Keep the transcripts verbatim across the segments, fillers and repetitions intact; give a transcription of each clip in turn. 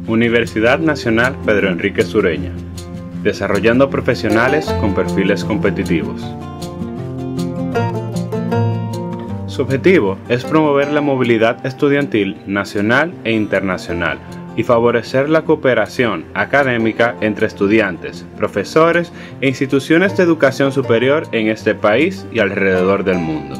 Universidad Nacional Pedro Enrique Sureña, desarrollando profesionales con perfiles competitivos. Su objetivo es promover la movilidad estudiantil nacional e internacional y favorecer la cooperación académica entre estudiantes, profesores e instituciones de educación superior en este país y alrededor del mundo.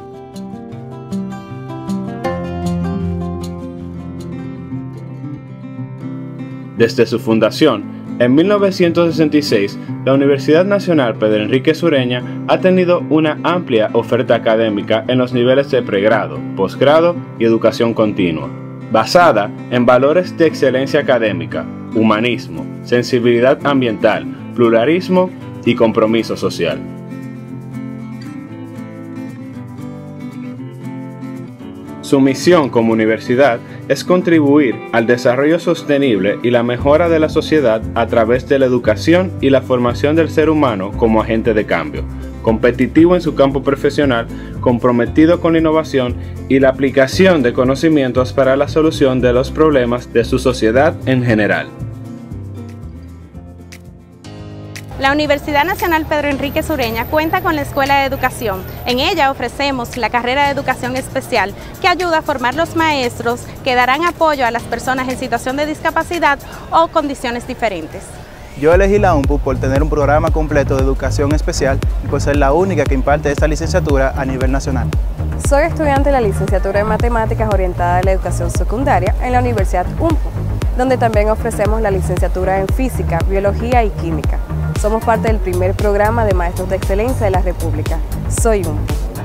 Desde su fundación, en mil novecientos sesenta y seis, la Universidad Nacional Pedro Enrique Sureña ha tenido una amplia oferta académica en los niveles de pregrado, posgrado y educación continua, basada en valores de excelencia académica, humanismo, sensibilidad ambiental, pluralismo y compromiso social. Su misión como universidad es contribuir al desarrollo sostenible y la mejora de la sociedad a través de la educación y la formación del ser humano como agente de cambio, competitivo en su campo profesional, comprometido con la innovación y la aplicación de conocimientos para la solución de los problemas de su sociedad en general. La Universidad Nacional Pedro Enrique Sureña cuenta con la Escuela de Educación. En ella ofrecemos la carrera de Educación Especial, que ayuda a formar los maestros que darán apoyo a las personas en situación de discapacidad o condiciones diferentes. Yo elegí la U M P U por tener un programa completo de educación especial y por ser la única que imparte esta licenciatura a nivel nacional. Soy estudiante de la licenciatura en Matemáticas orientada a la educación secundaria en la Universidad U M P U, donde también ofrecemos la licenciatura en Física, Biología y Química. Somos parte del primer programa de Maestros de Excelencia de la República. Soy U M P U.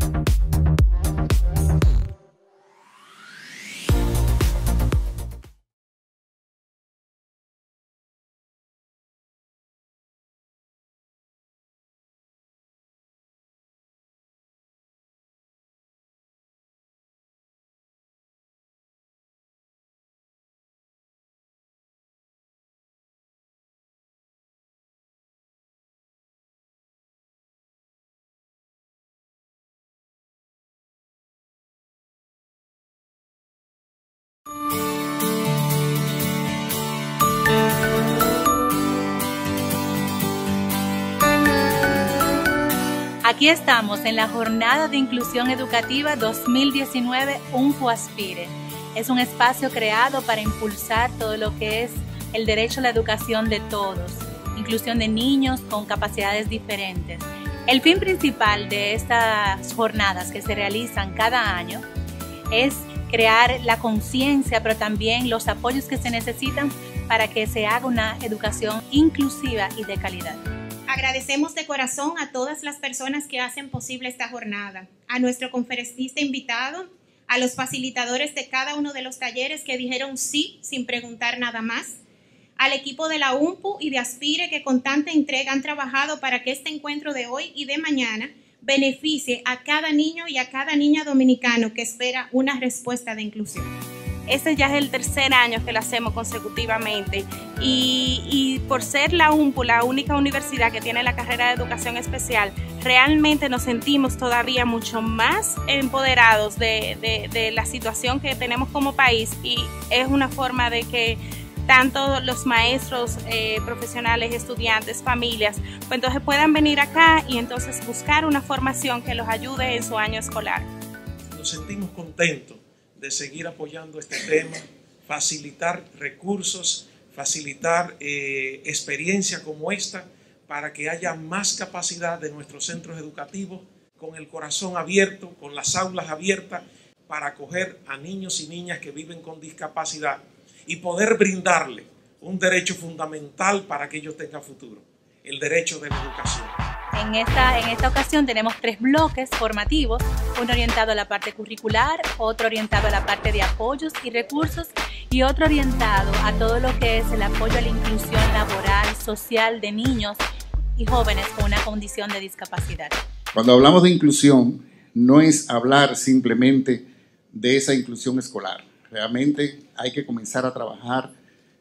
Aquí estamos en la Jornada de Inclusión Educativa dos mil diecinueve U M P U Aspire. Es un espacio creado para impulsar todo lo que es el derecho a la educación de todos, inclusión de niños con capacidades diferentes. El fin principal de estas jornadas que se realizan cada año es crear la conciencia, pero también los apoyos que se necesitan para que se haga una educación inclusiva y de calidad. Agradecemos de corazón a todas las personas que hacen posible esta jornada, a nuestro conferencista invitado, a los facilitadores de cada uno de los talleres que dijeron sí sin preguntar nada más, al equipo de la U M P U y de Aspire que con tanta entrega han trabajado para que este encuentro de hoy y de mañana beneficie a cada niño y a cada niña dominicano que espera una respuesta de inclusión. Este ya es el tercer año que lo hacemos consecutivamente y, y por ser la U M P U la única universidad que tiene la carrera de Educación Especial, realmente nos sentimos todavía mucho más empoderados de, de, de la situación que tenemos como país, y es una forma de que tanto los maestros, eh, profesionales, estudiantes, familias, pues entonces puedan venir acá y entonces buscar una formación que los ayude en su año escolar. Nos sentimos contentos de seguir apoyando este tema, facilitar recursos, facilitar eh, experiencia como esta para que haya más capacidad de nuestros centros educativos, con el corazón abierto, con las aulas abiertas, para acoger a niños y niñas que viven con discapacidad y poder brindarle un derecho fundamental para que ellos tengan futuro, el derecho de la educación. En esta, en esta ocasión tenemos tres bloques formativos, uno orientado a la parte curricular, otro orientado a la parte de apoyos y recursos y otro orientado a todo lo que es el apoyo a la inclusión laboral, social de niños y jóvenes con una condición de discapacidad. Cuando hablamos de inclusión, no es hablar simplemente de esa inclusión escolar. Realmente hay que comenzar a trabajar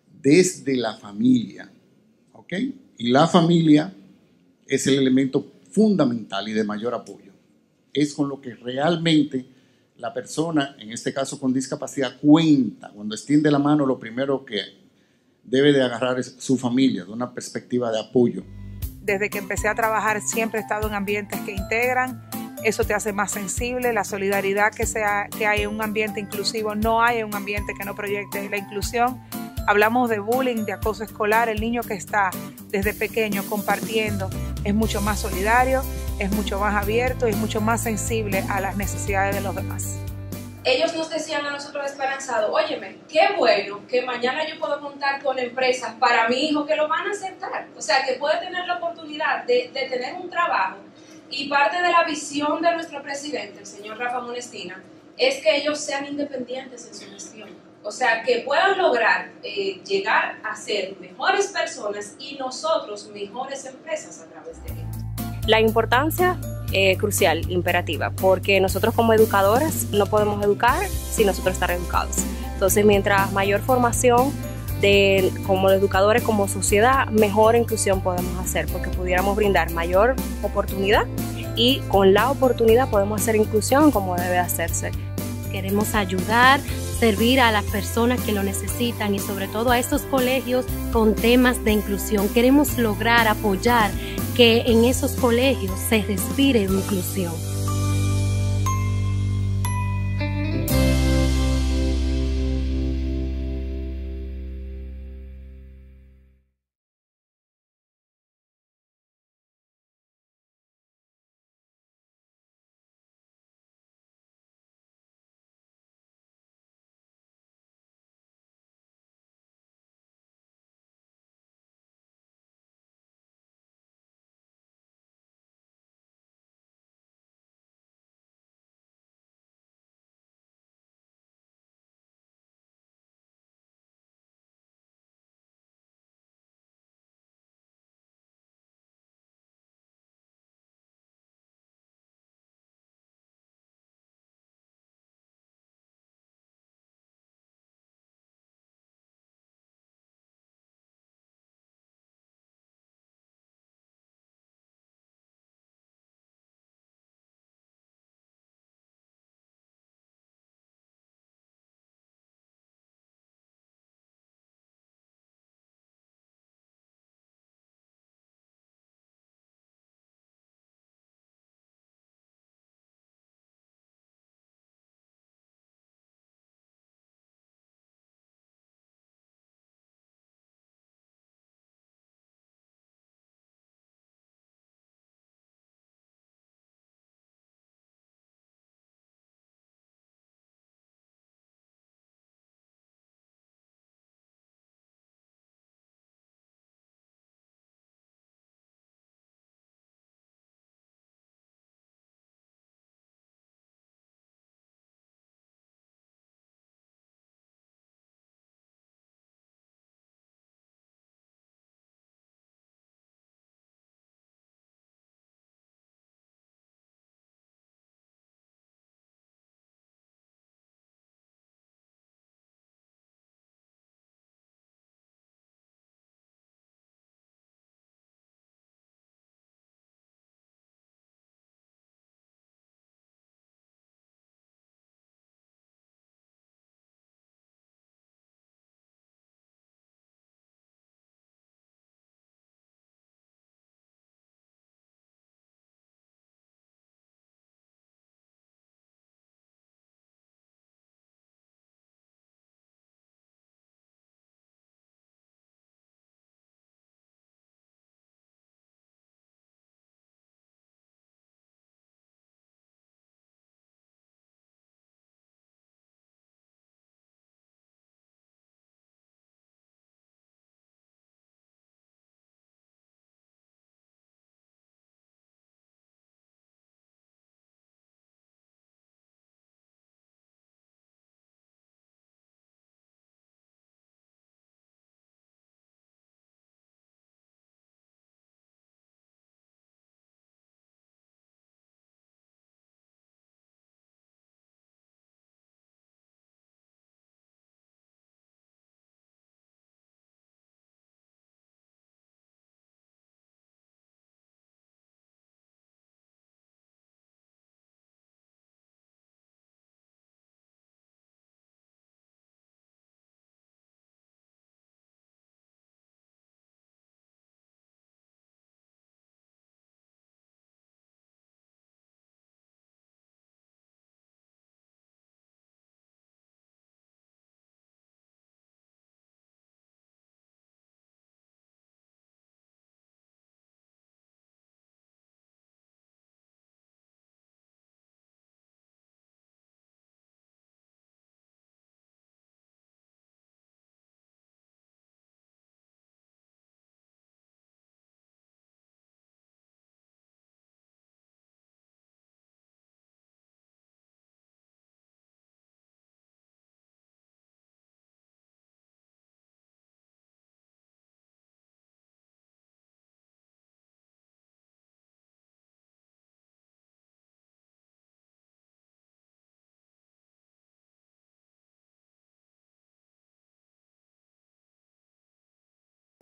desde la familia, ¿ok? Y la familia es el elemento fundamental y de mayor apoyo. Es con lo que realmente la persona, en este caso con discapacidad, cuenta. Cuando extiende la mano, lo primero que debe de agarrar es su familia, de una perspectiva de apoyo. Desde que empecé a trabajar siempre he estado en ambientes que integran, eso te hace más sensible, la solidaridad que, sea, que hay en un ambiente inclusivo, no hay en un ambiente que no proyecte la inclusión. Hablamos de bullying, de acoso escolar, el niño que está desde pequeño compartiendo es mucho más solidario, es mucho más abierto y es mucho más sensible a las necesidades de los demás. Ellos nos decían a nosotros esperanzados, óyeme, qué bueno que mañana yo puedo contar con empresas para mi hijo que lo van a aceptar. O sea, que puede tener la oportunidad de, de tener un trabajo. Y parte de la visión de nuestro presidente, el señor Rafa Monestina, es que ellos sean independientes en su gestión. O sea, que puedan lograr eh, llegar a ser mejores personas y nosotros mejores empresas a través de ellos. La importancia eh, crucial, imperativa, porque nosotros como educadores no podemos educar sin nosotros estar educados. Entonces, mientras mayor formación de como educadores, como sociedad, mejor inclusión podemos hacer, porque pudiéramos brindar mayor oportunidad y con la oportunidad podemos hacer inclusión como debe hacerse. Queremos ayudar, servir a las personas que lo necesitan y sobre todo a estos colegios con temas de inclusión. Queremos lograr apoyar que en esos colegios se respire inclusión.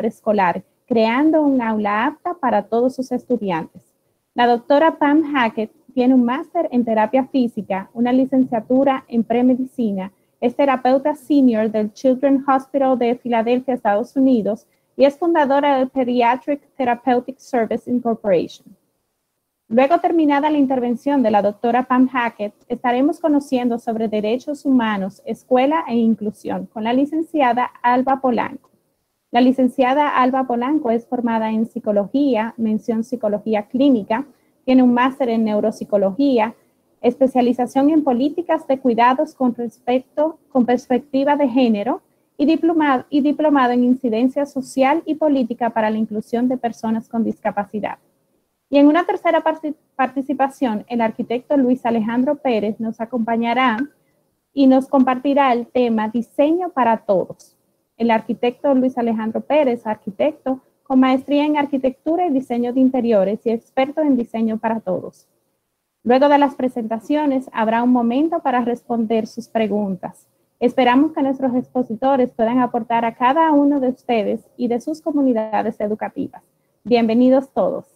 preescolar, creando un aula apta para todos sus estudiantes. La doctora Pam Hackett tiene un máster en terapia física, una licenciatura en premedicina, es terapeuta senior del Children's Hospital de Filadelfia, Estados Unidos, y es fundadora del Pediatric Therapeutic Service Incorporation. Luego terminada la intervención de la doctora Pam Hackett, estaremos conociendo sobre derechos humanos, escuela e inclusión con la licenciada Alba Polanco. La licenciada Alba Polanco es formada en psicología, mención psicología clínica, tiene un máster en neuropsicología, especialización en políticas de cuidados con respecto, con perspectiva de género y diplomado, y diplomado en incidencia social y política para la inclusión de personas con discapacidad. Y en una tercera participación, el arquitecto Luis Alejandro Pérez nos acompañará y nos compartirá el tema Diseño para Todos. El arquitecto Luis Alejandro Pérez, arquitecto con maestría en arquitectura y diseño de interiores y experto en diseño para todos. Luego de las presentaciones, habrá un momento para responder sus preguntas. Esperamos que nuestros expositores puedan aportar a cada uno de ustedes y de sus comunidades educativas. Bienvenidos todos.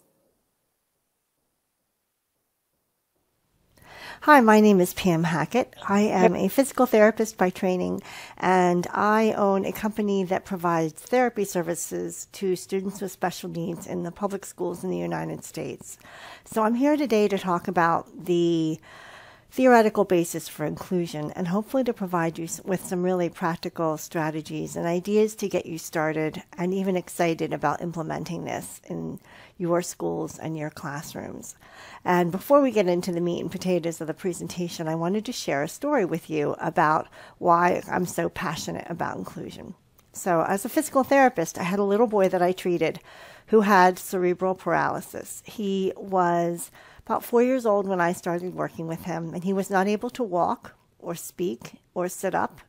Hi, my name is Pam Hackett. I am a physical therapist by training, and I own a company that provides therapy services to students with special needs in the public schools in the United States. So I'm here today to talk about the theoretical basis for inclusion and hopefully to provide you with some really practical strategies and ideas to get you started and even excited about implementing this in your schools and your classrooms. And before we get into the meat and potatoes of the presentation, I wanted to share a story with you about why I'm so passionate about inclusion. So as a physical therapist, I had a little boy that I treated who had cerebral paralysis. He was about four years old when I started working with him, and he was not able to walk or speak or sit up.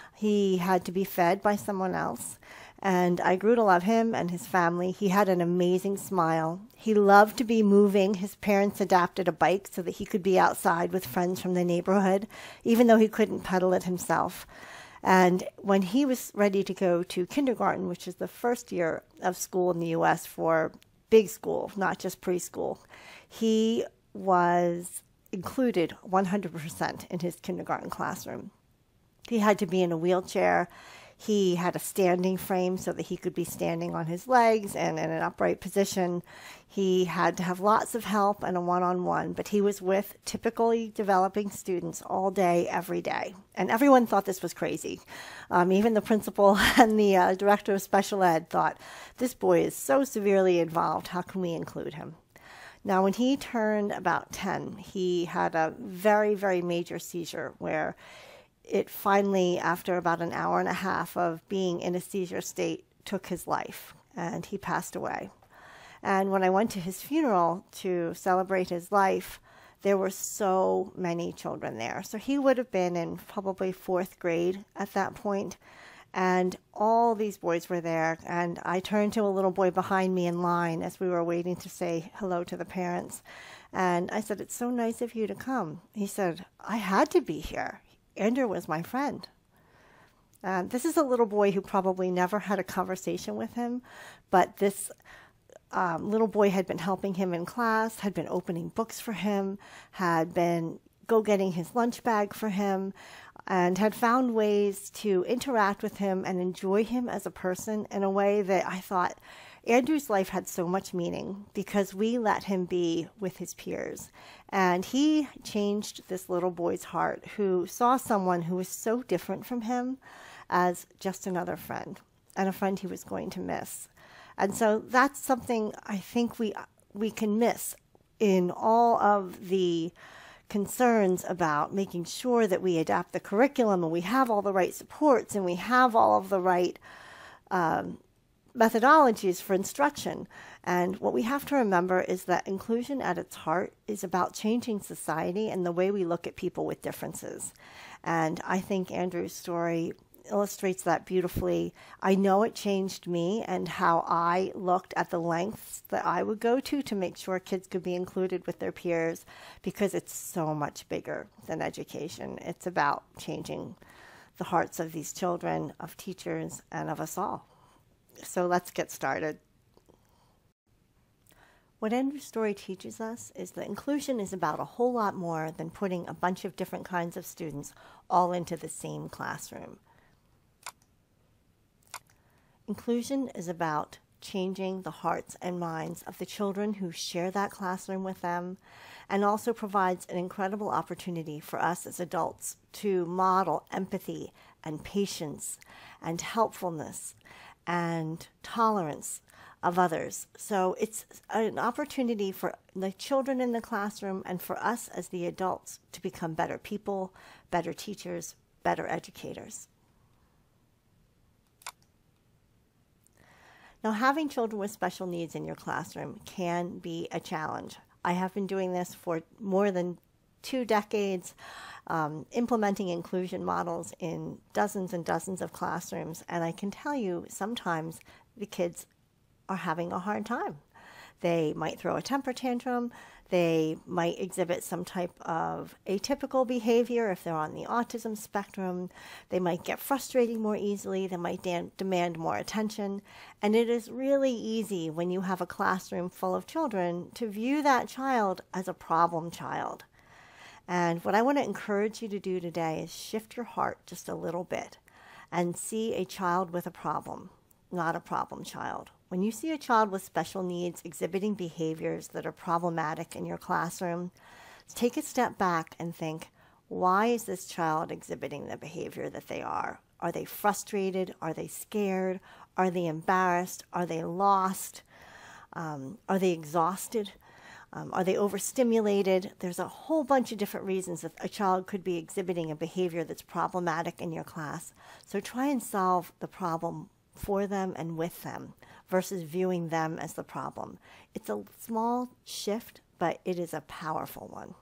He had to be fed by someone else, and I grew to love him and his family. He had an amazing smile. He loved to be moving. His parents adapted a bike so that he could be outside with friends from the neighborhood, even though he couldn't pedal it himself. And when he was ready to go to kindergarten, which is the first year of school in the U S for big school, not just preschool, he was included one hundred percent in his kindergarten classroom. He had to be in a wheelchair. He had a standing frame so that he could be standing on his legs and in an upright position. He had to have lots of help and a one-on-one, but he was with typically developing students all day, every day. And everyone thought this was crazy. Um, even the principal and the uh, director of special ed thought, this boy is so severely involved, how can we include him? Now, when he turned about ten, he had a very, very major seizure where it finally, after about an hour and a half of being in a seizure state, took his life, and he passed away. And when I went to his funeral to celebrate his life, there were so many children there. So he would have been in probably fourth grade at that point, and all these boys were there. And I turned to a little boy behind me in line as we were waiting to say hello to the parents. And I said, "It's so nice of you to come." He said, "I had to be here. Andrew was my friend." Uh, this is a little boy who probably never had a conversation with him, but this um, little boy had been helping him in class, had been opening books for him, had been go-getting his lunch bag for him, and had found ways to interact with him and enjoy him as a person in a way that I thought Andrew's life had so much meaning because we let him be with his peers. And he changed this little boy's heart who saw someone who was so different from him as just another friend, and a friend he was going to miss. And so that's something I think we we can miss in all of the concerns about making sure that we adapt the curriculum and we have all the right supports and we have all of the right um, methodologies for instruction. And what we have to remember is that inclusion at its heart is about changing society and the way we look at people with differences. And I think Andrew's story illustrates that beautifully. I know it changed me and how I looked at the lengths that I would go to to make sure kids could be included with their peers, because it's so much bigger than education. It's about changing the hearts of these children, of teachers, and of us all. So let's get started. What End of Story teaches us is that inclusion is about a whole lot more than putting a bunch of different kinds of students all into the same classroom. Inclusion is about changing the hearts and minds of the children who share that classroom with them, and also provides an incredible opportunity for us as adults to model empathy and patience and helpfulness and tolerance of others. So it's an opportunity for the children in the classroom and for us as the adults to become better people, better teachers, better educators. Now, having children with special needs in your classroom can be a challenge. I have been doing this for more than two decades, um, implementing inclusion models in dozens and dozens of classrooms, and I can tell you sometimes the kids are having a hard time. They might throw a temper tantrum. They might exhibit some type of atypical behavior if they're on the autism spectrum. They might get frustrated more easily. They might de- demand more attention. And it is really easy when you have a classroom full of children to view that child as a problem child. And what I want to encourage you to do today is shift your heart just a little bit and see a child with a problem, not a problem child. When you see a child with special needs exhibiting behaviors that are problematic in your classroom, take a step back and think, why is this child exhibiting the behavior that they are? Are they frustrated? Are they scared? Are they embarrassed? Are they lost? Um, are they exhausted? Um, are they overstimulated? There's a whole bunch of different reasons that a child could be exhibiting a behavior that's problematic in your class. So try and solve the problem for them and with them versus viewing them as the problem. It's a small shift, but it is a powerful one.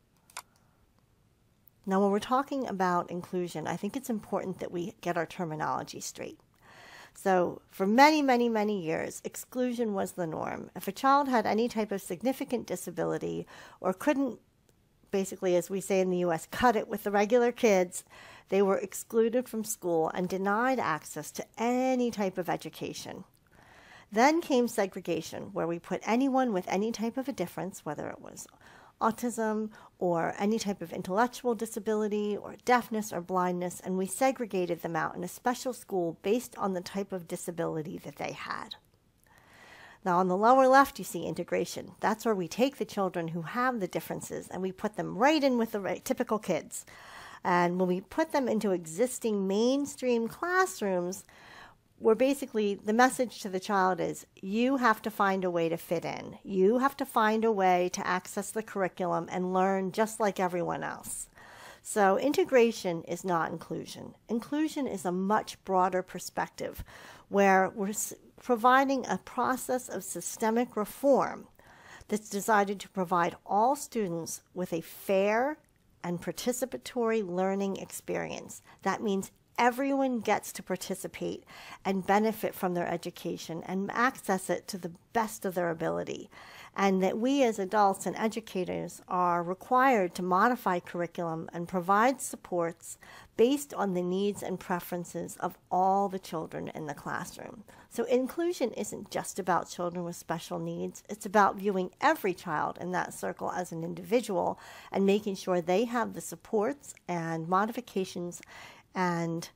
Now, when we're talking about inclusion, I think it's important that we get our terminology straight. So for many, many, many years, exclusion was the norm. If a child had any type of significant disability or couldn't, basically, as we say in the U S, cut it with the regular kids, they were excluded from school and denied access to any type of education. Then came segregation, where we put anyone with any type of a difference, whether it was autism or any type of intellectual disability or deafness or blindness, and we segregated them out in a special school based on the type of disability that they had. Now, on the lower left, you see integration. That's where we take the children who have the differences and we put them right in with the right, typical kids. And when we put them into existing mainstream classrooms, we're basically, the message to the child is, you have to find a way to fit in. You have to find a way to access the curriculum and learn just like everyone else. So integration is not inclusion. Inclusion is a much broader perspective where we're providing a process of systemic reform that's designed to provide all students with a fair and participatory learning experience. That means everyone gets to participate and benefit from their education and access it to the best of their ability. And that we as adults and educators are required to modify curriculum and provide supports based on the needs and preferences of all the children in the classroom. So inclusion isn't just about children with special needs. It's about viewing every child in that circle as an individual and making sure they have the supports and modifications and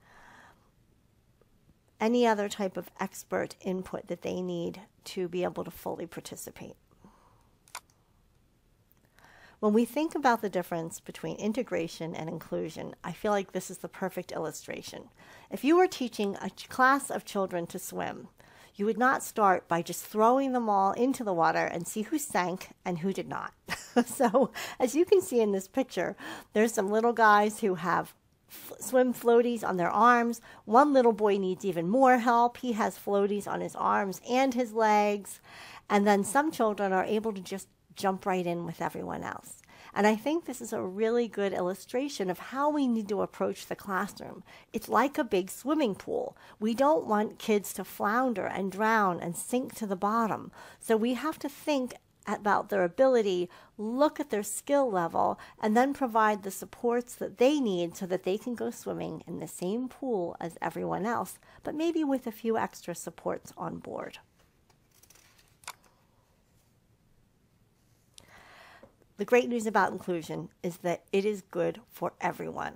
any other type of expert input that they need to be able to fully participate. When we think about the difference between integration and inclusion, I feel like this is the perfect illustration. If you were teaching a class of children to swim, you would not start by just throwing them all into the water and see who sank and who did not. So as you can see in this picture, there's some little guys who have swim floaties on their arms. One little boy needs even more help. He has floaties on his arms and his legs. And then some children are able to just jump right in with everyone else. And I think this is a really good illustration of how we need to approach the classroom. It's like a big swimming pool. We don't want kids to flounder and drown and sink to the bottom. So we have to think about their ability, look at their skill level, and then provide the supports that they need so that they can go swimming in the same pool as everyone else, but maybe with a few extra supports on board. The great news about inclusion is that it is good for everyone.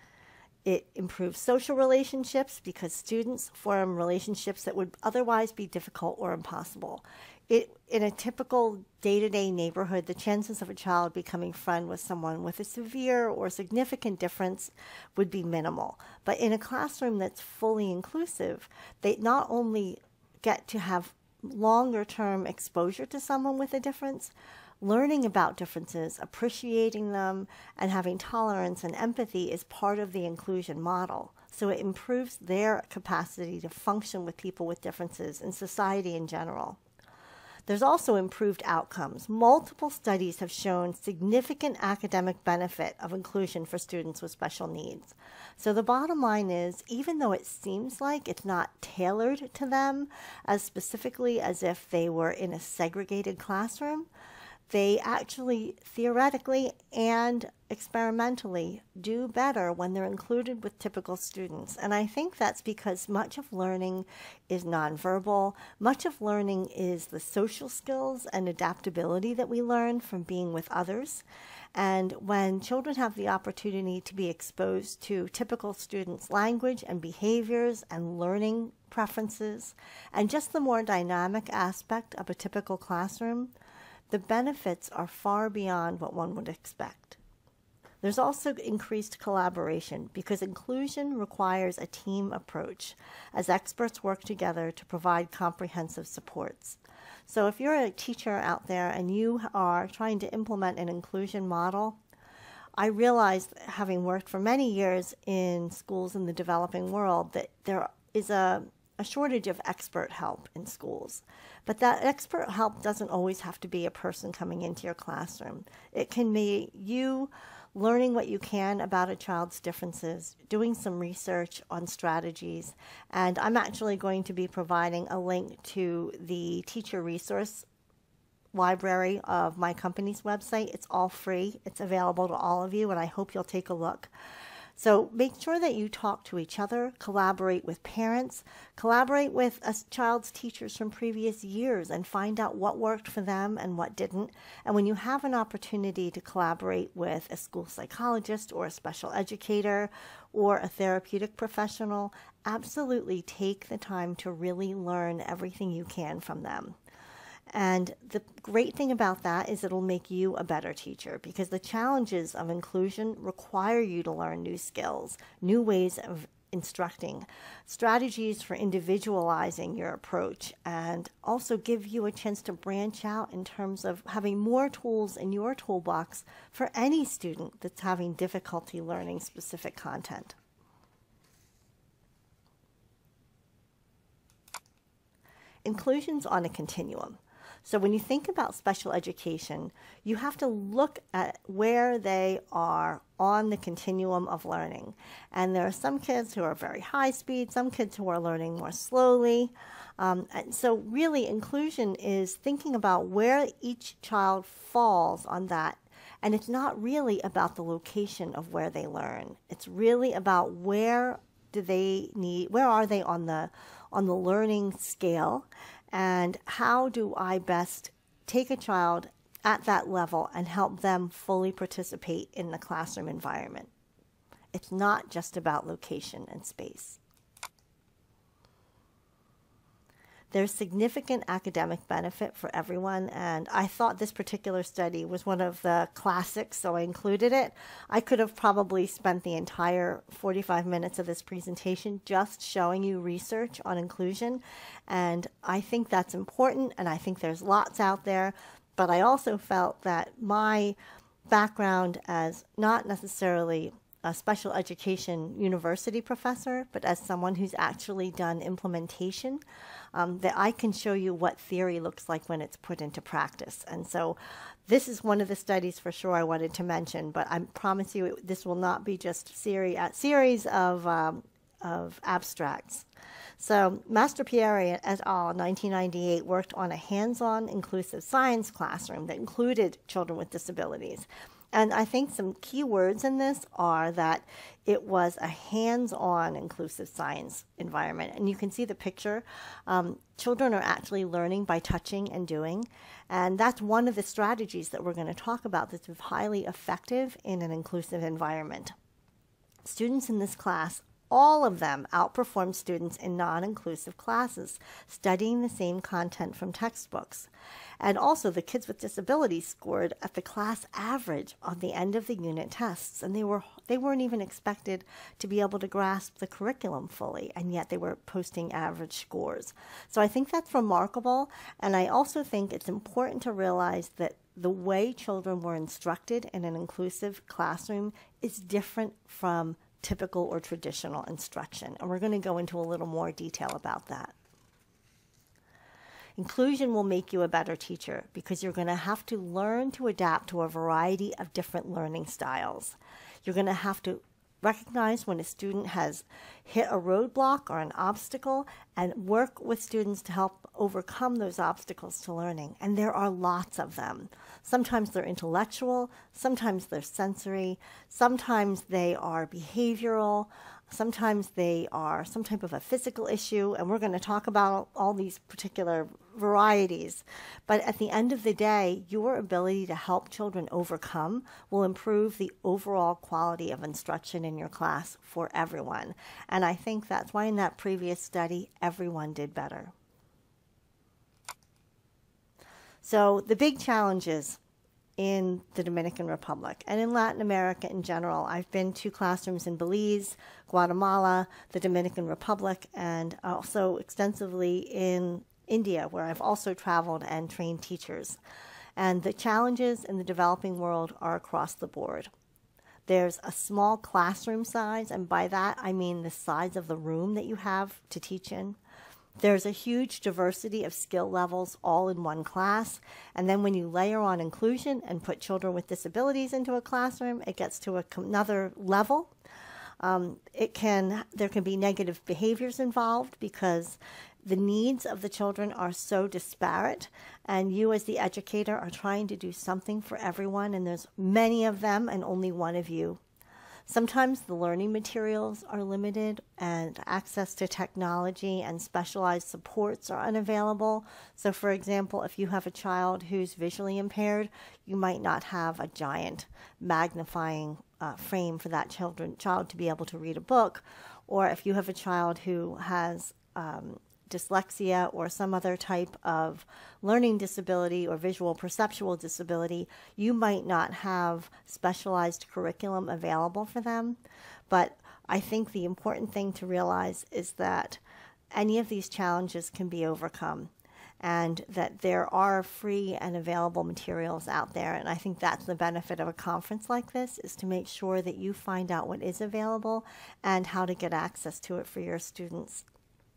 It improves social relationships because students form relationships that would otherwise be difficult or impossible. It, in a typical day-to-day neighborhood, the chances of a child becoming friends with someone with a severe or significant difference would be minimal. But in a classroom that's fully inclusive, they not only get to have longer-term exposure to someone with a difference, learning about differences, appreciating them, and having tolerance and empathy is part of the inclusion model. So it improves their capacity to function with people with differences in society in general. There's also improved outcomes. Multiple studies have shown significant academic benefit of inclusion for students with special needs. So the bottom line is, even though it seems like it's not tailored to them as specifically as if they were in a segregated classroom, they actually theoretically and experimentally do better when they're included with typical students. And I think that's because much of learning is nonverbal. Much of learning is the social skills and adaptability that we learn from being with others. And when children have the opportunity to be exposed to typical students' language and behaviors and learning preferences, and just the more dynamic aspect of a typical classroom, the benefits are far beyond what one would expect. There's also increased collaboration because inclusion requires a team approach as experts work together to provide comprehensive supports. So if you're a teacher out there and you are trying to implement an inclusion model, I realized, having worked for many years in schools in the developing world, that there is a a shortage of expert help in schools. But that expert help doesn't always have to be a person coming into your classroom. It can be you learning what you can about a child's differences, doing some research on strategies, and I'm actually going to be providing a link to the teacher resource library of my company's website. It's all free. It's available to all of you, and I hope you'll take a look. So make sure that you talk to each other, collaborate with parents, collaborate with a child's teachers from previous years and find out what worked for them and what didn't. And when you have an opportunity to collaborate with a school psychologist or a special educator or a therapeutic professional, absolutely take the time to really learn everything you can from them. And the great thing about that is it'll make you a better teacher because the challenges of inclusion require you to learn new skills, new ways of instructing, strategies for individualizing your approach, and also give you a chance to branch out in terms of having more tools in your toolbox for any student that's having difficulty learning specific content. Inclusion's on a continuum. So when you think about special education, you have to look at where they are on the continuum of learning. And there are some kids who are very high speed, some kids who are learning more slowly. Um, and so really inclusion is thinking about where each child falls on that. And it's not really about the location of where they learn. It's really about where do they need, where are they on the, on the learning scale, and how do I best take a child at that level and help them fully participate in the classroom environment. It's not just about location and space. There's significant academic benefit for everyone, and I thought this particular study was one of the classics, so I included it. I could have probably spent the entire forty-five minutes of this presentation just showing you research on inclusion, and I think that's important, and I think there's lots out there, but I also felt that my background as not necessarily a special education university professor, but as someone who's actually done implementation, um, that I can show you what theory looks like when it's put into practice. And so this is one of the studies for sure I wanted to mention, but I promise you it, this will not be just series, a series of um, of abstracts. So Mastropieri et al. in nineteen ninety-eight worked on a hands-on inclusive science classroom that included children with disabilities. And I think some key words in this are that it was a hands-on inclusive science environment. And you can see the picture. Um, children are actually learning by touching and doing. And that's one of the strategies that we're going to talk about that's highly effective in an inclusive environment. Students in this class, all of them outperformed students in non-inclusive classes, studying the same content from textbooks. And also, the kids with disabilities scored at the class average on the end of the unit tests, and they were they weren't even expected to be able to grasp the curriculum fully, and yet they were posting average scores. So I think that's remarkable, and I also think it's important to realize that the way children were instructed in an inclusive classroom is different from typical or traditional instruction, and we're going to go into a little more detail about that. Inclusion will make you a better teacher because you're going to have to learn to adapt to a variety of different learning styles. You're going to have to recognize when a student has hit a roadblock or an obstacle and work with students to help overcome those obstacles to learning. And there are lots of them. Sometimes they're intellectual, sometimes they're sensory, sometimes they are behavioral, sometimes they are some type of a physical issue, and we're going to talk about all these particular varieties. But at the end of the day, your ability to help children overcome will improve the overall quality of instruction in your class for everyone. And I think that's why in that previous study, everyone did better. So the big challenges in the Dominican Republic and in Latin America in general. I've been to classrooms in Belize, Guatemala, the Dominican Republic, and also extensively in India, where I've also traveled and trained teachers. And the challenges in the developing world are across the board. There's a small classroom size, and by that I mean the size of the room that you have to teach in. There's a huge diversity of skill levels all in one class, and then when you layer on inclusion and put children with disabilities into a classroom, it gets to a, another level. Um, it can there can be negative behaviors involved because the needs of the children are so disparate, and you as the educator are trying to do something for everyone, and there's many of them and only one of you. Sometimes the learning materials are limited and access to technology and specialized supports are unavailable. So for example, if you have a child who's visually impaired, you might not have a giant magnifying uh, frame for that children, child to be able to read a book. Or if you have a child who has um, dyslexia or some other type of learning disability or visual perceptual disability, you might not have specialized curriculum available for them. But I think the important thing to realize is that any of these challenges can be overcome, and that there are free and available materials out there. And I think that's the benefit of a conference like this, is to make sure that you find out what is available and how to get access to it for your students.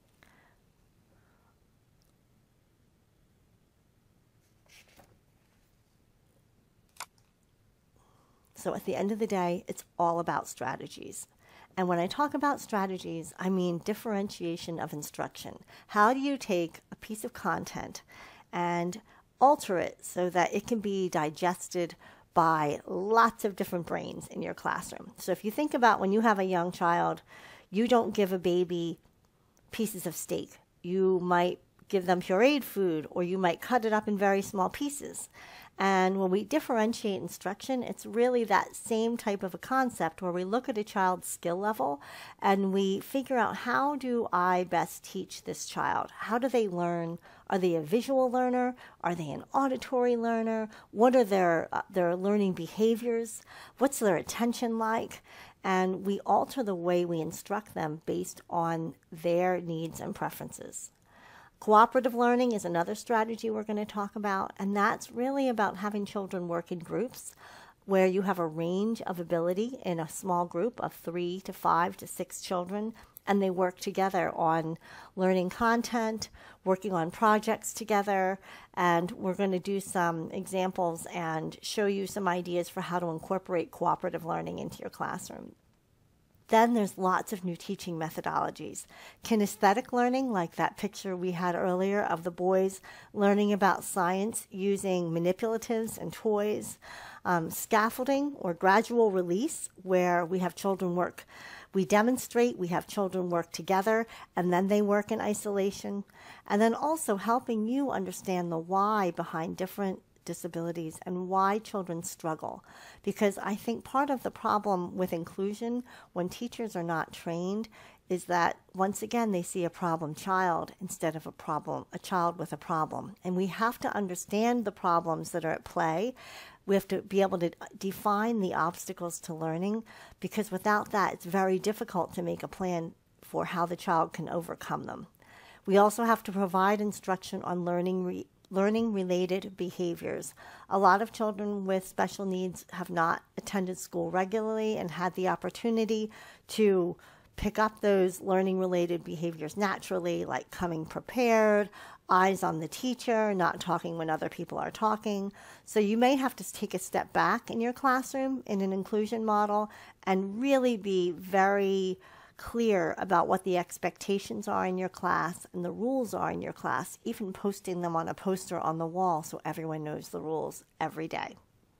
So at the end of the day, it's all about strategies. And when I talk about strategies, I mean differentiation of instruction. How do you take a piece of content and alter it so that it can be digested by lots of different brains in your classroom? So if you think about when you have a young child, you don't give a baby pieces of steak. You might give them pureed food, or you might cut it up in very small pieces. And when we differentiate instruction, it's really that same type of a concept where we look at a child's skill level and we figure out, how do I best teach this child? How do they learn? Are they a visual learner? Are they an auditory learner? What are their, uh, their learning behaviors? What's their attention like? And we alter the way we instruct them based on their needs and preferences. Cooperative learning is another strategy we're going to talk about, and that's really about having children work in groups where you have a range of ability in a small group of three to five to six children, and they work together on learning content, working on projects together, and we're going to do some examples and show you some ideas for how to incorporate cooperative learning into your classroom. Then there's lots of new teaching methodologies. Kinesthetic learning, like that picture we had earlier of the boys learning about science using manipulatives and toys. Um, scaffolding or gradual release, where we have children work. We demonstrate, we have children work together, and then they work in isolation. And then also helping you understand the why behind different disabilities and why children struggle. Because I think part of the problem with inclusion when teachers are not trained is that once again they see a problem child instead of a problem, a child with a problem. And we have to understand the problems that are at play. We have to be able to define the obstacles to learning, because without that it's very difficult to make a plan for how the child can overcome them. We also have to provide instruction on learning re learning related behaviors. A lot of children with special needs have not attended school regularly and had the opportunity to pick up those learning related behaviors naturally, like coming prepared, eyes on the teacher, not talking when other people are talking. So you may have to take a step back in your classroom in an inclusion model and really be very clear about what the expectations are in your class and the rules are in your class, even posting them on a poster on the wall so everyone knows the rules every day.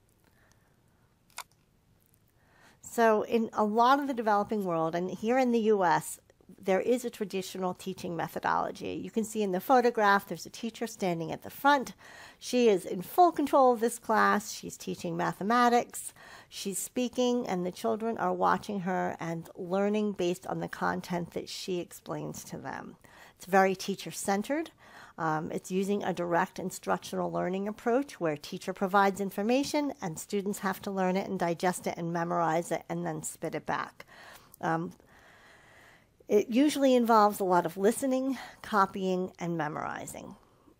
So in a lot of the developing world, and here in the U S, there is a traditional teaching methodology. You can see in the photograph, there's a teacher standing at the front. She is in full control of this class. She's teaching mathematics. She's speaking, and the children are watching her and learning based on the content that she explains to them. It's very teacher-centered. Um, it's using a direct instructional learning approach where teacher provides information and students have to learn it and digest it and memorize it and then spit it back. Um, It usually involves a lot of listening, copying, and memorizing.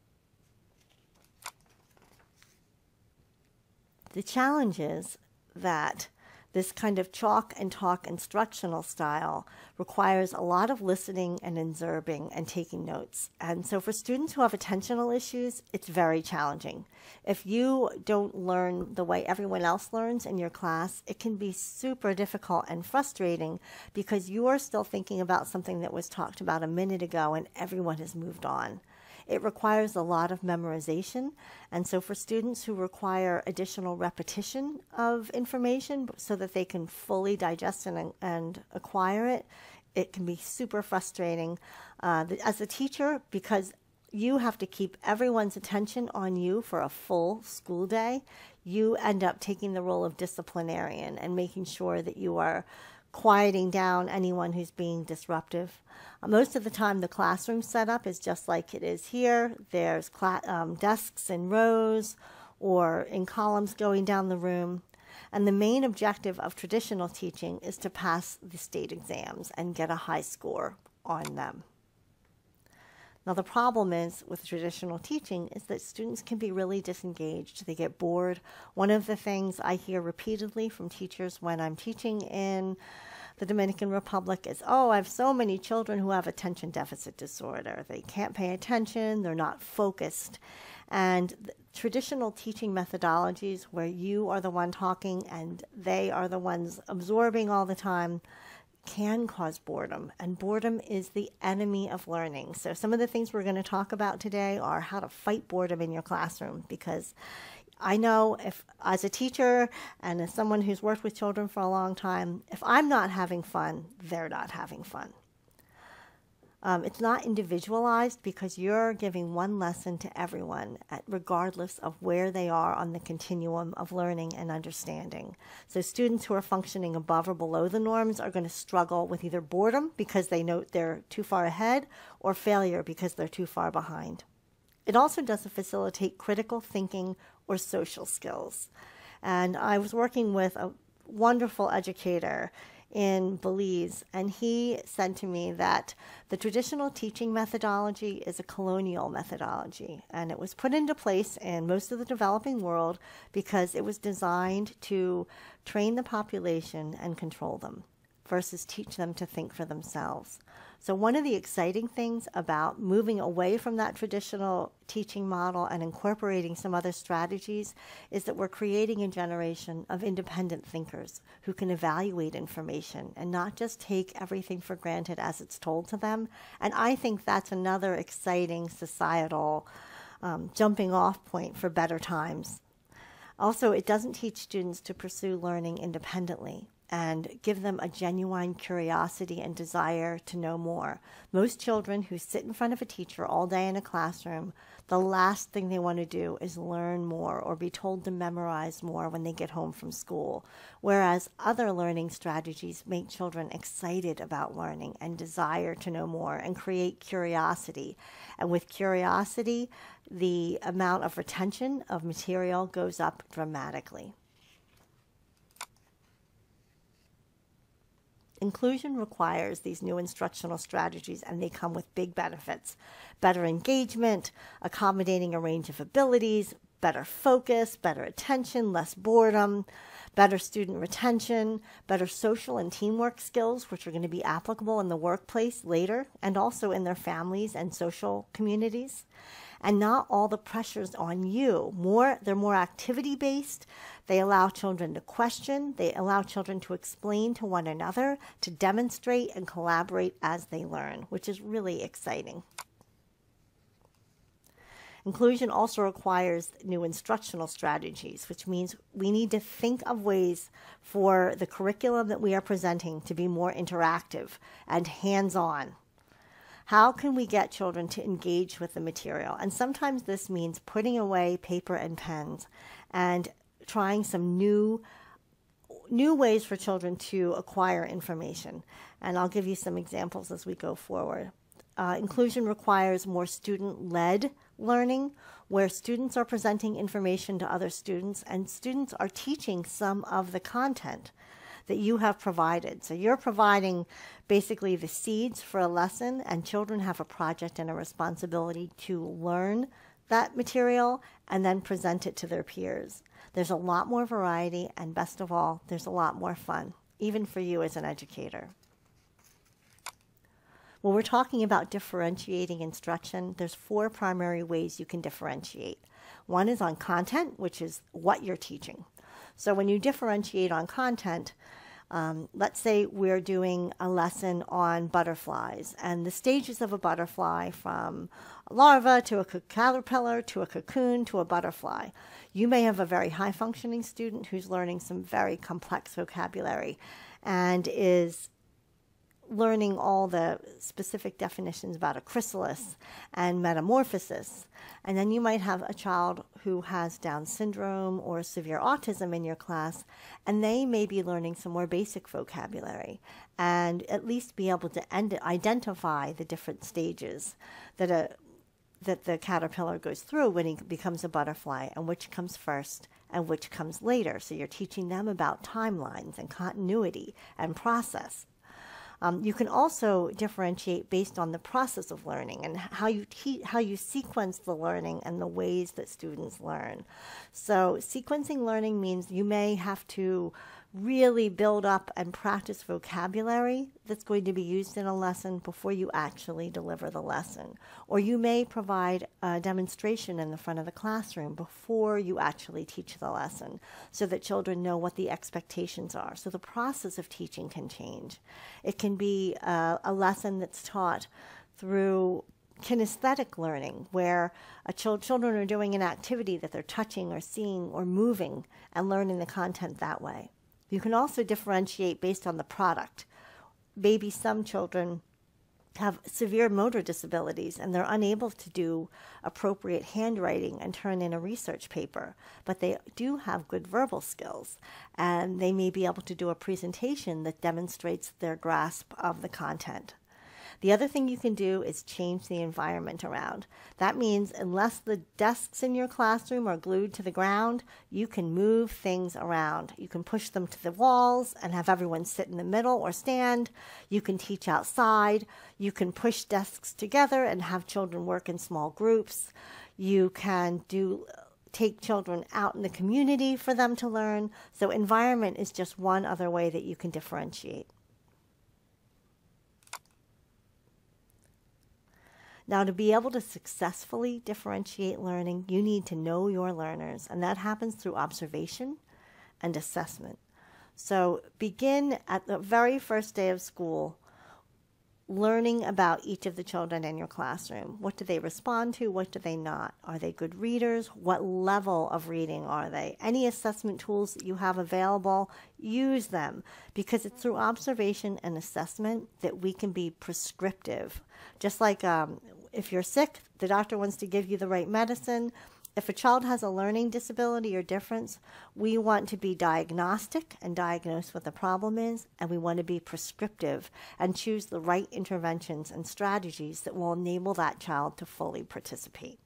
The challenge is that this kind of chalk and talk instructional style requires a lot of listening and observing and taking notes. And so for students who have attentional issues, it's very challenging. If you don't learn the way everyone else learns in your class, it can be super difficult and frustrating because you are still thinking about something that was talked about a minute ago and everyone has moved on. It requires a lot of memorization, and so for students who require additional repetition of information so that they can fully digest and, and acquire it, it can be super frustrating. Uh, as a teacher, because you have to keep everyone's attention on you for a full school day, you end up taking the role of disciplinarian and making sure that you are quieting down anyone who's being disruptive. Uh, most of the time the classroom setup is just like it is here. There's um, desks in rows or in columns going down the room. And the main objective of traditional teaching is to pass the state exams and get a high score on them. Now the problem is with traditional teaching is that students can be really disengaged. They get bored. One of the things I hear repeatedly from teachers when I'm teaching in the Dominican Republic is, oh, I have so many children who have attention deficit disorder. They can't pay attention. They're not focused. And traditional teaching methodologies where you are the one talking and they are the ones absorbing all the time can cause boredom, and boredom is the enemy of learning. So some of the things we're going to talk about today are how to fight boredom in your classroom, because I know if, as a teacher and as someone who's worked with children for a long time, if I'm not having fun, they're not having fun. Um, it's not individualized because you're giving one lesson to everyone, at, regardless of where they are on the continuum of learning and understanding. So students who are functioning above or below the norms are going to struggle with either boredom because they know they're too far ahead, or failure because they're too far behind. It also doesn't facilitate critical thinking or social skills. And I was working with a wonderful educator in Belize, and he said to me that the traditional teaching methodology is a colonial methodology, and it was put into place in most of the developing world because it was designed to train the population and control them versus teach them to think for themselves. So one of the exciting things about moving away from that traditional teaching model and incorporating some other strategies is that we're creating a generation of independent thinkers who can evaluate information and not just take everything for granted as it's told to them. And I think that's another exciting societal um, jumping off point for better times. Also, it doesn't teach students to pursue learning independently and give them a genuine curiosity and desire to know more. Most children who sit in front of a teacher all day in a classroom, the last thing they want to do is learn more or be told to memorize more when they get home from school, whereas other learning strategies make children excited about learning and desire to know more and create curiosity. And with curiosity, the amount of retention of material goes up dramatically. Inclusion requires these new instructional strategies, and they come with big benefits. Better engagement, accommodating a range of abilities, better focus, better attention, less boredom, better student retention, better social and teamwork skills, which are going to be applicable in the workplace later and also in their families and social communities. And not all the pressures on you. More, they're more activity-based. They allow children to question. They allow children to explain to one another, to demonstrate and collaborate as they learn, which is really exciting. Inclusion also requires new instructional strategies, which means we need to think of ways for the curriculum that we are presenting to be more interactive and hands-on. How can we get children to engage with the material? And sometimes this means putting away paper and pens and trying some new, new ways for children to acquire information. And I'll give you some examples as we go forward. Uh, inclusion requires more student-led learning, where students are presenting information to other students and students are teaching some of the content that you have provided. So you're providing basically the seeds for a lesson, and children have a project and a responsibility to learn that material and then present it to their peers. There's a lot more variety, and best of all, there's a lot more fun, even for you as an educator. When we're talking about differentiating instruction, there's four primary ways you can differentiate. One is on content, which is what you're teaching. So when you differentiate on content, um, let's say we're doing a lesson on butterflies and the stages of a butterfly, from a larva to a caterpillar to a cocoon to a butterfly. You may have a very high-functioning student who's learning some very complex vocabulary and is learning all the specific definitions about a chrysalis and metamorphosis. And then you might have a child who has Down syndrome or severe autism in your class, and they may be learning some more basic vocabulary and at least be able to end, identify the different stages that a that the caterpillar goes through when he becomes a butterfly, and which comes first and which comes later. So you're teaching them about timelines and continuity and process. Um, you can also differentiate based on the process of learning and how you te how you sequence the learning and the ways that students learn. So sequencing learning means you may have to really build up and practice vocabulary that's going to be used in a lesson before you actually deliver the lesson. Or you may provide a demonstration in the front of the classroom before you actually teach the lesson so that children know what the expectations are. So the process of teaching can change. It can be a, a lesson that's taught through kinesthetic learning, where a ch children are doing an activity that they're touching or seeing or moving and learning the content that way. You can also differentiate based on the product. Maybe some children have severe motor disabilities and they're unable to do appropriate handwriting and turn in a research paper, but they do have good verbal skills, and they may be able to do a presentation that demonstrates their grasp of the content. The other thing you can do is change the environment around. That means unless the desks in your classroom are glued to the ground, you can move things around. You can push them to the walls and have everyone sit in the middle or stand. You can teach outside. You can push desks together and have children work in small groups. You can do take children out in the community for them to learn. So environment is just one other way that you can differentiate. Now, to be able to successfully differentiate learning, you need to know your learners, and that happens through observation and assessment. So begin at the very first day of school learning about each of the children in your classroom. What do they respond to? What do they not? Are they good readers? What level of reading are they? Any assessment tools that you have available, use them, because it's through observation and assessment that we can be prescriptive. Just like um, if you're sick, the doctor wants to give you the right medicine. If a child has a learning disability or difference, we want to be diagnostic and diagnose what the problem is, and we want to be prescriptive and choose the right interventions and strategies that will enable that child to fully participate.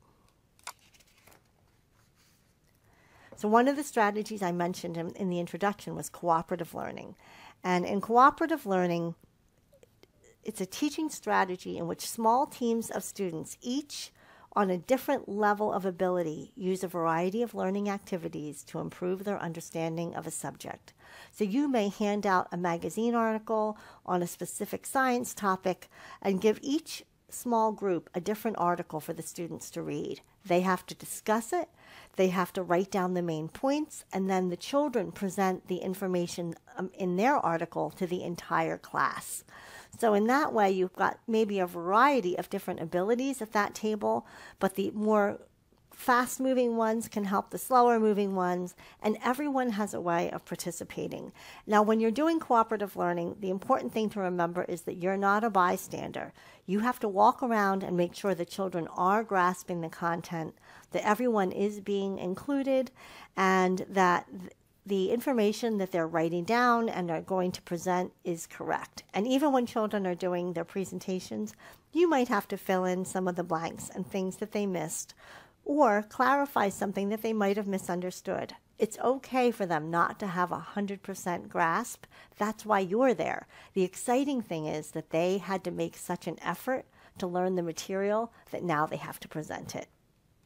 So one of the strategies I mentioned in, in the introduction was cooperative learning. And in cooperative learning, it's a teaching strategy in which small teams of students, each on a different level of ability, use a variety of learning activities to improve their understanding of a subject. So you may hand out a magazine article on a specific science topic and give each small group a different article for the students to read. They have to discuss it, they have to write down the main points, and then the children present the information um, in their article to the entire class. So in that way, you've got maybe a variety of different abilities at that table, but the more fast-moving ones can help the slower-moving ones, and everyone has a way of participating. Now, when you're doing cooperative learning, the important thing to remember is that you're not a bystander. You have to walk around and make sure the children are grasping the content, that everyone is being included, and that the information that they're writing down and are going to present is correct. And even when children are doing their presentations, you might have to fill in some of the blanks and things that they missed, or clarify something that they might have misunderstood. It's okay for them not to have a one hundred percent grasp. That's why you're there. The exciting thing is that they had to make such an effort to learn the material that now they have to present it.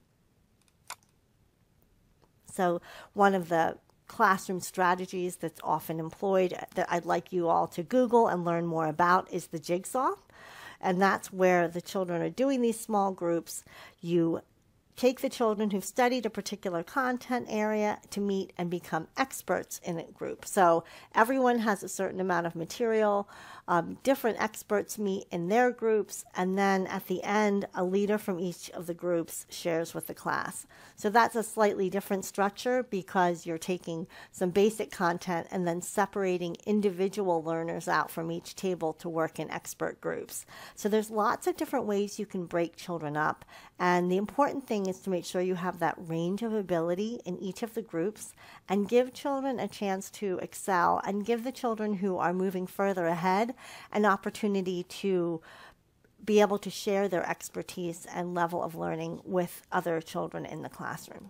So one of the classroom strategies that's often employed that I'd like you all to Google and learn more about is the jigsaw. And that's where the children are doing these small groups. You take the children who've studied a particular content area to meet and become experts in a group. So everyone has a certain amount of material. Um, different experts meet in their groups, and then at the end, a leader from each of the groups shares with the class. So that's a slightly different structure because you're taking some basic content and then separating individual learners out from each table to work in expert groups. So there's lots of different ways you can break children up, and the important thing is to make sure you have that range of ability in each of the groups and give children a chance to excel, and give the children who are moving further ahead an opportunity to be able to share their expertise and level of learning with other children in the classroom.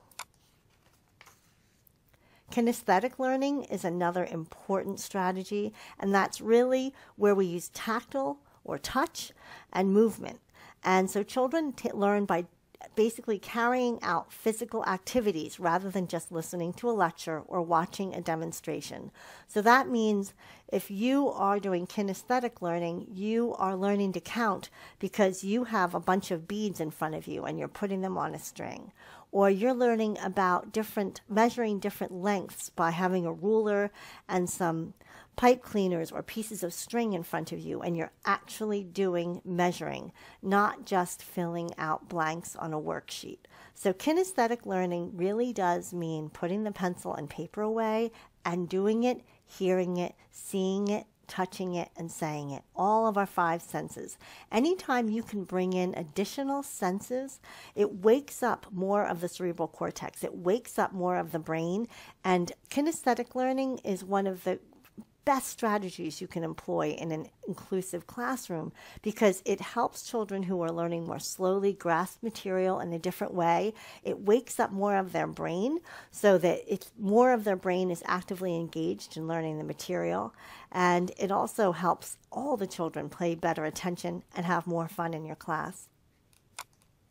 Kinesthetic learning is another important strategy, and that's really where we use tactile or touch and movement. And so children t- learn by basically carrying out physical activities rather than just listening to a lecture or watching a demonstration. So that means if you are doing kinesthetic learning, you are learning to count because you have a bunch of beads in front of you and you're putting them on a string. Or you're learning about different, measuring different lengths by having a ruler and some pipe cleaners or pieces of string in front of you, and you're actually doing measuring, not just filling out blanks on a worksheet. So kinesthetic learning really does mean putting the pencil and paper away and doing it, hearing it, seeing it, touching it, and saying it. All of our five senses. Anytime you can bring in additional senses, it wakes up more of the cerebral cortex. It wakes up more of the brain. And kinesthetic learning is one of the best strategies you can employ in an inclusive classroom because it helps children who are learning more slowly grasp material in a different way. It wakes up more of their brain so that it's more of their brain is actively engaged in learning the material. And it also helps all the children pay better attention and have more fun in your class.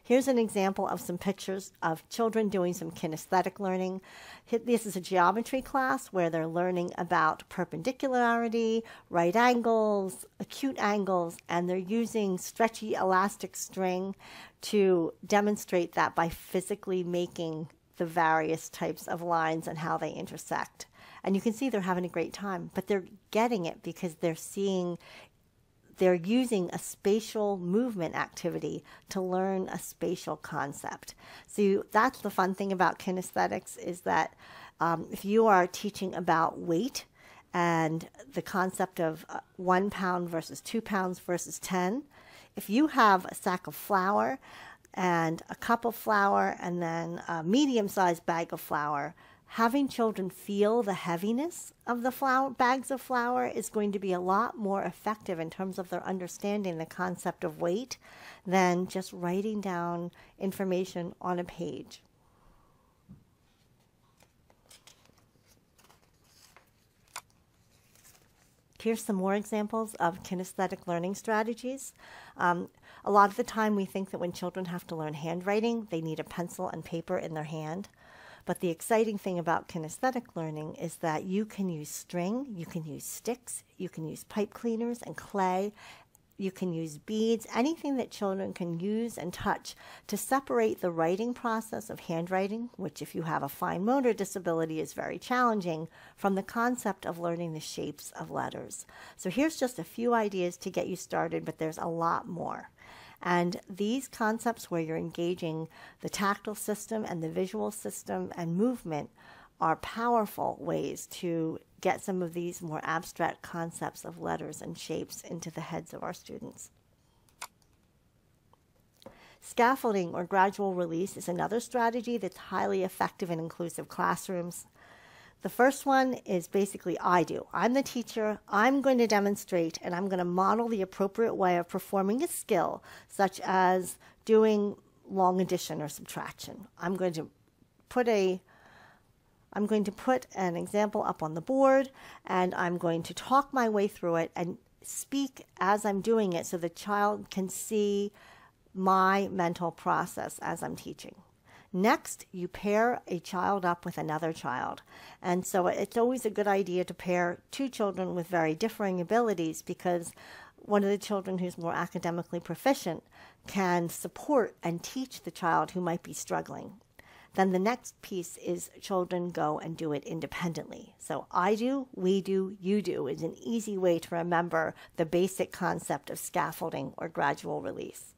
Here's an example of some pictures of children doing some kinesthetic learning. This is a geometry class where they're learning about perpendicularity, right angles, acute angles, and they're using stretchy elastic string to demonstrate that by physically making the various types of lines and how they intersect. And you can see they're having a great time, but they're getting it because they're seeing, they're using a spatial movement activity to learn a spatial concept. So you, that's the fun thing about kinesthetics, is that um, if you are teaching about weight and the concept of uh, one pound versus two pounds versus ten, if you have a sack of flour and a cup of flour and then a medium-sized bag of flour, having children feel the heaviness of the flour, bags of flour is going to be a lot more effective in terms of their understanding the concept of weight than just writing down information on a page. Here's some more examples of kinesthetic learning strategies. Um, a lot of the time we think that when children have to learn handwriting, they need a pencil and paper in their hand. But the exciting thing about kinesthetic learning is that you can use string, you can use sticks, you can use pipe cleaners and clay, you can use beads, anything that children can use and touch to separate the writing process of handwriting, which if you have a fine motor disability is very challenging, from the concept of learning the shapes of letters. So here's just a few ideas to get you started, but there's a lot more. And these concepts where you're engaging the tactile system and the visual system and movement are powerful ways to get some of these more abstract concepts of letters and shapes into the heads of our students. Scaffolding or gradual release is another strategy that's highly effective in inclusive classrooms. The first one is basically I do. I'm the teacher, I'm going to demonstrate, and I'm going to model the appropriate way of performing a skill, such as doing long addition or subtraction. I'm going to put a I'm going to put an example up on the board, and I'm going to talk my way through it and speak as I'm doing it so the child can see my mental process as I'm teaching. Next, you pair a child up with another child. And so it's always a good idea to pair two children with very differing abilities, because one of the children who's more academically proficient can support and teach the child who might be struggling. Then the next piece is children go and do it independently. So I do, we do, you do is an easy way to remember the basic concept of scaffolding or gradual release.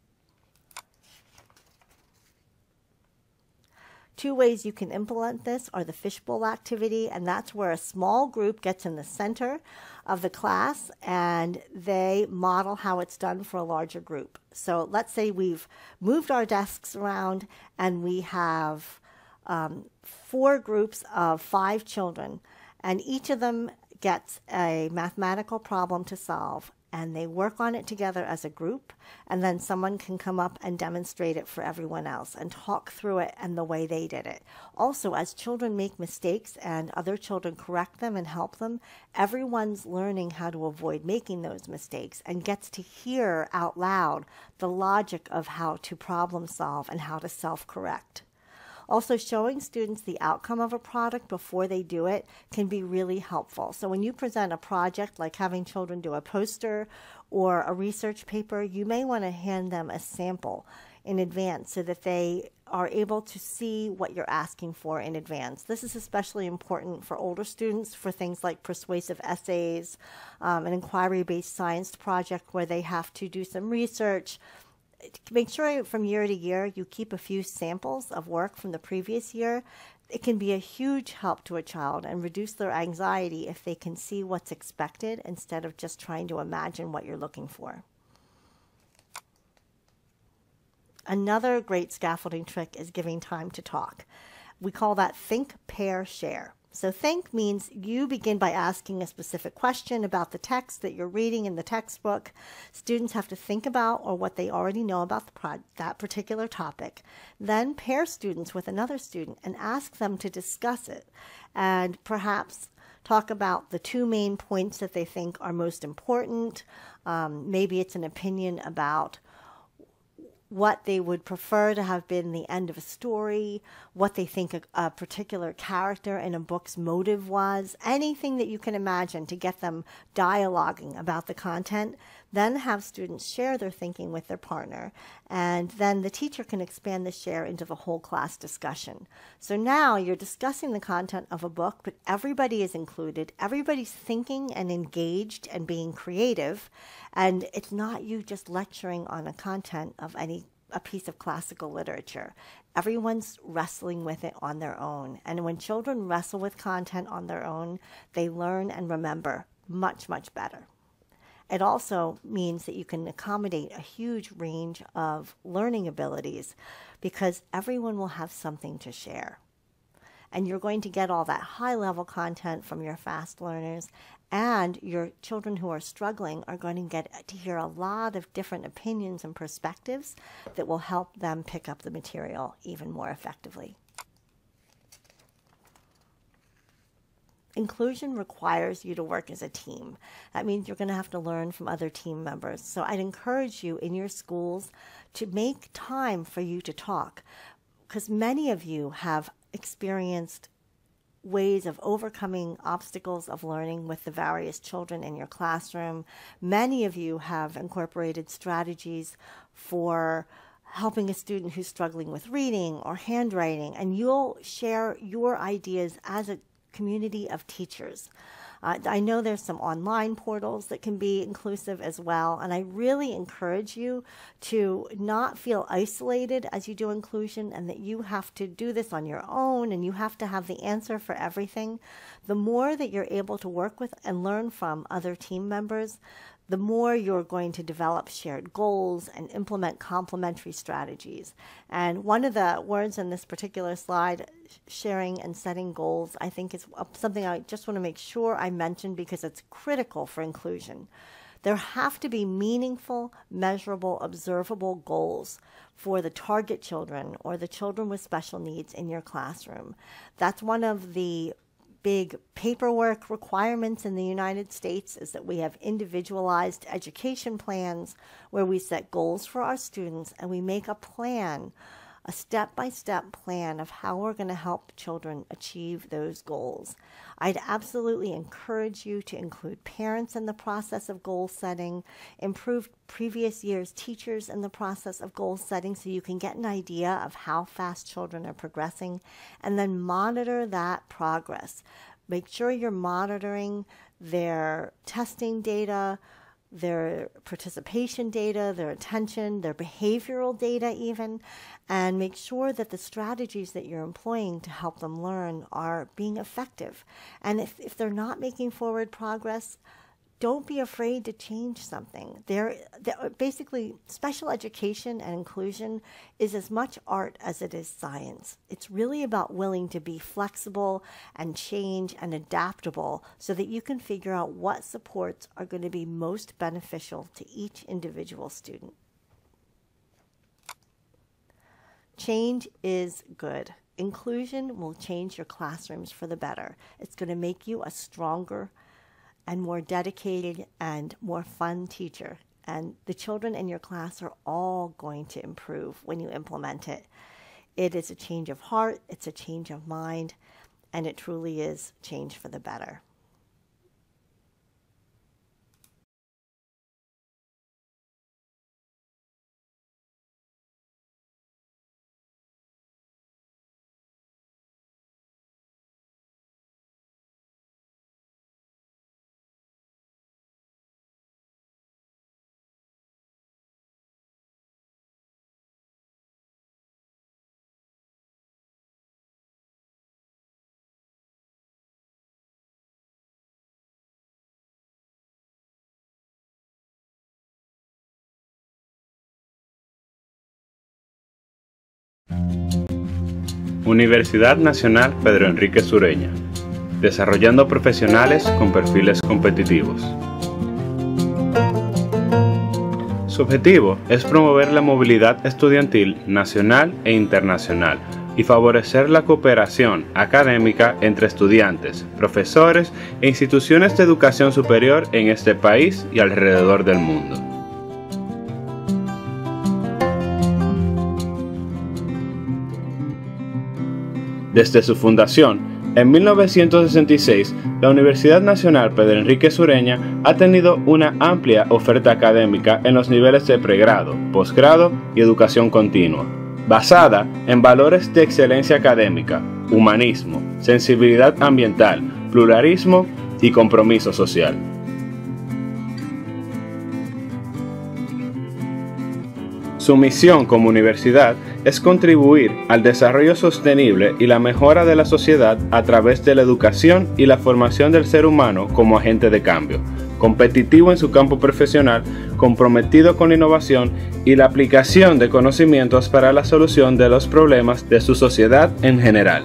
Two ways you can implement this are the fishbowl activity, and that's where a small group gets in the center of the class and they model how it's done for a larger group. So let's say we've moved our desks around and we have um, four groups of five children, and each of them gets a mathematical problem to solve, and they work on it together as a group, and then someone can come up and demonstrate it for everyone else and talk through it and the way they did it. Also, as children make mistakes and other children correct them and help them, everyone's learning how to avoid making those mistakes and gets to hear out loud the logic of how to problem solve and how to self-correct. Also, showing students the outcome of a product before they do it can be really helpful. So when you present a project like having children do a poster or a research paper, you may want to hand them a sample in advance so that they are able to see what you're asking for in advance. This is especially important for older students for things like persuasive essays, um, an inquiry-based science project where they have to do some research. Make sure from year to year you keep a few samples of work from the previous year. It can be a huge help to a child and reduce their anxiety if they can see what's expected instead of just trying to imagine what you're looking for. Another great scaffolding trick is giving time to talk. We call that think, pair, share. So think means you begin by asking a specific question about the text that you're reading in the textbook. Students have to think about or what they already know about the pro that particular topic. Then pair students with another student and ask them to discuss it and perhaps talk about the two main points that they think are most important. Um, maybe it's an opinion about what they would prefer to have been the end of a story, what they think a, a particular character in a book's motive was, anything that you can imagine to get them dialoguing about the content. Then have students share their thinking with their partner, and then the teacher can expand the share into the whole class discussion. So now you're discussing the content of a book, but everybody is included, everybody's thinking and engaged and being creative, and it's not you just lecturing on a content of any a piece of classical literature. Everyone's wrestling with it on their own, and when children wrestle with content on their own, they learn and remember much, much better. It also means that you can accommodate a huge range of learning abilities because everyone will have something to share. And you're going to get all that high-level content from your fast learners, and your children who are struggling are going to get to hear a lot of different opinions and perspectives that will help them pick up the material even more effectively. Inclusion requires you to work as a team. That means you're going to have to learn from other team members. So I'd encourage you in your schools to make time for you to talk, because many of you have experienced ways of overcoming obstacles of learning with the various children in your classroom. Many of you have incorporated strategies for helping a student who's struggling with reading or handwriting, and you'll share your ideas as a community of teachers. Uh, I know there's some online portals that can be inclusive as well, and I really encourage you to not feel isolated as you do inclusion and that you have to do this on your own and you have to have the answer for everything. The more that you're able to work with and learn from other team members, the more you're going to develop shared goals and implement complementary strategies. And one of the words in this particular slide, sharing and setting goals, I think is something I just want to make sure I mention because it's critical for inclusion. There have to be meaningful, measurable, observable goals for the target children or the children with special needs in your classroom. That's one of the big paperwork requirements in the United States, is that we have individualized education plans where we set goals for our students and we make a plan, a step-by-step plan of how we're going to help children achieve those goals. I'd absolutely encourage you to include parents in the process of goal setting, improve previous year's teachers in the process of goal setting so you can get an idea of how fast children are progressing, and then monitor that progress. Make sure you're monitoring their testing data, their participation data, their attention, their behavioral data even, and make sure that the strategies that you're employing to help them learn are being effective. And if, if they're not making forward progress, don't be afraid to change something. They're, they're basically, special education and inclusion is as much art as it is science. It's really about willing to be flexible and change and adaptable so that you can figure out what supports are going to be most beneficial to each individual student. Change is good. Inclusion will change your classrooms for the better. It's going to make you a stronger and more dedicated and more fun teacher. And the children in your class are all going to improve when you implement it. It is a change of heart, it's a change of mind, and it truly is change for the better. Universidad Nacional Pedro Enrique Sureña, desarrollando profesionales con perfiles competitivos. Su objetivo es promover la movilidad estudiantil nacional e internacional y favorecer la cooperación académica entre estudiantes, profesores e instituciones de educación superior en este país y alrededor del mundo. Desde su fundación, en mil novecientos sesenta y seis, la Universidad Nacional Pedro Enrique Sureña ha tenido una amplia oferta académica en los niveles de pregrado, posgrado y educación continua, basada en valores de excelencia académica, humanismo, sensibilidad ambiental, pluralismo y compromiso social. Su misión como universidad es contribuir al desarrollo sostenible y la mejora de la sociedad a través de la educación y la formación del ser humano como agente de cambio, competitivo en su campo profesional, comprometido con la innovación y la aplicación de conocimientos para la solución de los problemas de su sociedad en general.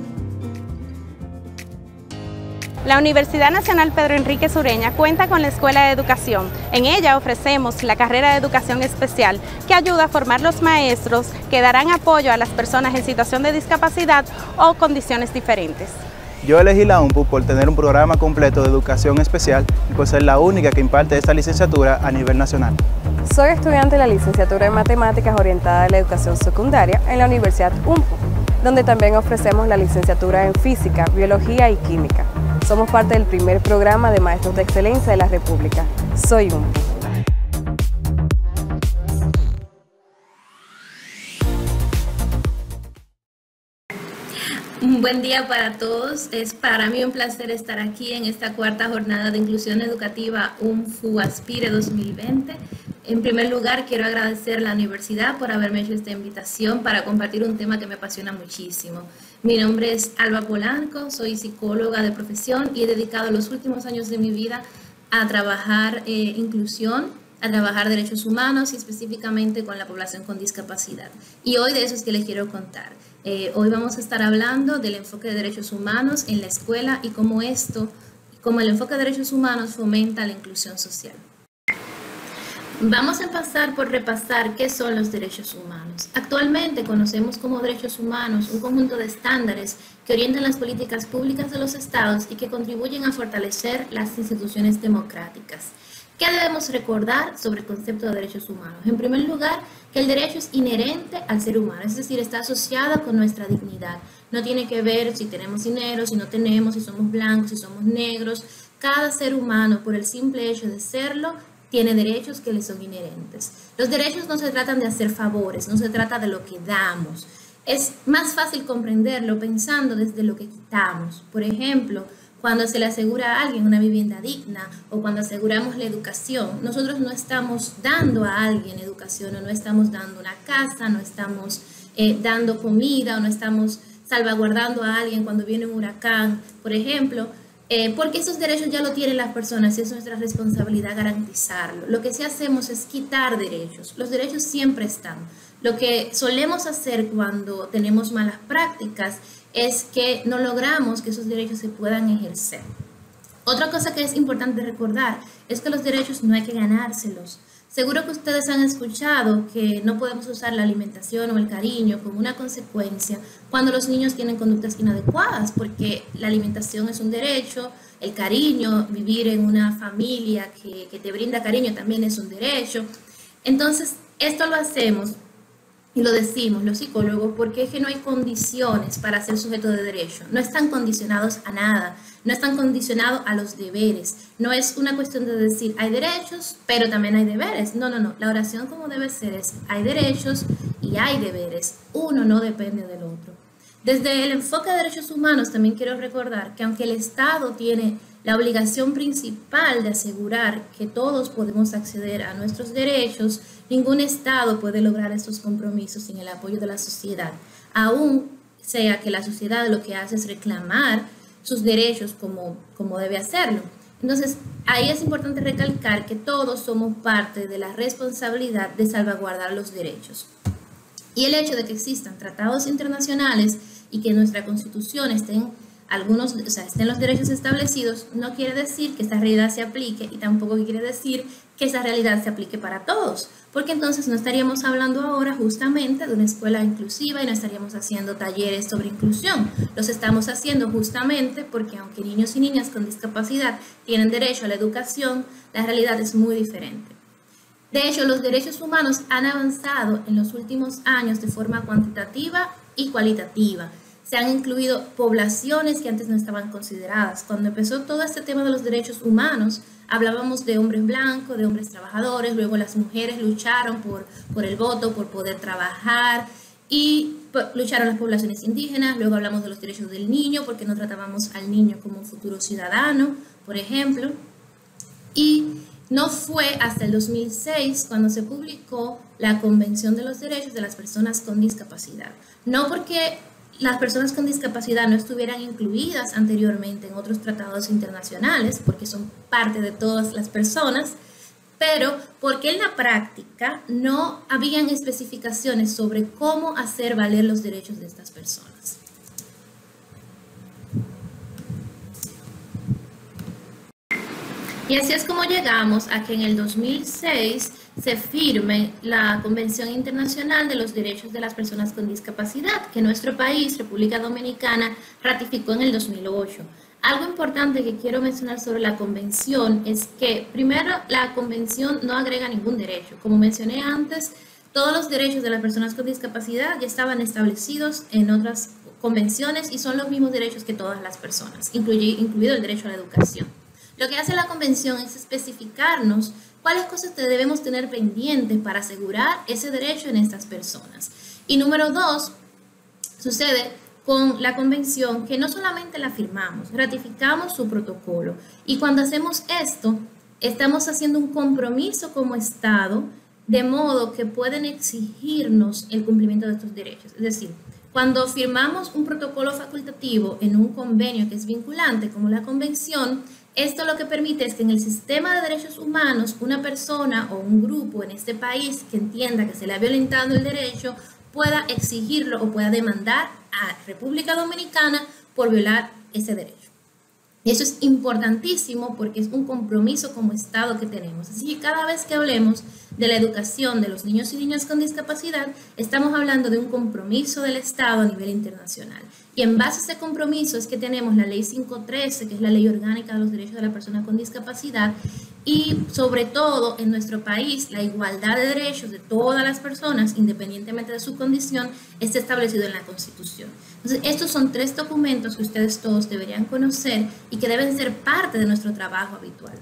La Universidad Nacional Pedro Enrique Sureña cuenta con la Escuela de Educación. En ella ofrecemos la carrera de Educación Especial, que ayuda a formar los maestros que darán apoyo a las personas en situación de discapacidad o condiciones diferentes. Yo elegí la U M P U por tener un programa completo de educación especial y por ser la única que imparte esta licenciatura a nivel nacional. Soy estudiante de la licenciatura en Matemáticas orientada a la educación secundaria en la Universidad U M P U, donde también ofrecemos la licenciatura en Física, Biología y Química. Somos parte del primer programa de Maestros de Excelencia de la República. Soy U M P U. Un buen día para todos. Es para mí un placer estar aquí en esta cuarta jornada de inclusión educativa U M F U Aspire dos mil veinte. En primer lugar, quiero agradecer a la universidad por haberme hecho esta invitación para compartir un tema que me apasiona muchísimo. Mi nombre es Alba Polanco, soy psicóloga de profesión y he dedicado los últimos años de mi vida a trabajar eh, inclusión, a trabajar derechos humanos y específicamente con la población con discapacidad. Y hoy de eso es que les quiero contar. Eh, hoy vamos a estar hablando del enfoque de derechos humanos en la escuela y cómo esto, cómo el enfoque de derechos humanos fomenta la inclusión social. Vamos a empezar por repasar qué son los derechos humanos. Actualmente conocemos como derechos humanos un conjunto de estándares que orientan las políticas públicas de los estados y que contribuyen a fortalecer las instituciones democráticas. ¿Qué debemos recordar sobre el concepto de derechos humanos? En primer lugar, que el derecho es inherente al ser humano, es decir, está asociado con nuestra dignidad. No tiene que ver si tenemos dinero, si no tenemos, si somos blancos, si somos negros. Cada ser humano, por el simple hecho de serlo, tiene derechos que le son inherentes. Los derechos no se tratan de hacer favores, no se trata de lo que damos. Es más fácil comprenderlo pensando desde lo que quitamos. Por ejemplo, cuando se le asegura a alguien una vivienda digna o cuando aseguramos la educación, nosotros no estamos dando a alguien educación o no estamos dando una casa, no estamos eh, dando comida o no estamos salvaguardando a alguien cuando viene un huracán, por ejemplo, eh, porque esos derechos ya lo tienen las personas y es nuestra responsabilidad garantizarlo. Lo que sí hacemos es quitar derechos. Los derechos siempre están. Lo que solemos hacer cuando tenemos malas prácticas es que no logramos que esos derechos se puedan ejercer. Otra cosa que es importante recordar es que los derechos no hay que ganárselos. Seguro que ustedes han escuchado que no podemos usar la alimentación o el cariño como una consecuencia cuando los niños tienen conductas inadecuadas, porque la alimentación es un derecho, el cariño, vivir en una familia que, que te brinda cariño también es un derecho. Entonces, esto lo hacemos y lo decimos los psicólogos porque es que no hay condiciones para ser sujeto de derecho. No están condicionados a nada, no están condicionados a los deberes. No es una cuestión de decir hay derechos, pero también hay deberes. No, no, no. La oración como debe ser es hay derechos y hay deberes. Uno no depende del otro. Desde el enfoque de derechos humanos también quiero recordar que aunque el Estado tiene la obligación principal de asegurar que todos podemos acceder a nuestros derechos, ningún Estado puede lograr estos compromisos sin el apoyo de la sociedad, aún sea que la sociedad lo que hace es reclamar sus derechos como, como debe hacerlo. Entonces, ahí es importante recalcar que todos somos parte de la responsabilidad de salvaguardar los derechos. Y el hecho de que existan tratados internacionales y que en nuestra Constitución estén algunos, o sea, estén los derechos establecidos, no quiere decir que esa realidad se aplique y tampoco quiere decir que esa realidad se aplique para todos, porque entonces no estaríamos hablando ahora justamente de una escuela inclusiva y no estaríamos haciendo talleres sobre inclusión. Los estamos haciendo justamente porque aunque niños y niñas con discapacidad tienen derecho a la educación, la realidad es muy diferente. De hecho, los derechos humanos han avanzado en los últimos años de forma cuantitativa y cualitativa. se han incluido poblaciones que antes no estaban consideradas. Cuando empezó todo este tema de los derechos humanos, hablábamos de hombres blancos, de hombres trabajadores, luego las mujeres lucharon por, por el voto, por poder trabajar, y lucharon las poblaciones indígenas. Luego hablamos de los derechos del niño, porque no tratábamos al niño como un futuro ciudadano, por ejemplo. Y no fue hasta el dos mil seis cuando se publicó la Convención de los Derechos de las Personas con Discapacidad. No porque las personas con discapacidad no estuvieran incluidas anteriormente en otros tratados internacionales, porque son parte de todas las personas, pero porque en la práctica no habían especificaciones sobre cómo hacer valer los derechos de estas personas. Y así es como llegamos a que en el dos mil seis se firme la Convención Internacional de los Derechos de las Personas con Discapacidad, que nuestro país, República Dominicana, ratificó en el dos mil ocho. Algo importante que quiero mencionar sobre la convención es que, primero, la convención no agrega ningún derecho. Como mencioné antes, todos los derechos de las personas con discapacidad ya estaban establecidos en otras convenciones y son los mismos derechos que todas las personas, incluido el derecho a la educación. Lo que hace la convención es especificarnos cuáles cosas debemos tener pendientes para asegurar ese derecho en estas personas. Y número dos, sucede con la convención que no solamente la firmamos, ratificamos su protocolo. Y cuando hacemos esto, estamos haciendo un compromiso como Estado, de modo que pueden exigirnos el cumplimiento de estos derechos. Es decir, cuando firmamos un protocolo facultativo en un convenio que es vinculante, como la convención, esto lo que permite es que en el sistema de derechos humanos, una persona o un grupo en este país que entienda que se le ha violentado el derecho pueda exigirlo o pueda demandar a República Dominicana por violar ese derecho. Y eso es importantísimo porque es un compromiso como Estado que tenemos. Así que cada vez que hablemos de la educación de los niños y niñas con discapacidad, estamos hablando de un compromiso del Estado a nivel internacional. Y en base a ese compromiso es que tenemos la Ley quinientos trece, que es la Ley Orgánica de los Derechos de la Persona con Discapacidad, y sobre todo en nuestro país la igualdad de derechos de todas las personas, independientemente de su condición, está establecido en la Constitución. Entonces, estos son tres documentos que ustedes todos deberían conocer y que deben ser parte de nuestro trabajo habitual.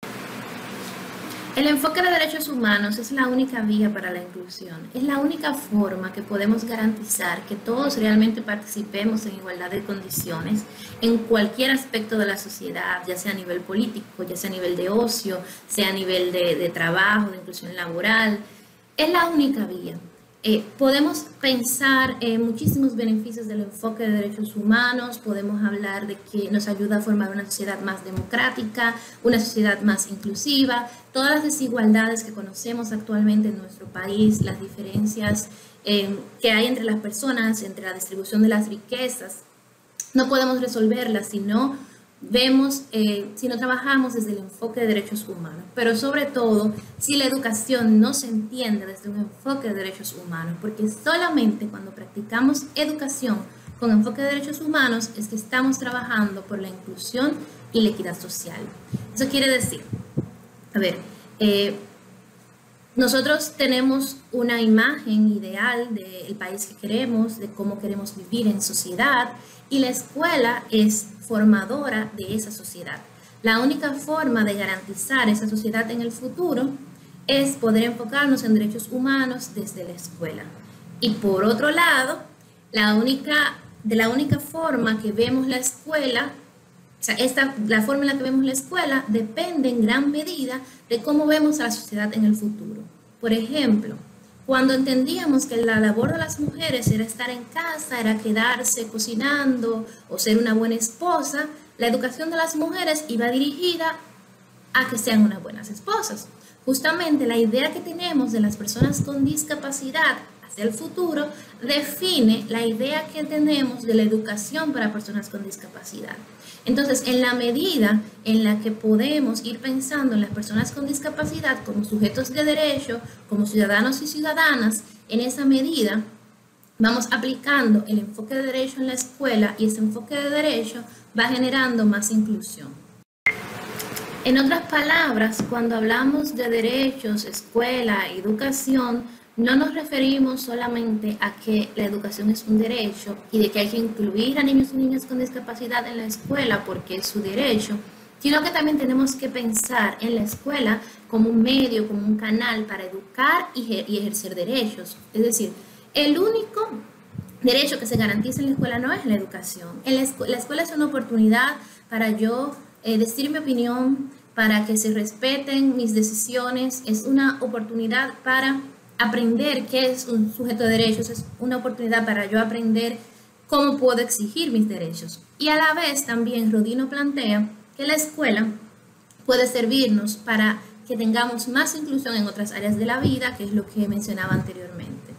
El enfoque de derechos humanos es la única vía para la inclusión. Es la única forma que podemos garantizar que todos realmente participemos en igualdad de condiciones en cualquier aspecto de la sociedad, ya sea a nivel político, ya sea a nivel de ocio, sea a nivel de, de trabajo, de inclusión laboral. Es la única vía. Eh, podemos pensar en muchísimos beneficios del enfoque de derechos humanos, podemos hablar de que nos ayuda a formar una sociedad más democrática, una sociedad más inclusiva, todas las desigualdades que conocemos actualmente en nuestro país, las diferencias eh, que hay entre las personas, entre la distribución de las riquezas, no podemos resolverlas si no vemos, eh, si no trabajamos desde el enfoque de derechos humanos, pero sobre todo si la educación no se entiende desde un enfoque de derechos humanos, porque solamente cuando practicamos educación con enfoque de derechos humanos es que estamos trabajando por la inclusión y la equidad social. Eso quiere decir, a ver, eh, nosotros tenemos una imagen ideal del país que queremos, de cómo queremos vivir en sociedad, y la escuela es formadora de esa sociedad. La única forma de garantizar esa sociedad en el futuro es poder enfocarnos en derechos humanos desde la escuela. Y por otro lado, la única, de la única forma que vemos la escuela, o sea, esta, la forma en la que vemos la escuela depende en gran medida de cómo vemos a la sociedad en el futuro. Por ejemplo, cuando entendíamos que la labor de las mujeres era estar en casa, era quedarse cocinando o ser una buena esposa, la educación de las mujeres iba dirigida a que sean unas buenas esposas. Justamente la idea que tenemos de las personas con discapacidad hacia el futuro define la idea que tenemos de la educación para personas con discapacidad. Entonces, en la medida en la que podemos ir pensando en las personas con discapacidad como sujetos de derecho, como ciudadanos y ciudadanas, en esa medida vamos aplicando el enfoque de derecho en la escuela y ese enfoque de derecho va generando más inclusión. En otras palabras, cuando hablamos de derechos, escuela, educación, no nos referimos solamente a que la educación es un derecho y de que hay que incluir a niños y niñas con discapacidad en la escuela porque es su derecho, sino que también tenemos que pensar en la escuela como un medio, como un canal para educar y, y ejercer derechos. Es decir, el único derecho que se garantiza en la escuela no es la educación. En la, escu la escuela es una oportunidad para yo eh, decir mi opinión, para que se respeten mis decisiones, es una oportunidad para aprender qué es un sujeto de derechos, es una oportunidad para yo aprender cómo puedo exigir mis derechos. Y a la vez también Rodino plantea que la escuela puede servirnos para que tengamos más inclusión en otras áreas de la vida, que es lo que mencionaba anteriormente.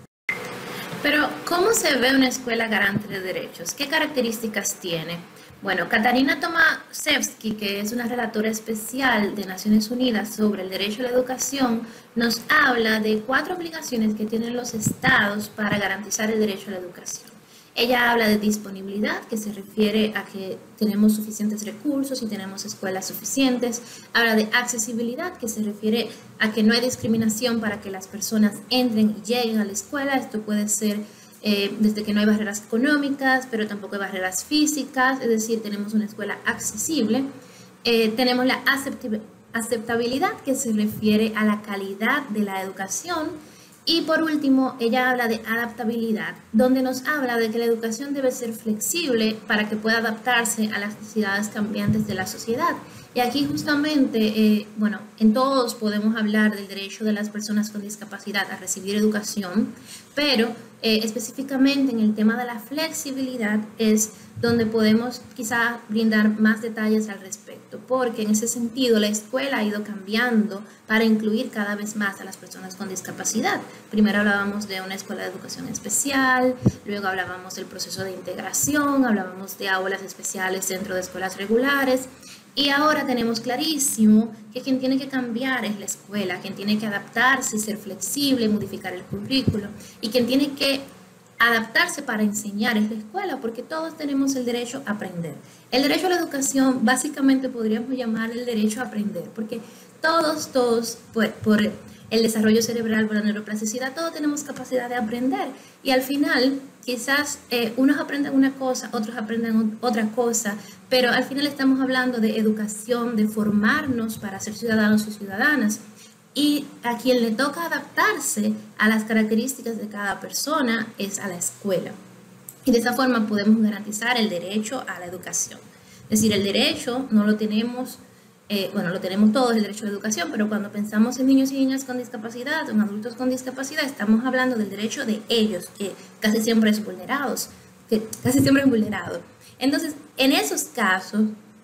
Pero, ¿cómo se ve una escuela garante de derechos? ¿Qué características tiene? Bueno, Katarina Tomaszewski, que es una relatora especial de Naciones Unidas sobre el derecho a la educación, nos habla de cuatro obligaciones que tienen los estados para garantizar el derecho a la educación. Ella habla de disponibilidad, que se refiere a que tenemos suficientes recursos y tenemos escuelas suficientes. Habla de accesibilidad, que se refiere a que no hay discriminación para que las personas entren y lleguen a la escuela. Esto puede ser eh, desde que no hay barreras económicas, pero tampoco hay barreras físicas, es decir, tenemos una escuela accesible. Eh, tenemos la aceptabilidad, que se refiere a la calidad de la educación. Y por último, ella habla de adaptabilidad, donde nos habla de que la educación debe ser flexible para que pueda adaptarse a las necesidades cambiantes de la sociedad. Y aquí justamente, eh, bueno, en todos podemos hablar del derecho de las personas con discapacidad a recibir educación, pero eh, específicamente en el tema de la flexibilidad es donde podemos quizá brindar más detalles al respecto, porque en ese sentido la escuela ha ido cambiando para incluir cada vez más a las personas con discapacidad. Primero hablábamos de una escuela de educación especial, luego hablábamos del proceso de integración, hablábamos de aulas especiales dentro de escuelas regulares, y ahora tenemos clarísimo que quien tiene que cambiar es la escuela, quien tiene que adaptarse, ser flexible, modificar el currículo, y quien tiene que adaptarse para enseñar es la escuela, porque todos tenemos el derecho a aprender. El derecho a la educación básicamente podríamos llamar el derecho a aprender, porque todos, todos, por, por el desarrollo cerebral, por la neuroplasticidad, todos tenemos capacidad de aprender. Y al final, quizás eh, unos aprenden una cosa, otros aprenden otra cosa, pero al final estamos hablando de educación, de formarnos para ser ciudadanos y ciudadanas. Y a quien le toca adaptarse a las características de cada persona es a la escuela. Y de esa forma podemos garantizar el derecho a la educación. Es decir, el derecho no lo tenemos, eh, bueno, lo tenemos todos, el derecho a la educación, pero cuando pensamos en niños y niñas con discapacidad, en adultos con discapacidad, estamos hablando del derecho de ellos, que casi siempre es vulnerados, que casi siempre es vulnerado. Entonces, en esos casos,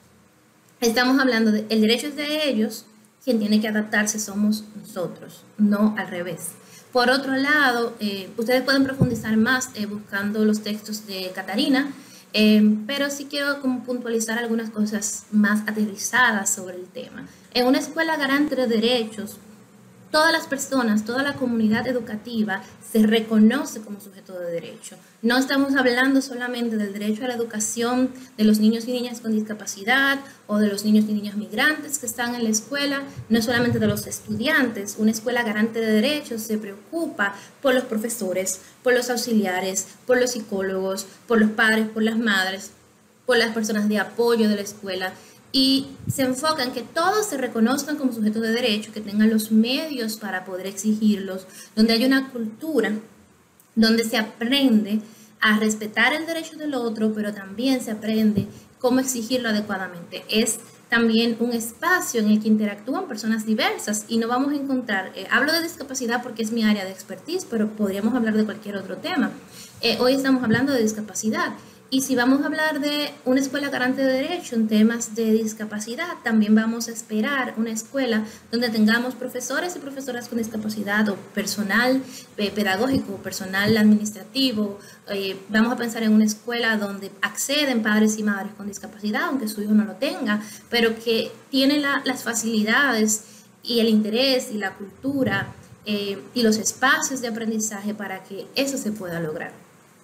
estamos hablando de el derecho es de ellos. Quien tiene que adaptarse somos nosotros, no al revés. Por otro lado, eh, ustedes pueden profundizar más eh, buscando los textos de Katarina, eh, pero sí quiero como puntualizar algunas cosas más aterrizadas sobre el tema. En una escuela garante de derechos, todas las personas, toda la comunidad educativa se reconoce como sujeto de derecho. No estamos hablando solamente del derecho a la educación de los niños y niñas con discapacidad o de los niños y niñas migrantes que están en la escuela, no es solamente de los estudiantes. Una escuela garante de derechos se preocupa por los profesores, por los auxiliares, por los psicólogos, por los padres, por las madres, por las personas de apoyo de la escuela, y se enfoca en que todos se reconozcan como sujetos de derecho, que tengan los medios para poder exigirlos, donde hay una cultura donde se aprende a respetar el derecho del otro, pero también se aprende cómo exigirlo adecuadamente. Es también un espacio en el que interactúan personas diversas y no vamos a encontrar, eh, hablo de discapacidad porque es mi área de expertise, pero podríamos hablar de cualquier otro tema. Eh, hoy estamos hablando de discapacidad. Y si vamos a hablar de una escuela garante de derecho en temas de discapacidad, también vamos a esperar una escuela donde tengamos profesores y profesoras con discapacidad o personal eh, pedagógico, personal administrativo. Eh, vamos a pensar en una escuela donde acceden padres y madres con discapacidad, aunque su hijo no lo tenga, pero que tiene la, las facilidades y el interés y la cultura eh, y los espacios de aprendizaje para que eso se pueda lograr.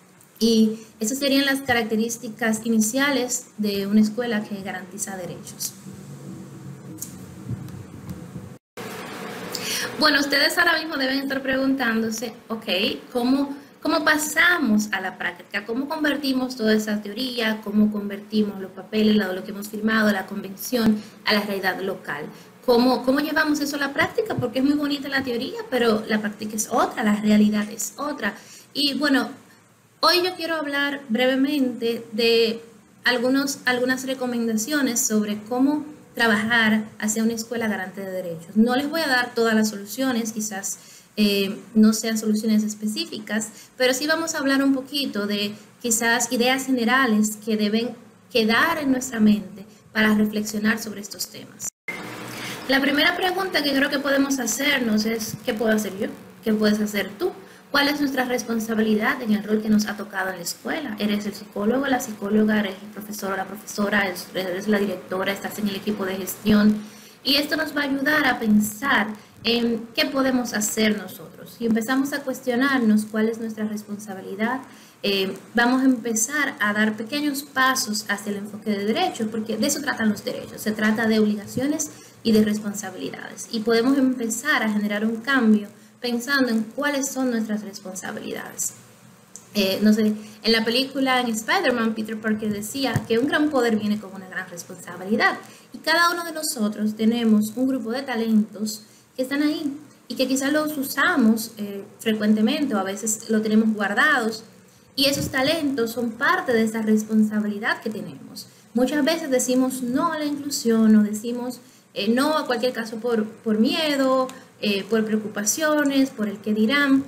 Y esas serían las características iniciales de una escuela que garantiza derechos. Bueno, ustedes ahora mismo deben estar preguntándose, ok, ¿cómo, cómo pasamos a la práctica? ¿Cómo convertimos toda esa teoría? ¿Cómo convertimos los papeles, lo que hemos firmado, la convención, a la realidad local? ¿Cómo, ¿Cómo llevamos eso a la práctica? Porque es muy bonita la teoría, pero la práctica es otra, la realidad es otra. Y bueno, hoy yo quiero hablar brevemente de algunos, algunas recomendaciones sobre cómo trabajar hacia una escuela garante de derechos. No les voy a dar todas las soluciones, quizás eh, no sean soluciones específicas, pero sí vamos a hablar un poquito de quizás ideas generales que deben quedar en nuestra mente para reflexionar sobre estos temas. La primera pregunta que creo que podemos hacernos es, ¿qué puedo hacer yo? ¿Qué puedes hacer tú? ¿Cuál es nuestra responsabilidad en el rol que nos ha tocado en la escuela? ¿Eres el psicólogo, la psicóloga, eres el profesor o la profesora, eres la directora, estás en el equipo de gestión? Y esto nos va a ayudar a pensar en qué podemos hacer nosotros. Si empezamos a cuestionarnos cuál es nuestra responsabilidad, eh, vamos a empezar a dar pequeños pasos hacia el enfoque de derechos, porque de eso tratan los derechos. Se trata de obligaciones y de responsabilidades. Y podemos empezar a generar un cambio pensando en cuáles son nuestras responsabilidades. Eh, no sé, en la película en Spider-Man, Peter Parker decía que un gran poder viene con una gran responsabilidad. Y cada uno de nosotros tenemos un grupo de talentos que están ahí y que quizás los usamos eh, frecuentemente o a veces lo tenemos guardados. Y esos talentos son parte de esa responsabilidad que tenemos. Muchas veces decimos no a la inclusión o decimos eh, no a cualquier caso por, por miedo, Eh, por preocupaciones, por el que dirán,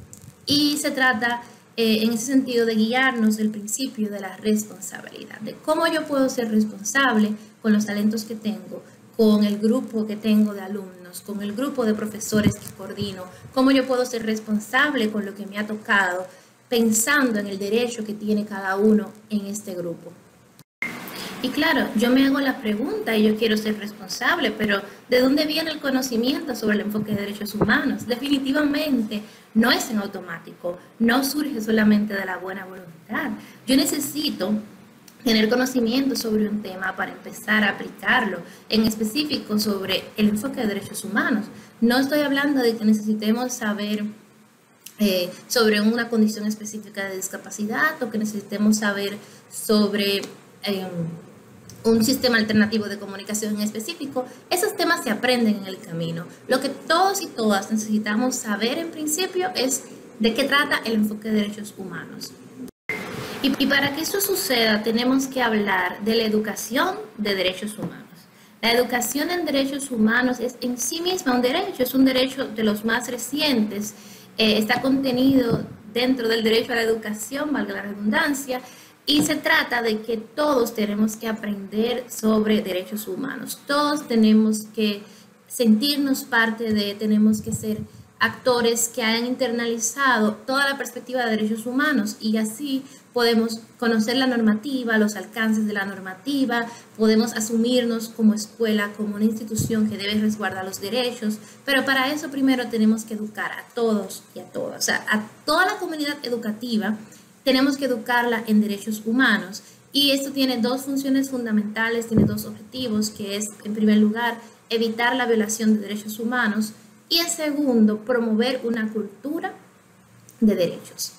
y se trata eh, en ese sentido de guiarnos del principio de la responsabilidad, de cómo yo puedo ser responsable con los talentos que tengo, con el grupo que tengo de alumnos, con el grupo de profesores que coordino, cómo yo puedo ser responsable con lo que me ha tocado, pensando en el derecho que tiene cada uno en este grupo. Y claro, yo me hago la pregunta y yo quiero ser responsable, pero ¿de dónde viene el conocimiento sobre el enfoque de derechos humanos? Definitivamente no es en automático, no surge solamente de la buena voluntad. Yo necesito tener conocimiento sobre un tema para empezar a aplicarlo, en específico sobre el enfoque de derechos humanos. No estoy hablando de que necesitemos saber eh, sobre una condición específica de discapacidad o que necesitemos saber sobre Eh, un sistema alternativo de comunicación en específico. Esos temas se aprenden en el camino. Lo que todos y todas necesitamos saber en principio es de qué trata el enfoque de derechos humanos. Y, y para que eso suceda tenemos que hablar de la educación de derechos humanos. La educación en derechos humanos es en sí misma un derecho, es un derecho de los más recientes, eh, está contenido dentro del derecho a la educación, valga la redundancia. Y se trata de que todos tenemos que aprender sobre derechos humanos. Todos tenemos que sentirnos parte de, tenemos que ser actores que hayan internalizado toda la perspectiva de derechos humanos y así podemos conocer la normativa, los alcances de la normativa, podemos asumirnos como escuela, como una institución que debe resguardar los derechos, pero para eso primero tenemos que educar a todos y a todas, o sea, a toda la comunidad educativa. Tenemos que educarla en derechos humanos y esto tiene dos funciones fundamentales, tiene dos objetivos, que es, en primer lugar, evitar la violación de derechos humanos y, en segundo, promover una cultura de derechos.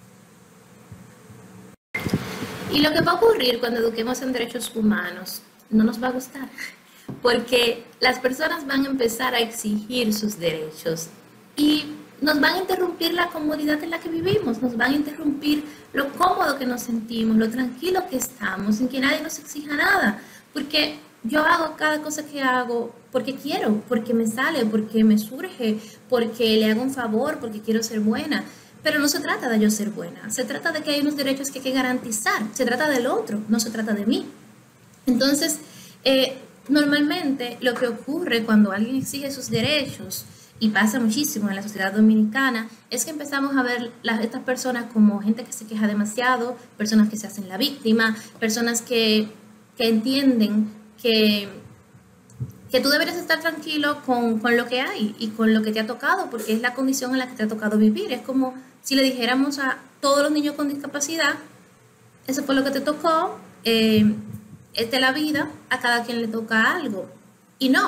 Y lo que va a ocurrir cuando eduquemos en derechos humanos no nos va a gustar, porque las personas van a empezar a exigir sus derechos y nos van a interrumpir la comodidad en la que vivimos, nos van a interrumpir lo cómodo que nos sentimos, lo tranquilo que estamos, sin que nadie nos exija nada, porque yo hago cada cosa que hago porque quiero, porque me sale, porque me surge, porque le hago un favor, porque quiero ser buena, pero no se trata de yo ser buena, se trata de que hay unos derechos que hay que garantizar, se trata del otro, no se trata de mí. Entonces, eh, normalmente lo que ocurre cuando alguien exige sus derechos, y pasa muchísimo en la sociedad dominicana, es que empezamos a ver a estas personas como gente que se queja demasiado, personas que se hacen la víctima, personas que, que entienden que, que tú deberías estar tranquilo con, con lo que hay y con lo que te ha tocado, porque es la condición en la que te ha tocado vivir. Es como si le dijéramos a todos los niños con discapacidad, eso fue lo que te tocó, eh, esta es la vida, a cada quien le toca algo. Y no.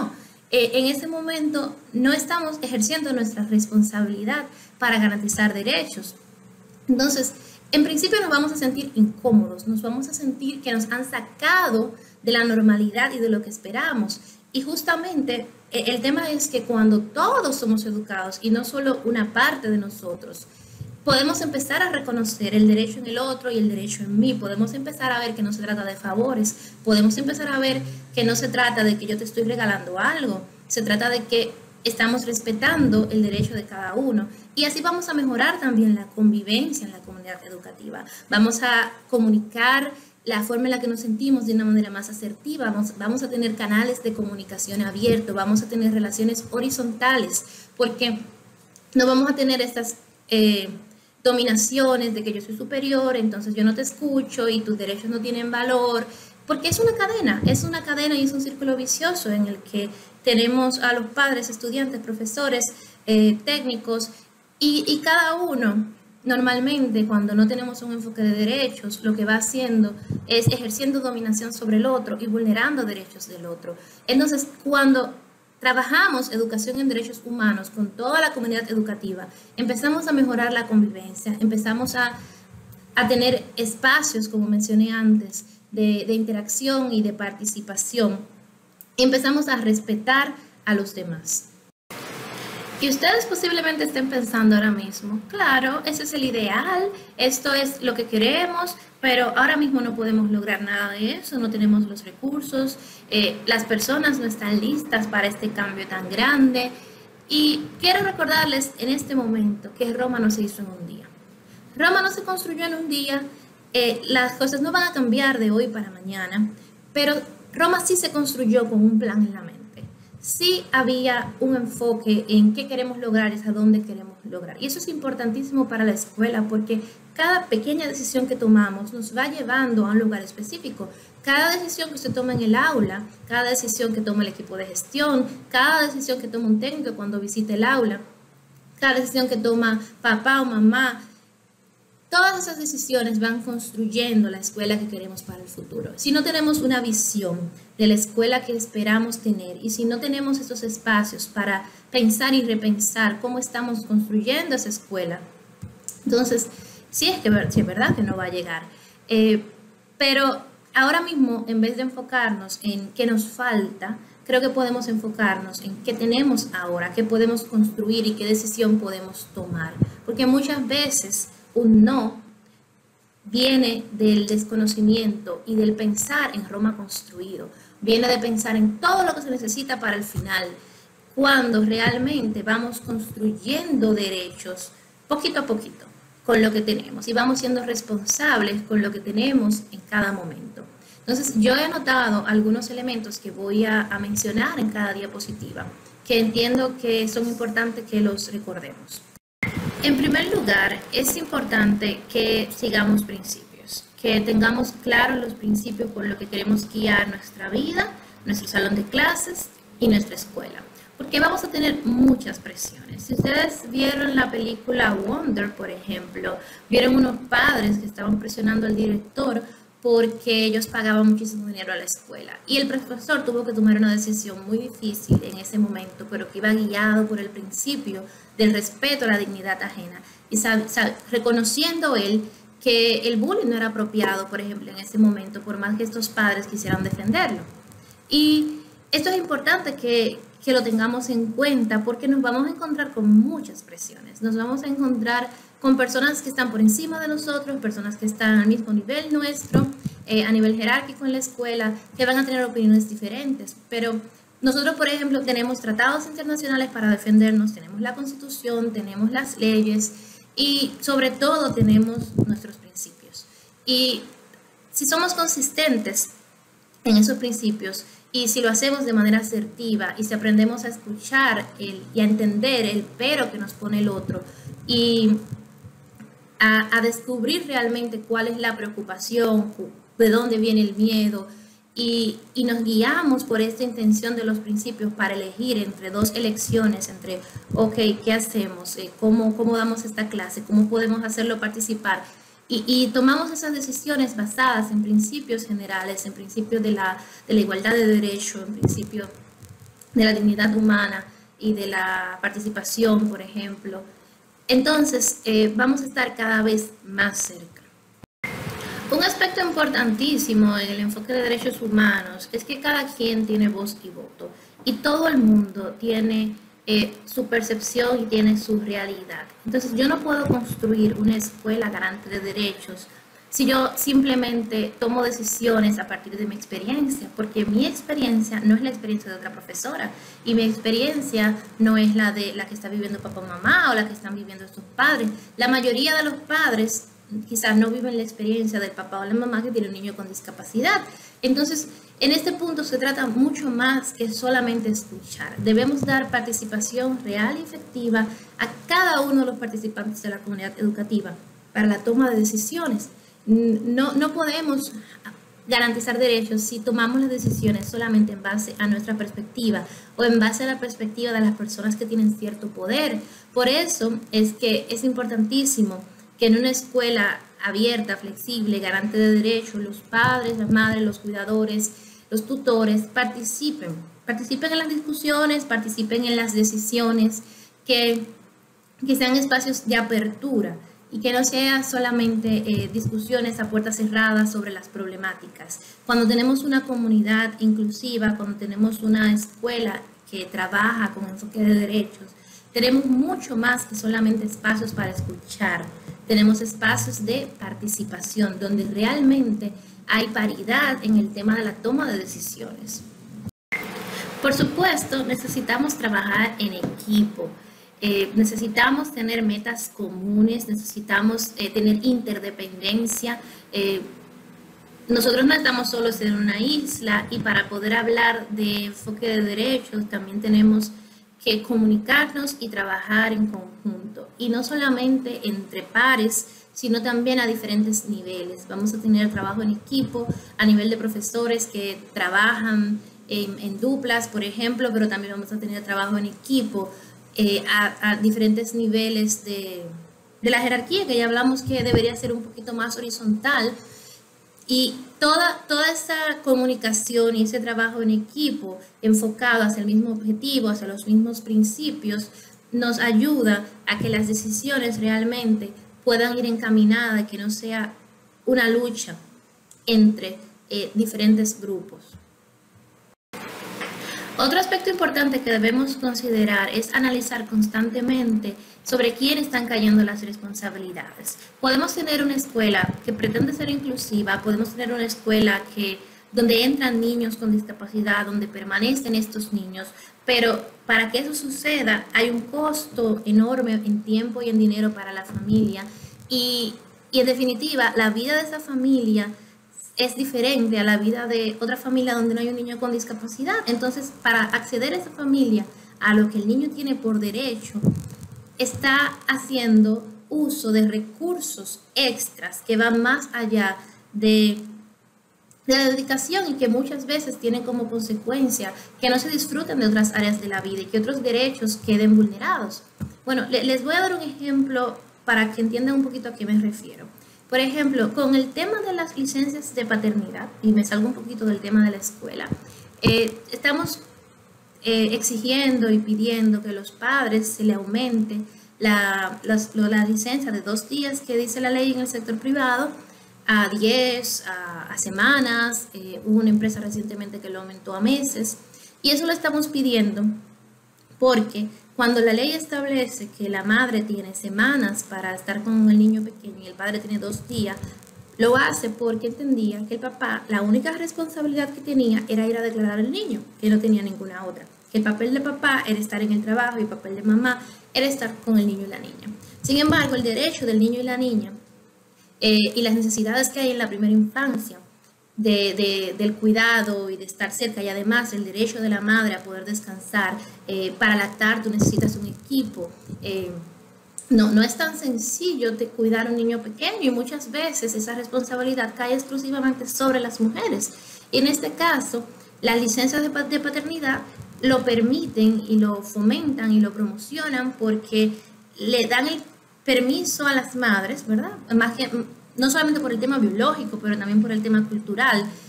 eh, en ese momento no estamos ejerciendo nuestra responsabilidad para garantizar derechos. Entonces, en principio nos vamos a sentir incómodos, nos vamos a sentir que nos han sacado de la normalidad y de lo que esperamos. Y justamente eh, el tema es que cuando todos somos educados y no solo una parte de nosotros, podemos empezar a reconocer el derecho en el otro y el derecho en mí. Podemos empezar a ver que no se trata de favores. Podemos empezar a ver que no se trata de que yo te estoy regalando algo. Se trata de que estamos respetando el derecho de cada uno. Y así vamos a mejorar también la convivencia en la comunidad educativa. Vamos a comunicar la forma en la que nos sentimos de una manera más asertiva. Vamos, vamos a tener canales de comunicación abiertos. Vamos a tener relaciones horizontales. Porque no vamos a tener estas Eh, dominaciones de que yo soy superior, entonces yo no te escucho y tus derechos no tienen valor, porque es una cadena, es una cadena y es un círculo vicioso en el que tenemos a los padres, estudiantes, profesores, eh, técnicos y, y cada uno normalmente cuando no tenemos un enfoque de derechos lo que va haciendo es ejerciendo dominación sobre el otro y vulnerando derechos del otro. Entonces cuando trabajamos educación en derechos humanos con toda la comunidad educativa, empezamos a mejorar la convivencia, empezamos a, a tener espacios, como mencioné antes, de, de interacción y de participación, y empezamos a respetar a los demás. Y ustedes posiblemente estén pensando ahora mismo, claro, ese es el ideal, esto es lo que queremos, pero ahora mismo no podemos lograr nada de eso, no tenemos los recursos, eh, las personas no están listas para este cambio tan grande. Y quiero recordarles en este momento que Roma no se hizo en un día. Roma no se construyó en un día, eh, las cosas no van a cambiar de hoy para mañana, pero Roma sí se construyó con un plan en la mente. Sí había un enfoque en qué queremos lograr y a dónde queremos lograr. Y eso es importantísimo para la escuela porque cada pequeña decisión que tomamos nos va llevando a un lugar específico. Cada decisión que se toma en el aula, cada decisión que toma el equipo de gestión, cada decisión que toma un técnico cuando visita el aula, cada decisión que toma papá o mamá, todas esas decisiones van construyendo la escuela que queremos para el futuro. Si no tenemos una visión de la escuela que esperamos tener y si no tenemos esos espacios para pensar y repensar cómo estamos construyendo esa escuela, entonces sí es, que, sí es verdad que no va a llegar. Eh, pero ahora mismo, en vez de enfocarnos en qué nos falta, creo que podemos enfocarnos en qué tenemos ahora, qué podemos construir y qué decisión podemos tomar. Porque muchas veces un no viene del desconocimiento y del pensar en Roma construido, viene de pensar en todo lo que se necesita para el final, cuando realmente vamos construyendo derechos poquito a poquito con lo que tenemos y vamos siendo responsables con lo que tenemos en cada momento. Entonces yo he anotado algunos elementos que voy a, a mencionar en cada diapositiva, que entiendo que son importantes que los recordemos. En primer lugar, es importante que sigamos principios, que tengamos claros los principios por los que queremos guiar nuestra vida, nuestro salón de clases y nuestra escuela, porque vamos a tener muchas presiones. Si ustedes vieron la película Wonder, por ejemplo, vieron unos padres que estaban presionando al director porque ellos pagaban muchísimo dinero a la escuela y el profesor tuvo que tomar una decisión muy difícil en ese momento, pero que iba guiado por el principio del respeto a la dignidad ajena y sabe, sabe, reconociendo él que el bullying no era apropiado, por ejemplo, en ese momento, por más que estos padres quisieran defenderlo. Y esto es importante que, que lo tengamos en cuenta porque nos vamos a encontrar con muchas presiones, nos vamos a encontrar con personas que están por encima de nosotros, personas que están al mismo nivel nuestro, eh, a nivel jerárquico en la escuela, que van a tener opiniones diferentes. Pero nosotros, por ejemplo, tenemos tratados internacionales para defendernos, tenemos la Constitución, tenemos las leyes y sobre todo tenemos nuestros principios. Y si somos consistentes en esos principios y si lo hacemos de manera asertiva y si aprendemos a escuchar el, y a entender el pero que nos pone el otro y A, a descubrir realmente cuál es la preocupación, de dónde viene el miedo y, y nos guiamos por esta intención de los principios para elegir entre dos elecciones, entre, ok, ¿qué hacemos? Eh, ¿cómo, ¿Cómo damos esta clase? ¿Cómo podemos hacerlo participar? Y, y tomamos esas decisiones basadas en principios generales, en principios de la, de la igualdad de derecho, en principios de la dignidad humana y de la participación, por ejemplo. Entonces, eh, vamos a estar cada vez más cerca. Un aspecto importantísimo en el enfoque de derechos humanos es que cada quien tiene voz y voto y todo el mundo tiene eh, su percepción y tiene su realidad. Entonces, yo no puedo construir una escuela garante de derechos si yo simplemente tomo decisiones a partir de mi experiencia, porque mi experiencia no es la experiencia de otra profesora y mi experiencia no es la de la que está viviendo papá o mamá o la que están viviendo estos padres. La mayoría de los padres quizás no viven la experiencia del papá o la mamá que tiene un niño con discapacidad. Entonces, en este punto se trata mucho más que solamente escuchar. Debemos dar participación real y efectiva a cada uno de los participantes de la comunidad educativa para la toma de decisiones. No, no podemos garantizar derechos si tomamos las decisiones solamente en base a nuestra perspectiva o en base a la perspectiva de las personas que tienen cierto poder. Por eso es que es importantísimo que en una escuela abierta, flexible, garante de derechos, los padres, las madres, los cuidadores, los tutores participen, participen en las discusiones, participen en las decisiones, que, que sean espacios de apertura y que no sea solamente eh, discusiones a puertas cerradas sobre las problemáticas. Cuando tenemos una comunidad inclusiva, cuando tenemos una escuela que trabaja con enfoque de derechos, tenemos mucho más que solamente espacios para escuchar. Tenemos espacios de participación donde realmente hay paridad en el tema de la toma de decisiones. Por supuesto, necesitamos trabajar en equipo. Eh, necesitamos tener metas comunes, necesitamos eh, tener interdependencia. Eh, nosotros no estamos solos en una isla y para poder hablar de enfoque de derechos también tenemos que comunicarnos y trabajar en conjunto. Y no solamente entre pares, sino también a diferentes niveles. Vamos a tener trabajo en equipo a nivel de profesores que trabajan en, en duplas, por ejemplo, pero también vamos a tener trabajo en equipo Eh, a, a diferentes niveles de, de la jerarquía, que ya hablamos que debería ser un poquito más horizontal, y toda, toda esa comunicación y ese trabajo en equipo enfocado hacia el mismo objetivo, hacia los mismos principios, nos ayuda a que las decisiones realmente puedan ir encaminadas, que no sea una lucha entre eh, diferentes grupos. Otro aspecto importante que debemos considerar es analizar constantemente sobre quién están cayendo las responsabilidades. Podemos tener una escuela que pretende ser inclusiva, podemos tener una escuela que, donde entran niños con discapacidad, donde permanecen estos niños, pero para que eso suceda hay un costo enorme en tiempo y en dinero para la familia y, y en definitiva la vida de esa familia es diferente a la vida de otra familia donde no hay un niño con discapacidad. Entonces, para acceder a esa familia, a lo que el niño tiene por derecho, está haciendo uso de recursos extras que van más allá de, de la dedicación y que muchas veces tienen como consecuencia que no se disfruten de otras áreas de la vida y que otros derechos queden vulnerados. Bueno, le, les voy a dar un ejemplo para que entiendan un poquito a qué me refiero. Por ejemplo, con el tema de las licencias de paternidad, y me salgo un poquito del tema de la escuela, eh, estamos eh, exigiendo y pidiendo que los padres se le aumente la, las, la licencia de dos días que dice la ley en el sector privado a diez, a, a semanas. Eh, hubo una empresa recientemente que lo aumentó a meses, y eso lo estamos pidiendo porque cuando la ley establece que la madre tiene semanas para estar con el niño pequeño y el padre tiene dos días, lo hace porque entendía que el papá, la única responsabilidad que tenía era ir a declarar al niño, que no tenía ninguna otra. Que el papel de papá era estar en el trabajo y el papel de mamá era estar con el niño y la niña. Sin embargo, el derecho del niño y la niña eh, y las necesidades que hay en la primera infancia, De, de, del cuidado y de estar cerca, y además el derecho de la madre a poder descansar. Eh, para lactar tú necesitas un equipo. Eh, no, no es tan sencillo de cuidar a un niño pequeño y muchas veces esa responsabilidad cae exclusivamente sobre las mujeres. Y en este caso, las licencias de, de paternidad lo permiten y lo fomentan y lo promocionan porque le dan el permiso a las madres, ¿verdad? Más que, no solamente por el tema biológico, pero también por el tema cultural,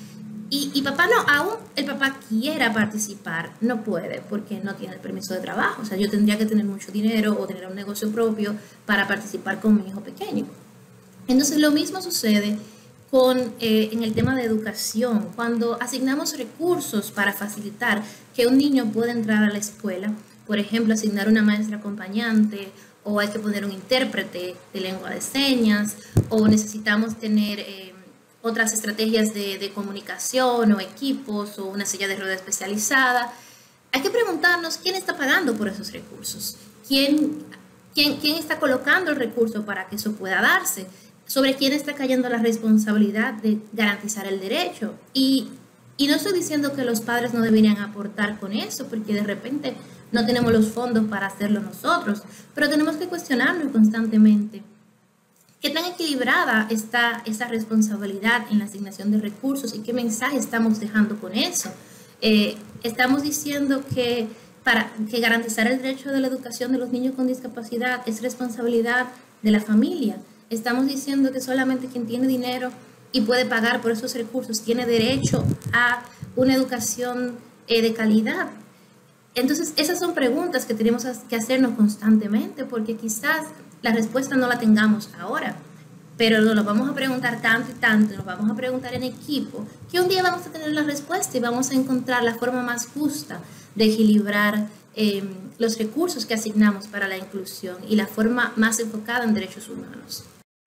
Y, y papá no, aún el papá quiera participar, no puede porque no tiene el permiso de trabajo. O sea, yo tendría que tener mucho dinero o tener un negocio propio para participar con mi hijo pequeño. Entonces, lo mismo sucede con, eh, en el tema de educación. Cuando asignamos recursos para facilitar que un niño pueda entrar a la escuela, por ejemplo, asignar una maestra acompañante, o hay que poner un intérprete de lengua de señas, o necesitamos tener eh, otras estrategias de, de comunicación o equipos o una silla de ruedas especializada. Hay que preguntarnos quién está pagando por esos recursos, quién, quién, quién está colocando el recurso para que eso pueda darse, sobre quién está cayendo la responsabilidad de garantizar el derecho. Y, y no estoy diciendo que los padres no deberían aportar con eso, porque de repente no tenemos los fondos para hacerlo nosotros, pero tenemos que cuestionarlo constantemente. ¿Qué tan equilibrada está esa responsabilidad en la asignación de recursos y qué mensaje estamos dejando con eso? Eh, estamos diciendo que para que garantizar el derecho de la educación de los niños con discapacidad es responsabilidad de la familia. Estamos diciendo que solamente quien tiene dinero y puede pagar por esos recursos tiene derecho a una educación eh, de calidad. Entonces, esas son preguntas que tenemos que hacernos constantemente, porque quizás la respuesta no la tengamos ahora, pero nos lo vamos a preguntar tanto y tanto, nos vamos a preguntar en equipo, que un día vamos a tener la respuesta y vamos a encontrar la forma más justa de equilibrar eh, los recursos que asignamos para la inclusión y la forma más enfocada en derechos humanos.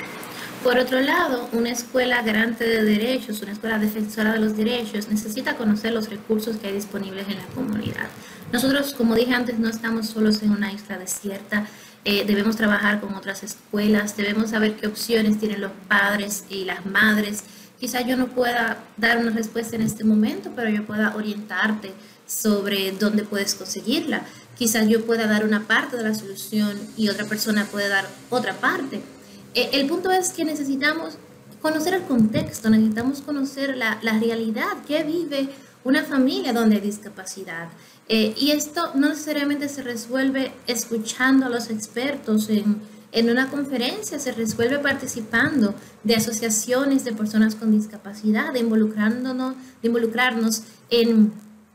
Por otro lado, una escuela garante de derechos, una escuela defensora de los derechos, necesita conocer los recursos que hay disponibles en la comunidad. Nosotros, como dije antes, no estamos solos en una isla desierta. Eh, debemos trabajar con otras escuelas, debemos saber qué opciones tienen los padres y las madres. Quizá yo no pueda dar una respuesta en este momento, pero yo pueda orientarte sobre dónde puedes conseguirla. Quizás yo pueda dar una parte de la solución y otra persona puede dar otra parte. Eh, el punto es que necesitamos conocer el contexto, necesitamos conocer la, la realidad que vive una familia donde hay discapacidad. Eh, y esto no necesariamente se resuelve escuchando a los expertos en, en una conferencia, se resuelve participando de asociaciones de personas con discapacidad, de involucrándonos, de involucrarnos en,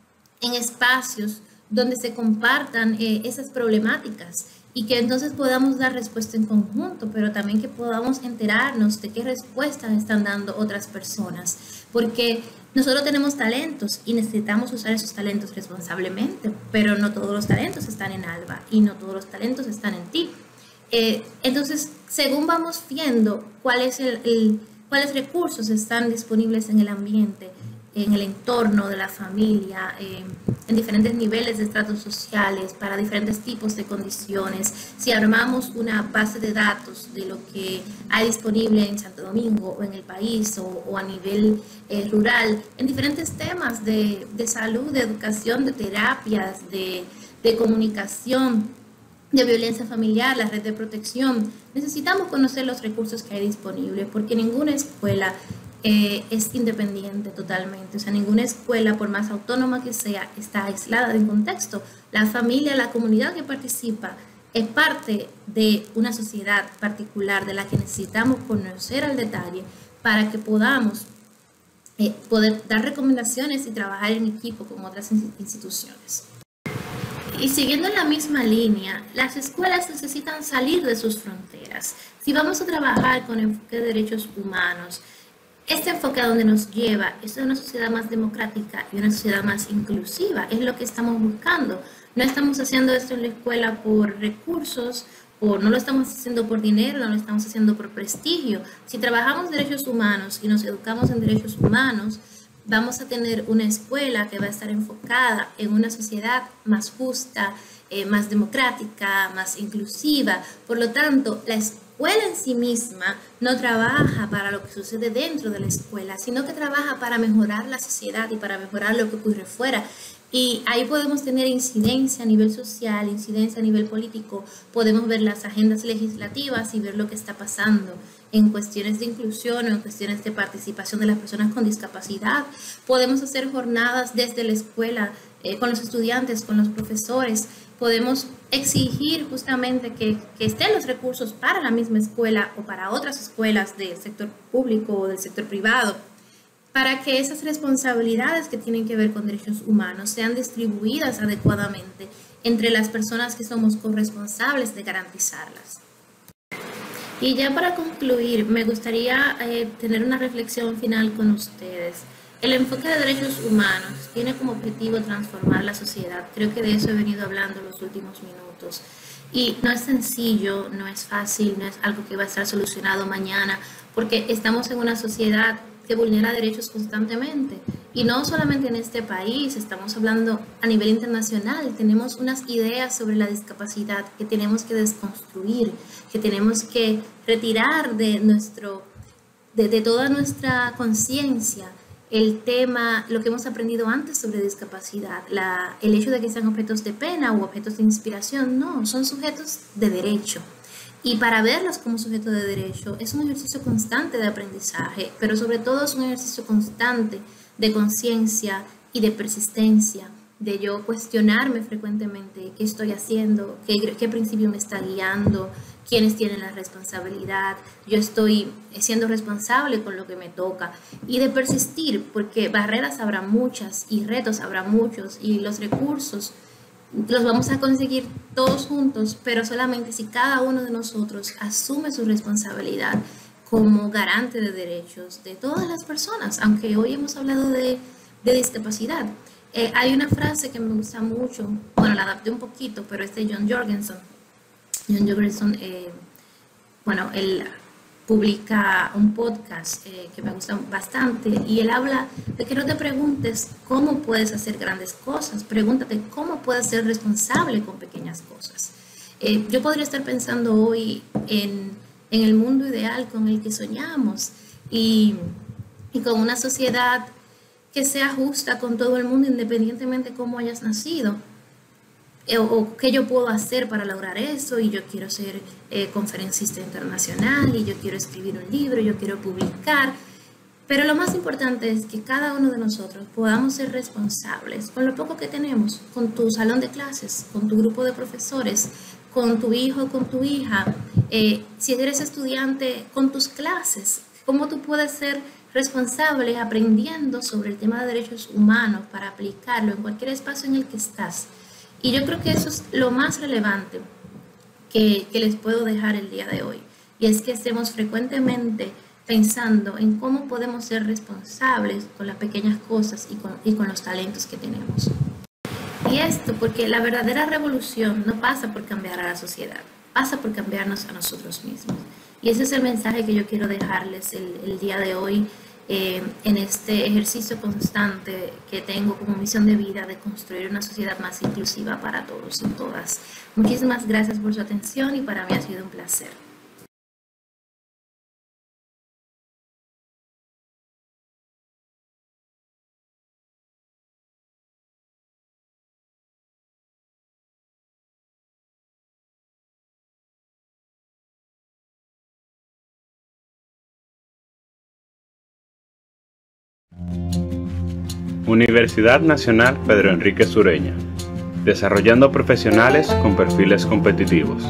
en espacios donde se compartan eh, esas problemáticas y que entonces podamos dar respuesta en conjunto, pero también que podamos enterarnos de qué respuestas están dando otras personas, porque nosotros tenemos talentos y necesitamos usar esos talentos responsablemente, pero no todos los talentos están en Alba y no todos los talentos están en ti. Eh, entonces, según vamos viendo cuáles el, el, cuáles recursos están disponibles en el ambiente, en el entorno de la familia, eh, en diferentes niveles de estratos sociales, para diferentes tipos de condiciones. Si armamos una base de datos de lo que hay disponible en Santo Domingo o en el país o, o a nivel eh, rural, en diferentes temas de, de salud, de educación, de terapias, de, de comunicación, de violencia familiar, la red de protección, necesitamos conocer los recursos que hay disponibles, porque ninguna escuela Eh, es independiente totalmente. O sea, ninguna escuela, por más autónoma que sea, está aislada de un contexto. La familia, la comunidad que participa es parte de una sociedad particular de la que necesitamos conocer al detalle para que podamos eh, poder dar recomendaciones y trabajar en equipo con otras instituciones. Y siguiendo en la misma línea, las escuelas necesitan salir de sus fronteras. Si vamos a trabajar con enfoque de derechos humanos, este enfoque a donde nos lleva es una sociedad más democrática y una sociedad más inclusiva. Es lo que estamos buscando. No estamos haciendo esto en la escuela por recursos, o no lo estamos haciendo por dinero, no lo estamos haciendo por prestigio. Si trabajamos derechos humanos y nos educamos en derechos humanos, vamos a tener una escuela que va a estar enfocada en una sociedad más justa, eh, más democrática, más inclusiva. Por lo tanto, la escuela La escuela en sí misma no trabaja para lo que sucede dentro de la escuela, sino que trabaja para mejorar la sociedad y para mejorar lo que ocurre fuera. Y ahí podemos tener incidencia a nivel social, incidencia a nivel político, podemos ver las agendas legislativas y ver lo que está pasando en cuestiones de inclusión o en cuestiones de participación de las personas con discapacidad. Podemos hacer jornadas desde la escuela eh, con los estudiantes, con los profesores. Podemos exigir justamente que, que estén los recursos para la misma escuela o para otras escuelas del sector público o del sector privado, para que esas responsabilidades que tienen que ver con derechos humanos sean distribuidas adecuadamente entre las personas que somos corresponsables de garantizarlas. Y ya para concluir, me gustaría eh, tener una reflexión final con ustedes. El enfoque de derechos humanos tiene como objetivo transformar la sociedad. Creo que de eso he venido hablando en los últimos minutos. Y no es sencillo, no es fácil, no es algo que va a estar solucionado mañana, porque estamos en una sociedad que vulnera derechos constantemente. Y no solamente en este país, estamos hablando a nivel internacional. Tenemos unas ideas sobre la discapacidad que tenemos que desconstruir, que tenemos que retirar de, nuestro, de, de toda nuestra conciencia el tema, lo que hemos aprendido antes sobre discapacidad, la, el hecho de que sean objetos de pena o objetos de inspiración. No, son sujetos de derecho. Y para verlos como sujetos de derecho es un ejercicio constante de aprendizaje, pero sobre todo es un ejercicio constante de conciencia y de persistencia, de yo cuestionarme frecuentemente qué estoy haciendo, qué, qué principio me está guiando, quiénes tienen la responsabilidad, yo estoy siendo responsable con lo que me toca, y de persistir, porque barreras habrá muchas y retos habrá muchos, y los recursos los vamos a conseguir todos juntos, pero solamente si cada uno de nosotros asume su responsabilidad como garante de derechos de todas las personas, aunque hoy hemos hablado de, de discapacidad. Eh, hay una frase que me gusta mucho, bueno, la adapté un poquito, pero es de John Jorgensen. John Jorgensen, eh, bueno, él publica un podcast eh, que me gusta bastante, y él habla de que no te preguntes cómo puedes hacer grandes cosas, pregúntate cómo puedes ser responsable con pequeñas cosas. Eh, yo podría estar pensando hoy en, en el mundo ideal con el que soñamos y, y con una sociedad que sea justa con todo el mundo independientemente de cómo hayas nacido. O, o qué yo puedo hacer para lograr eso, y yo quiero ser eh, conferencista internacional, y yo quiero escribir un libro, yo quiero publicar. Pero lo más importante es que cada uno de nosotros podamos ser responsables con lo poco que tenemos, con tu salón de clases, con tu grupo de profesores, con tu hijo, con tu hija, eh, si eres estudiante, con tus clases. ¿Cómo tú puedes ser responsable aprendiendo sobre el tema de derechos humanos para aplicarlo en cualquier espacio en el que estás? Y yo creo que eso es lo más relevante que, que les puedo dejar el día de hoy. Y es que estemos frecuentemente pensando en cómo podemos ser responsables con las pequeñas cosas y con, y con los talentos que tenemos. Y esto porque la verdadera revolución no pasa por cambiar a la sociedad, pasa por cambiarnos a nosotros mismos. Y ese es el mensaje que yo quiero dejarles el, el día de hoy. Eh, en este ejercicio constante que tengo como misión de vida de construir una sociedad más inclusiva para todos y todas. Muchísimas gracias por su atención, y para mí ha sido un placer. Universidad Nacional Pedro Enrique Sureña, desarrollando profesionales con perfiles competitivos.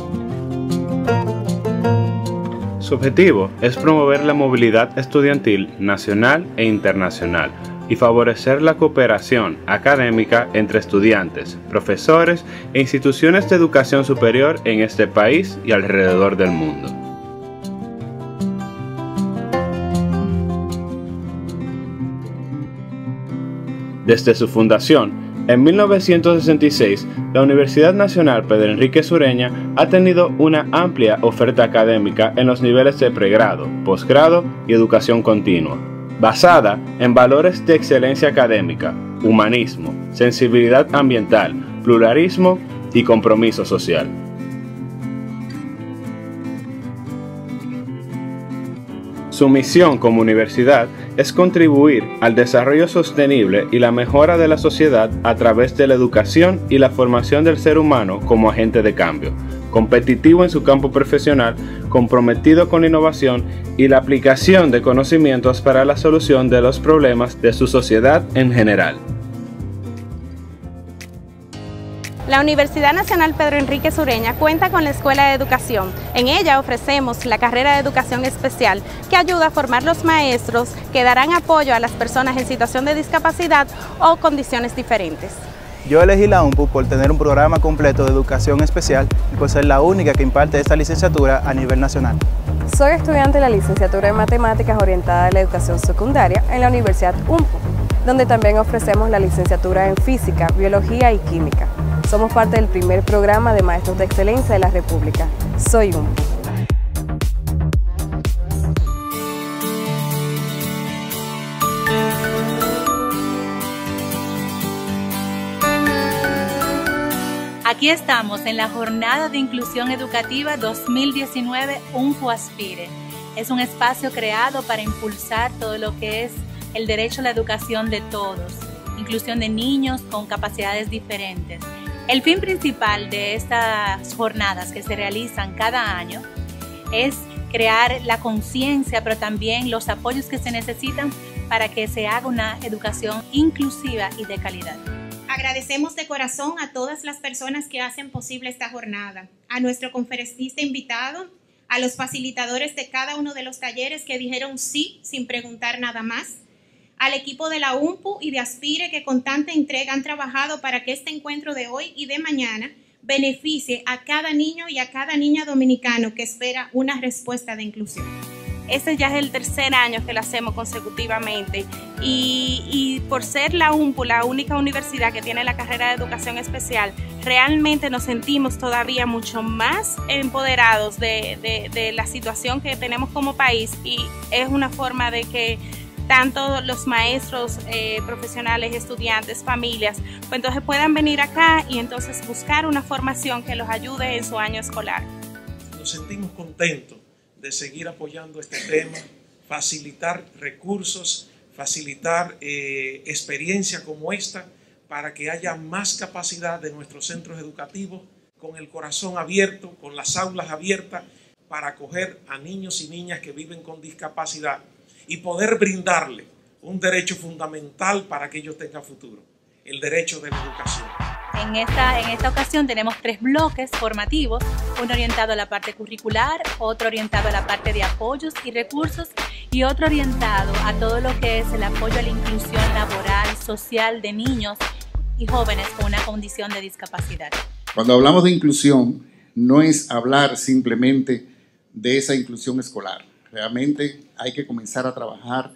Su objetivo es promover la movilidad estudiantil nacional e internacional y favorecer la cooperación académica entre estudiantes, profesores e instituciones de educación superior en este país y alrededor del mundo. Desde su fundación, en mil novecientos sesenta y seis, la Universidad Nacional Pedro Enrique Sureña ha tenido una amplia oferta académica en los niveles de pregrado, posgrado y educación continua, basada en valores de excelencia académica, humanismo, sensibilidad ambiental, pluralismo y compromiso social. Su misión como universidad es contribuir al desarrollo sostenible y la mejora de la sociedad a través de la educación y la formación del ser humano como agente de cambio, competitivo en su campo profesional, comprometido con la innovación y la aplicación de conocimientos para la solución de los problemas de su sociedad en general. La Universidad Nacional Pedro Enrique Sureña cuenta con la Escuela de Educación. En ella ofrecemos la carrera de Educación Especial, que ayuda a formar los maestros que darán apoyo a las personas en situación de discapacidad o condiciones diferentes. Yo elegí la U M P U por tener un programa completo de educación especial y por ser la única que imparte esta licenciatura a nivel nacional. Soy estudiante de la licenciatura en Matemáticas orientada a la educación secundaria en la Universidad U M P U, donde también ofrecemos la licenciatura en Física, Biología y Química. Somos parte del primer programa de maestros de excelencia de la República. Soy U M P U. Aquí estamos en la Jornada de Inclusión Educativa dos mil diecinueve UNFO Aspire. Es un espacio creado para impulsar todo lo que es el derecho a la educación de todos, inclusión de niños con capacidades diferentes. El fin principal de estas jornadas que se realizan cada año es crear la conciencia, pero también los apoyos que se necesitan para que se haga una educación inclusiva y de calidad. Agradecemos de corazón a todas las personas que hacen posible esta jornada, a nuestro conferencista invitado, a los facilitadores de cada uno de los talleres que dijeron sí sin preguntar nada más, al equipo de la U M P U y de Aspire que con tanta entrega han trabajado para que este encuentro de hoy y de mañana beneficie a cada niño y a cada niña dominicano que espera una respuesta de inclusión. Este ya es el tercer año que lo hacemos consecutivamente y, y por ser la U M P U la única universidad que tiene la carrera de Educación Especial, realmente nos sentimos todavía mucho más empoderados de, de, de la situación que tenemos como país, y es una forma de que tanto los maestros, eh, profesionales, estudiantes, familias, pues entonces puedan venir acá y entonces buscar una formación que los ayude en su año escolar. Nos sentimos contentos de seguir apoyando este tema, facilitar recursos, facilitar eh, experiencia como esta para que haya más capacidad de nuestros centros educativos, con el corazón abierto, con las aulas abiertas, para acoger a niños y niñas que viven con discapacidad y poder brindarle un derecho fundamental para que ellos tengan futuro, el derecho de la educación. En esta, en esta ocasión tenemos tres bloques formativos, uno orientado a la parte curricular, otro orientado a la parte de apoyos y recursos y otro orientado a todo lo que es el apoyo a la inclusión laboral, social de niños y jóvenes con una condición de discapacidad. Cuando hablamos de inclusión, no es hablar simplemente de esa inclusión escolar. Realmente hay que comenzar a trabajar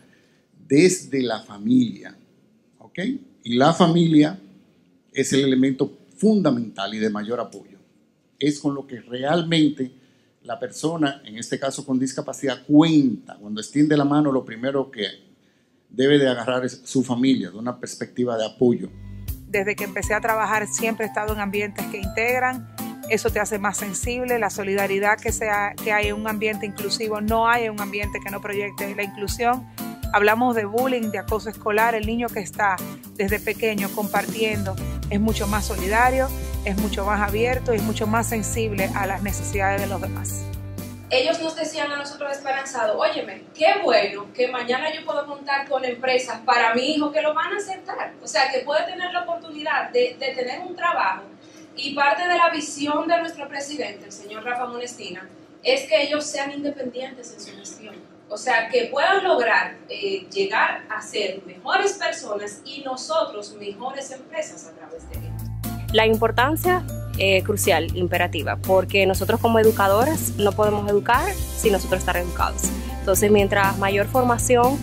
desde la familia, ¿ok? Y la familia es el elemento fundamental y de mayor apoyo. Es con lo que realmente la persona, en este caso con discapacidad, cuenta. Cuando extiende la mano, lo primero que debe de agarrar es su familia, de una perspectiva de apoyo. Desde que empecé a trabajar siempre he estado en ambientes que integran. Eso te hace más sensible. La solidaridad que, sea, que hay en un ambiente inclusivo, no hay en un ambiente que no proyecte la inclusión. Hablamos de bullying, de acoso escolar. El niño que está desde pequeño compartiendo es mucho más solidario, es mucho más abierto y es mucho más sensible a las necesidades de los demás. Ellos nos decían a nosotros esperanzados, óyeme, qué bueno que mañana yo puedo contar con empresas para mi hijo que lo van a aceptar. O sea, que puede tener la oportunidad de, de tener un trabajo. Y parte de la visión de nuestro presidente, el señor Rafa Monestina, es que ellos sean independientes en su gestión. O sea, que puedan lograr eh, llegar a ser mejores personas y nosotros mejores empresas a través de ellos. La importancia eh, crucial, imperativa, porque nosotros como educadores no podemos educar sin nosotros estar educados. Entonces, mientras mayor formación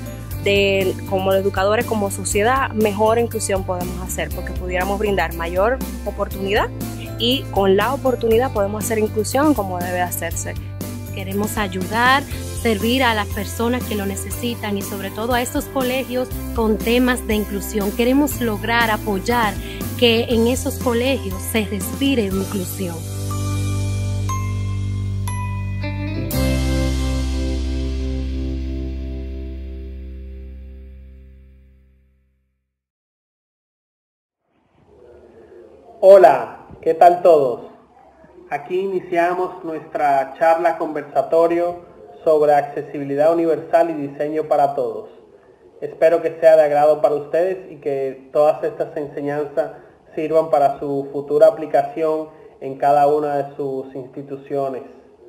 de como educadores, como sociedad, mejor inclusión podemos hacer, porque pudiéramos brindar mayor oportunidad y con la oportunidad podemos hacer inclusión como debe hacerse. Queremos ayudar, servir a las personas que lo necesitan y sobre todo a estos colegios con temas de inclusión. Queremos lograr apoyar que en esos colegios se respire inclusión. Hola, ¿qué tal todos? Aquí iniciamos nuestra charla conversatorio sobre accesibilidad universal y diseño para todos. Espero que sea de agrado para ustedes y que todas estas enseñanzas sirvan para su futura aplicación en cada una de sus instituciones.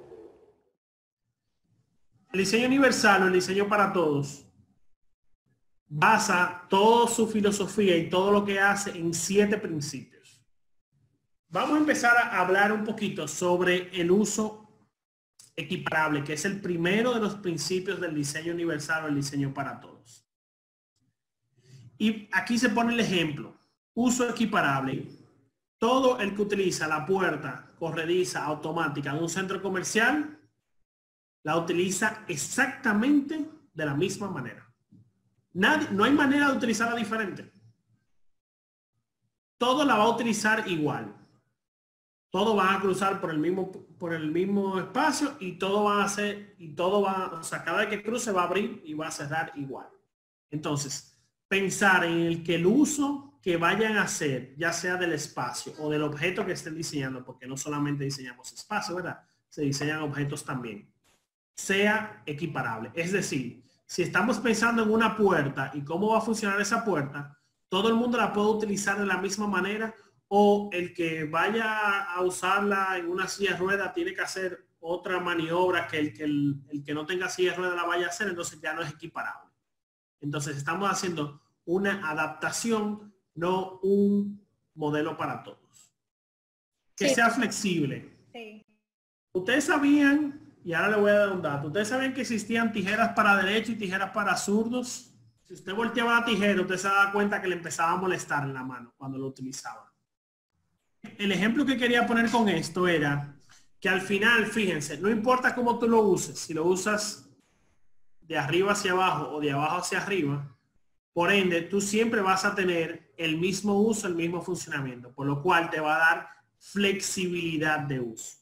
El diseño universal o el diseño para todos basa toda su filosofía y todo lo que hace en siete principios. Vamos a empezar a hablar un poquito sobre el uso equiparable, que es el primero de los principios del diseño universal o el diseño para todos. Y aquí se pone el ejemplo. Uso equiparable. Todo el que utiliza la puerta corrediza automática de un centro comercial la utiliza exactamente de la misma manera. Nadie, no hay manera de utilizarla diferente. Todo la va a utilizar igual. Todo va a cruzar por el mismo, por el mismo espacio y todo va a hacer, y todo va, o sea, cada vez que cruce va a abrir y va a cerrar igual. Entonces, pensar en el que el uso que vayan a hacer, ya sea del espacio o del objeto que estén diseñando, porque no solamente diseñamos espacio, ¿verdad? Se diseñan objetos también, sea equiparable. Es decir, si estamos pensando en una puerta y cómo va a funcionar esa puerta, todo el mundo la puede utilizar de la misma manera, o el que vaya a usarla en una silla de ruedas tiene que hacer otra maniobra que el que, el, el que no tenga silla de ruedas la vaya a hacer, entonces ya no es equiparable. Entonces estamos haciendo una adaptación, no un modelo para todos. Que sí. Sea flexible. Sí. Ustedes sabían, y ahora le voy a dar un dato, ustedes sabían que existían tijeras para derechos y tijeras para zurdos. Si usted volteaba la tijera, usted se da cuenta que le empezaba a molestar en la mano cuando lo utilizaba. El ejemplo que quería poner con esto era que al final, fíjense, no importa cómo tú lo uses, si lo usas de arriba hacia abajo o de abajo hacia arriba, por ende, tú siempre vas a tener el mismo uso, el mismo funcionamiento, por lo cual te va a dar flexibilidad de uso.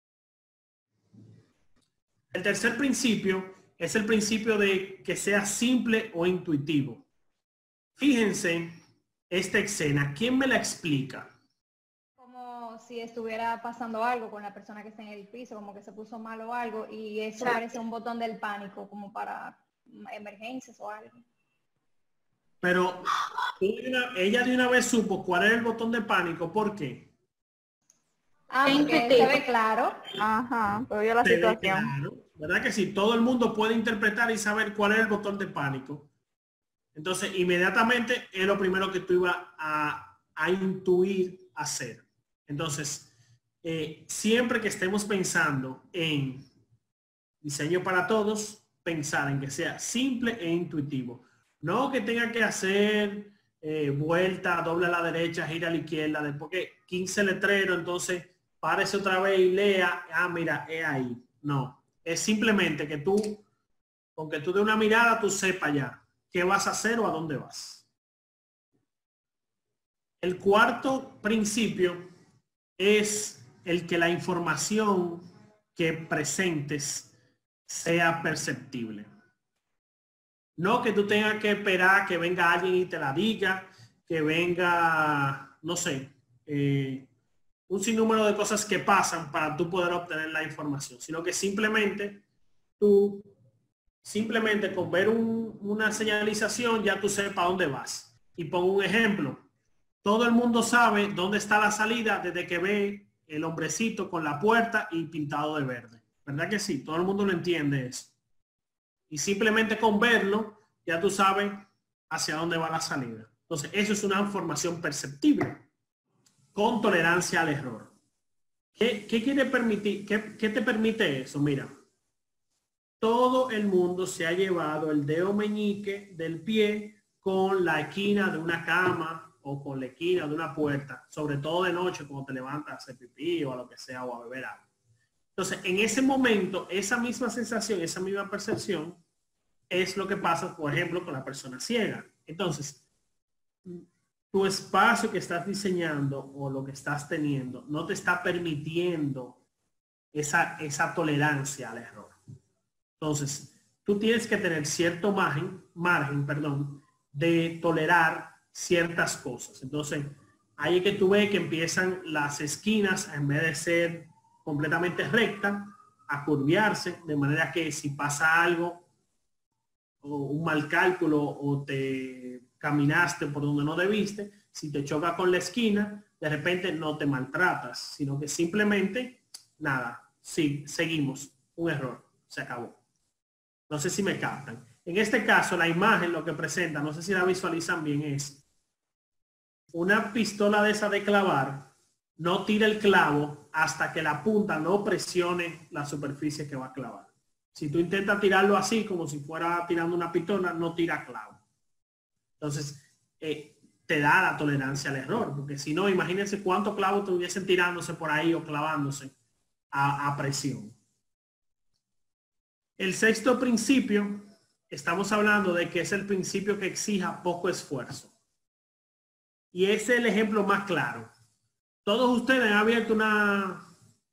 El tercer principio es el principio de que sea simple o intuitivo. Fíjense esta escena, ¿quién me la explica? Como si estuviera pasando algo con la persona que está en el piso, como que se puso mal o algo, y eso parece un botón del pánico, como para emergencias o algo. Pero ella de una vez supo cuál era el botón de pánico, ¿por qué? Ah, porque se ve claro. Ajá, pero yo la se situación. Claro, ¿verdad que sí? Todo el mundo puede interpretar y saber cuál es el botón de pánico. Entonces, inmediatamente es lo primero que tú ibas a, a intuir hacer. Entonces, eh, siempre que estemos pensando en diseño para todos, pensar en que sea simple e intuitivo. No que tenga que hacer eh, vuelta, doble a la derecha, gira a la izquierda, después que quince letreros, entonces párese otra vez y lea, ah, mira, es ahí. No, es simplemente que tú, con que tú de una mirada, tú sepas ya qué vas a hacer o a dónde vas. El cuarto principio es el que la información que presentes sea perceptible. No que tú tengas que esperar que venga alguien y te la diga, que venga, no sé, eh, un sinnúmero de cosas que pasan para tú poder obtener la información, sino que simplemente tú, simplemente con ver un, una señalización ya tú sepas dónde vas. Y pongo un ejemplo. Todo el mundo sabe dónde está la salida desde que ve el hombrecito con la puerta y pintado de verde. ¿Verdad que sí? Todo el mundo lo entiende eso. Y simplemente con verlo, ya tú sabes hacia dónde va la salida. Entonces, eso es una información perceptible con tolerancia al error. ¿Qué, qué quiere permitir? ¿Qué, qué te permite eso? Mira, todo el mundo se ha llevado el dedo meñique del pie con la esquina de una cama o con la esquina de una puerta, sobre todo de noche cuando te levantas a hacer pipí o a lo que sea o a beber agua. Entonces, en ese momento, esa misma sensación, esa misma percepción, es lo que pasa, por ejemplo, con la persona ciega. Entonces, tu espacio que estás diseñando o lo que estás teniendo no te está permitiendo esa, esa tolerancia al error. Entonces, tú tienes que tener cierto margen, margen, perdón, de tolerar ciertas cosas. Entonces, ahí es que tú ves que empiezan las esquinas, en vez de ser completamente recta, a curviarse, de manera que si pasa algo o un mal cálculo o te caminaste por donde no debiste, Si te choca con la esquina, de repente no te maltratas, sino que simplemente, nada, sí, seguimos. Un error, se acabó. No sé si me captan. En este caso, la imagen lo que presenta, no sé si la visualizan bien, es una pistola de esa de clavar, no tira el clavo hasta que la punta no presione la superficie que va a clavar. Si tú intentas tirarlo así, como si fuera tirando una pistola, no tira clavo. Entonces, eh, te da la tolerancia al error, porque si no, imagínense cuántos clavos estuviesen tirándose por ahí o clavándose a, a presión. El sexto principio, estamos hablando de que es el principio que exija poco esfuerzo. Y ese es el ejemplo más claro. Todos ustedes han abierto una,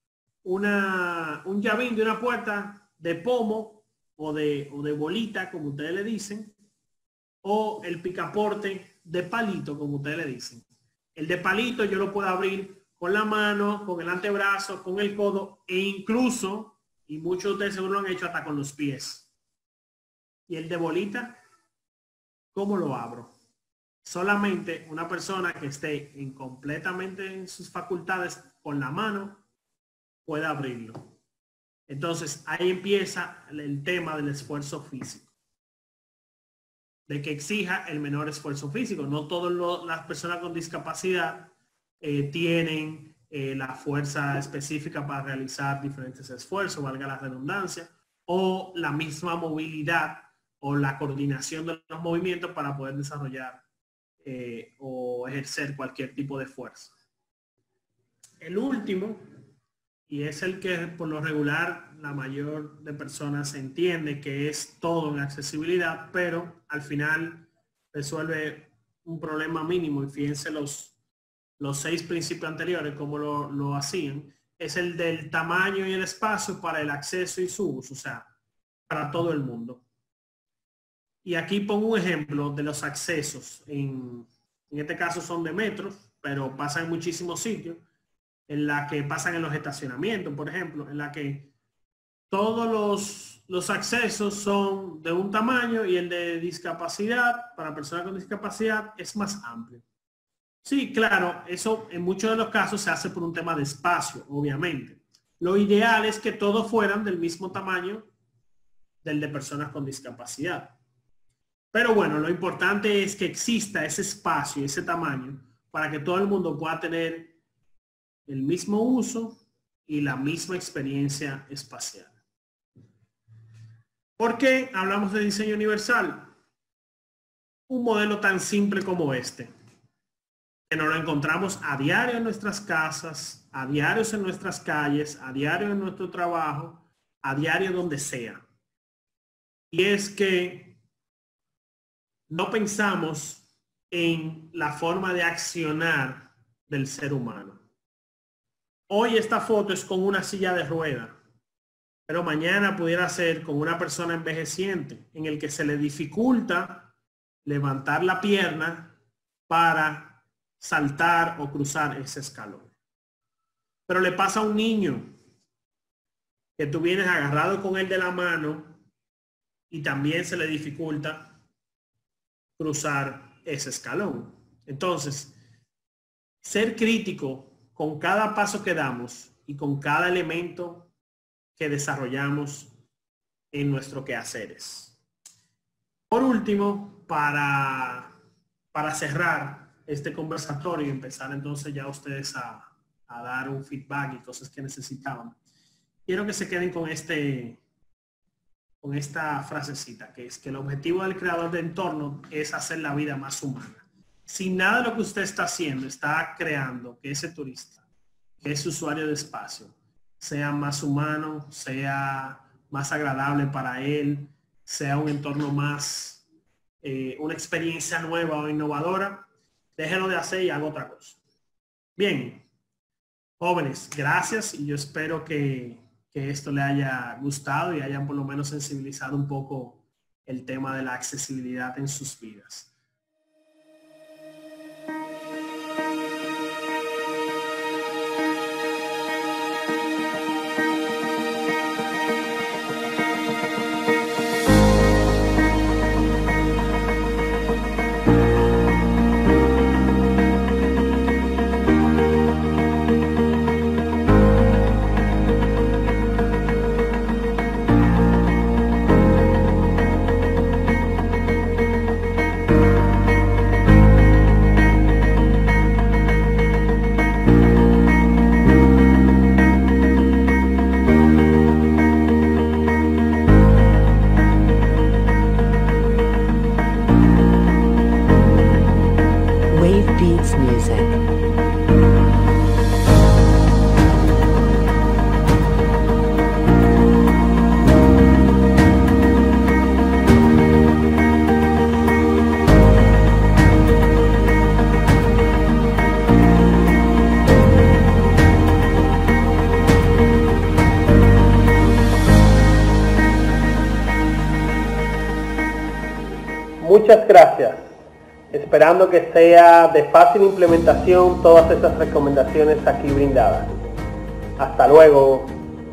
una, un llavín de una puerta de pomo o de, o de bolita, como ustedes le dicen, o el picaporte de palito, como ustedes le dicen. El de palito yo lo puedo abrir con la mano, con el antebrazo, con el codo e incluso, y muchos de ustedes seguro lo han hecho hasta con los pies. Y el de bolita, ¿cómo lo abro? Solamente una persona que esté en completamente en sus facultades con la mano puede abrirlo. Entonces ahí empieza el tema del esfuerzo físico, de que exija el menor esfuerzo físico. No todas las personas con discapacidad eh, tienen eh, la fuerza específica para realizar diferentes esfuerzos, valga la redundancia, o la misma movilidad o la coordinación de los movimientos para poder desarrollar eh, o ejercer cualquier tipo de fuerza. El último, y es el que por lo regular la mayor de personas entiende que es todo en accesibilidad, pero al final resuelve un problema mínimo, y fíjense los, los seis principios anteriores como lo, lo hacían, es el del tamaño y el espacio para el acceso y su uso, o sea, para todo el mundo. Y aquí pongo un ejemplo de los accesos, en, en este caso son de metros, pero pasa en muchísimos sitios, en la que pasan en los estacionamientos, por ejemplo, en la que todos los, los accesos son de un tamaño y el de discapacidad, para personas con discapacidad, es más amplio. Sí, claro, eso en muchos de los casos se hace por un tema de espacio, obviamente. Lo ideal es que todos fueran del mismo tamaño del de personas con discapacidad. Pero bueno, lo importante es que exista ese espacio, ese tamaño, para que todo el mundo pueda tener el mismo uso y la misma experiencia espacial. ¿Por qué hablamos de diseño universal? Un modelo tan simple como este, que nos lo encontramos a diario en nuestras casas, a diario en nuestras calles, a diario en nuestro trabajo, a diario donde sea. Y es que no pensamos en la forma de accionar del ser humano. Hoy esta foto es con una silla de rueda, pero mañana pudiera ser con una persona envejeciente en el que se le dificulta levantar la pierna para saltar o cruzar ese escalón. Pero le pasa a un niño que tú vienes agarrado con él de la mano y también se le dificulta cruzar ese escalón. Entonces, ser crítico con cada paso que damos y con cada elemento que desarrollamos en nuestro quehaceres. Por último, para, para cerrar este conversatorio y empezar entonces ya ustedes a, a dar un feedback y cosas que necesitaban, quiero que se queden con, este, con esta frasecita, que es que el objetivo del creador de entorno es hacer la vida más humana. Si nada de lo que usted está haciendo está creando que ese turista, que ese usuario de espacio, sea más humano, sea más agradable para él, sea un entorno más, eh, una experiencia nueva o innovadora, déjelo de hacer y haga otra cosa. Bien, jóvenes, gracias, y yo espero que, que esto le haya gustado y hayan por lo menos sensibilizado un poco el tema de la accesibilidad en sus vidas. Beats Music. Muchas gracias. Esperando que sea de fácil implementación todas estas recomendaciones aquí brindadas. Hasta luego.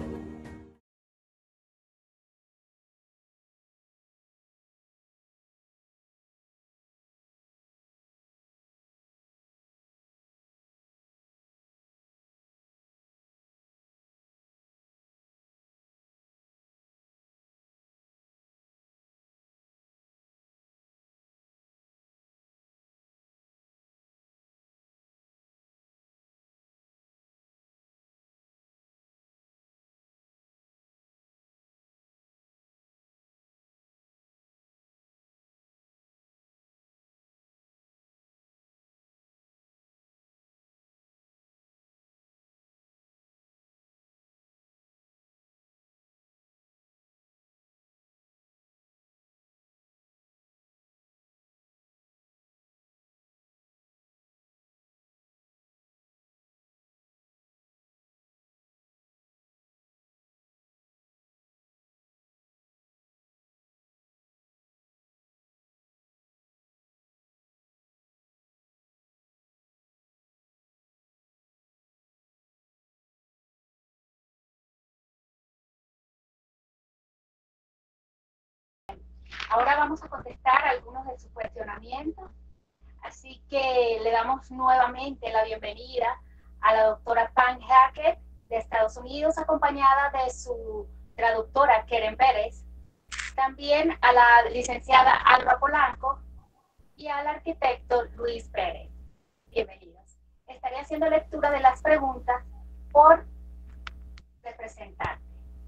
Ahora vamos a contestar algunos de sus cuestionamientos, así que le damos nuevamente la bienvenida a la doctora Pam Hackett de Estados Unidos, acompañada de su traductora Keren Pérez, también a la licenciada Alba Polanco y al arquitecto Luis Pérez. Bienvenidos. Estaré haciendo lectura de las preguntas por representante.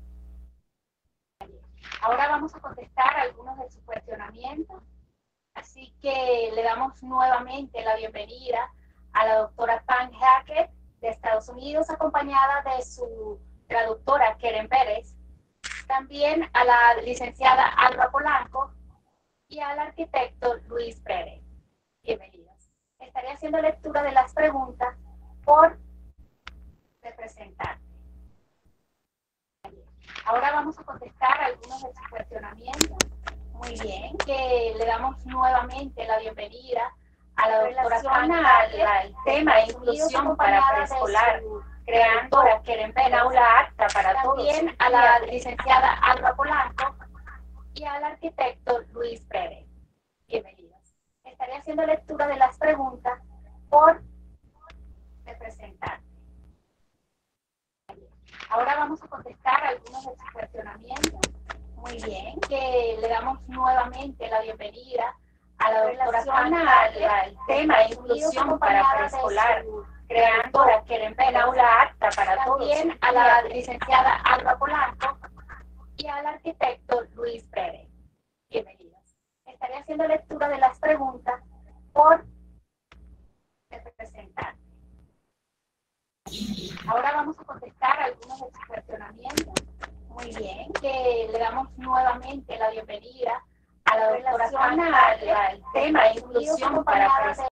Ahora vamos a contestar algunos de sus cuestionamientos, así que le damos nuevamente la bienvenida a la doctora Pam Hackett de Estados Unidos, acompañada de su traductora Keren Pérez, también a la licenciada Alba Polanco y al arquitecto Luis Pérez. Bienvenidos. Estaré haciendo lectura de las preguntas por representante. Ahora vamos a contestar algunos de sus cuestionamientos. Muy bien, que le damos nuevamente la bienvenida a la doctora Pam Hackett al tema de inclusión para preescolar, creando Keren Pérez, aula apta para todos. También a la licenciada Alba Polanco y al arquitecto Luis Pérez. Bienvenidos. Estaré haciendo lectura de las preguntas por representante. Ahora vamos a contestar algunos de sus cuestionamientos. Muy bien, que le damos nuevamente la bienvenida a la doctora Pam Hackett al tema de inclusión para preescolar, creando Keren Pérez, aula apta para todos. También a la licenciada Alba Polanco y al arquitecto Luis Pérez. Bienvenidos. Estaré haciendo lectura de las preguntas por representante. Ahora vamos a contestar algunos de sus cuestionamientos. Muy bien, que le damos nuevamente la bienvenida a la doctora Pam Hackett al tema de inclusión para preescolar.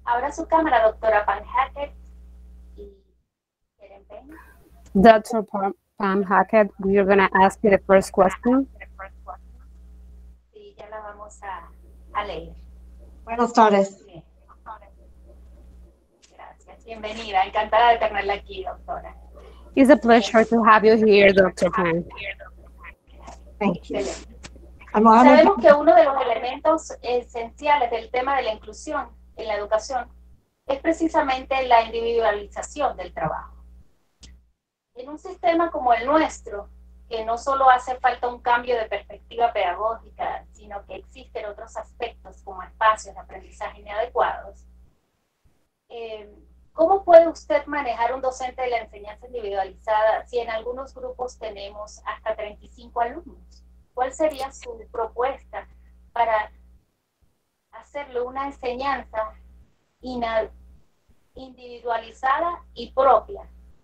Abra su cámara, doctora Pam Hackett. Y Keren Peña. Doctor Pam, Pam Hackett, we are going to ask you the first question. Sí, ya la vamos a, a leer. Buenas tardes. Bien. Gracias, bienvenida. Encantada de tenerla aquí, doctora. It's a pleasure to have you here, Doctor Pam. Thank you. Sabemos que uno de los elementos esenciales del tema de la inclusión en la educación es precisamente la individualización del trabajo. En un sistema como el nuestro, que no solo hace falta un cambio de perspectiva pedagógica, sino que existen otros aspectos como espacios de aprendizaje inadecuados, eh, ¿cómo puede usted manejar un docente de la enseñanza individualizada si en algunos grupos tenemos hasta treinta y cinco alumnos? ¿Cuál sería su propuesta para hacerle una enseñanza individualizada y propia?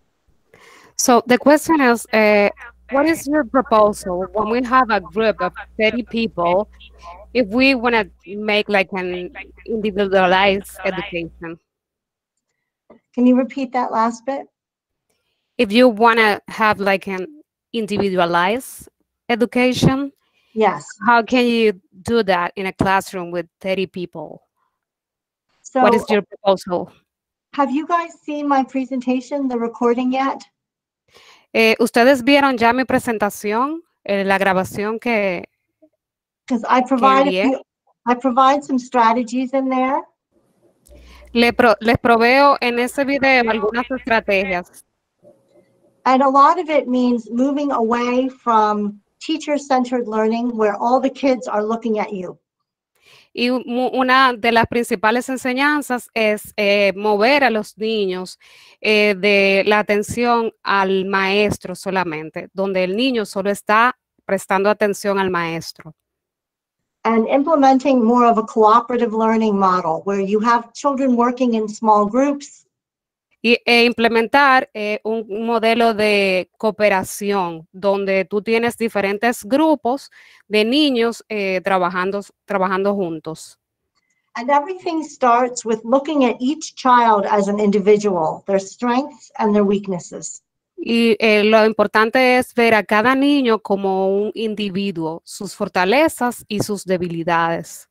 So the question is, uh, what is your proposal when we have a group of thirty people, if we want to make like an individualized education? Can you repeat that last bit? If you want to have like an individualized education, yes. How can you do that in a classroom with thirty people? So, what is your proposal? Have you guys seen my presentation, the recording yet? Eh, ¿Ustedes vieron ya mi presentación, eh, la grabación que Because I provide a few, I provide some strategies in there. Le pro, les proveo en ese video algunas estrategias. And a lot of it means moving away from teacher-centered learning where all the kids are looking at you. Y una de las principales enseñanzas es eh, mover a los niños eh, de la atención al maestro solamente, donde el niño solo está prestando atención al maestro. And implementing more of a cooperative learning model where you have children working in small groups. Y e implementar eh, un, un modelo de cooperación donde tú tienes diferentes grupos de niños eh, trabajando, trabajando juntos. And everything starts with looking at each child as an individual, their strengths and their weaknesses. Y eh, lo importante es ver a cada niño como un individuo, sus fortalezas y sus debilidades.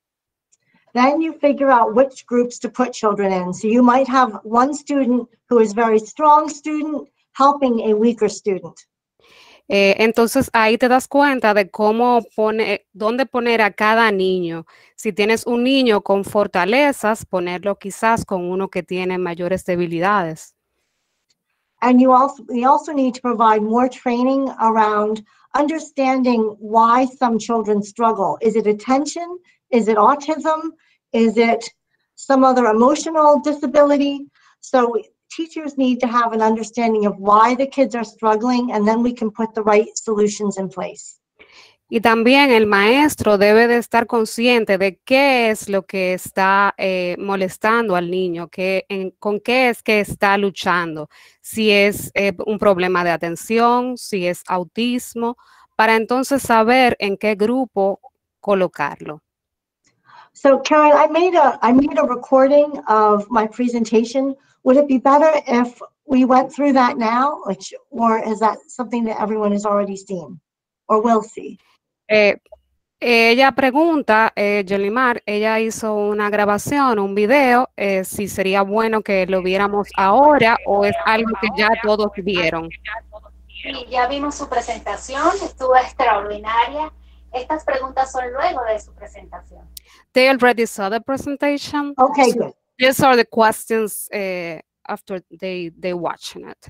Then you figure out which groups to put children in. So you might have one student who is a very strong student helping a weaker student. Eh, entonces ahí te das cuenta de cómo pone, dónde poner a cada niño. Si tienes un niño con fortalezas, ponerlo quizás con uno que tiene mayores debilidades. And you also, we also need to provide more training around understanding why some children struggle. Is it attention? Is it autism? Is it some other emotional disability? So teachers need to have an understanding of why the kids are struggling, and then we can put the right solutions in place. Y también el maestro debe de estar consciente de qué es lo que está eh, molestando al niño, que, en, con qué es que está luchando, si es eh, un problema de atención, si es autismo, para entonces saber en qué grupo colocarlo. So Karen, I made a I made a recording of my presentation. Would it be better if we went through that now, which, or is that something that everyone has already seen or will see? Eh, ella pregunta, eh, Yolimar, ella hizo una grabación, un video, eh, si sería bueno que lo viéramos ahora o es algo que ya todos vieron. Sí, ya vimos su presentación, estuvo extraordinaria. Estas preguntas son luego de su presentación. They already saw the presentation. Okay, good. These are the questions uh, after they they watching it.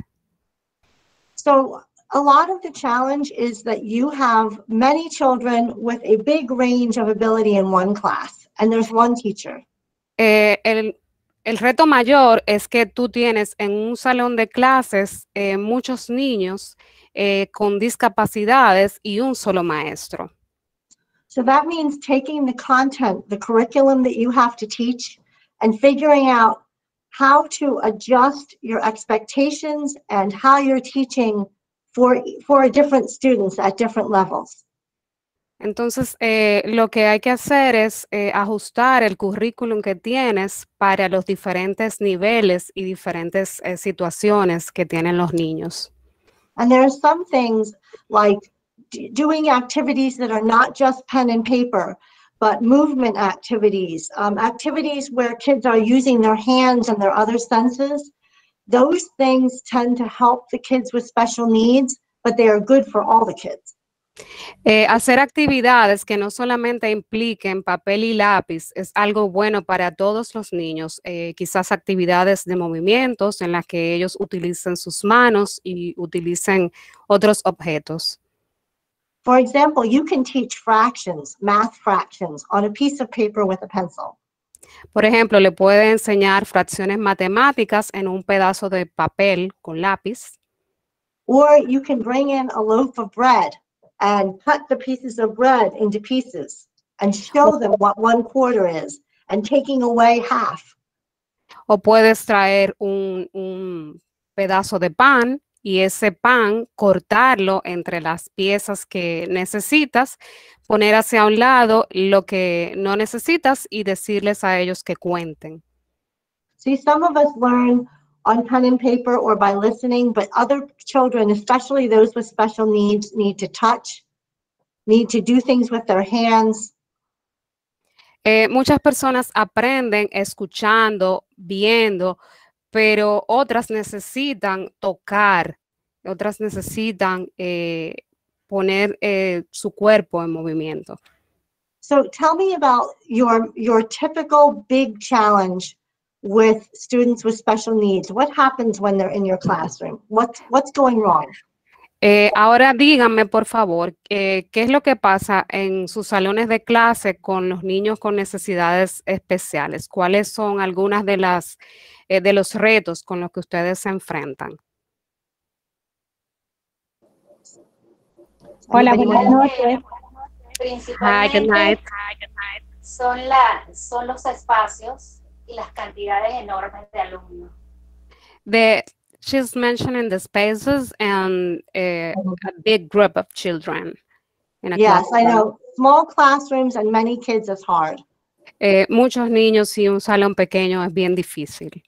So a lot of the challenge is that you have many children with a big range of ability in one class, and there's one teacher. Eh, el, el reto mayor es que tú tienes en un salón de clases eh, muchos niños eh, con discapacidades y un solo maestro. So that means taking the content, the curriculum that you have to teach, and figuring out how to adjust your expectations and how you're teaching for, for different students at different levels. Entonces, eh, lo que hay que hacer es eh, ajustar el currículum que tienes para los diferentes niveles y diferentes eh, situaciones que tienen los niños. And there are some things like d- doing activities that are not just pen and paper, but movement activities, um, activities where kids are using their hands and their other senses. Those things tend to help the kids with special needs, but they are good for all the kids. Eh, hacer actividades que no solamente impliquen papel y lápiz es algo bueno para todos los niños. Eh, quizás actividades de movimientos en las que ellos utilicen sus manos y utilicen otros objetos. For example, you can teach fractions, math fractions, on a piece of paper with a pencil. Por ejemplo, le puede enseñar fracciones matemáticas en un pedazo de papel con lápiz. Or you can bring in a loaf of bread and cut the pieces of bread into pieces and show them what one quarter is and taking away half. O puedes traer un, un pedazo de pan y ese pan cortarlo entre las piezas que necesitas, poner hacia un lado lo que no necesitas y decirles a ellos que cuenten. See, some of us learn on pen and paper or by listening, but other children, especially those with special needs, need to touch, need to do things with their hands. Eh, muchas personas aprenden escuchando, viendo, pero otras necesitan tocar, otras necesitan eh, poner eh, su cuerpo en movimiento. So tell me about your, your typical big challenge with students with special needs. What happens when they're in your classroom? What's, what's going wrong? Eh, ahora díganme, por favor, eh, ¿qué es lo que pasa en sus salones de clase con los niños con necesidades especiales? ¿Cuáles son algunas de las eh, de los retos con los que ustedes se enfrentan? Hola, buenas noches. Principalmente Hi, good night. son, la, son los espacios y las cantidades enormes de alumnos. The, she's mentioning the spaces and uh, a big group of children. In a Yes, I classroom. know. Small classrooms and many kids is hard. Eh, muchos niños y un salón pequeño es bien difícil.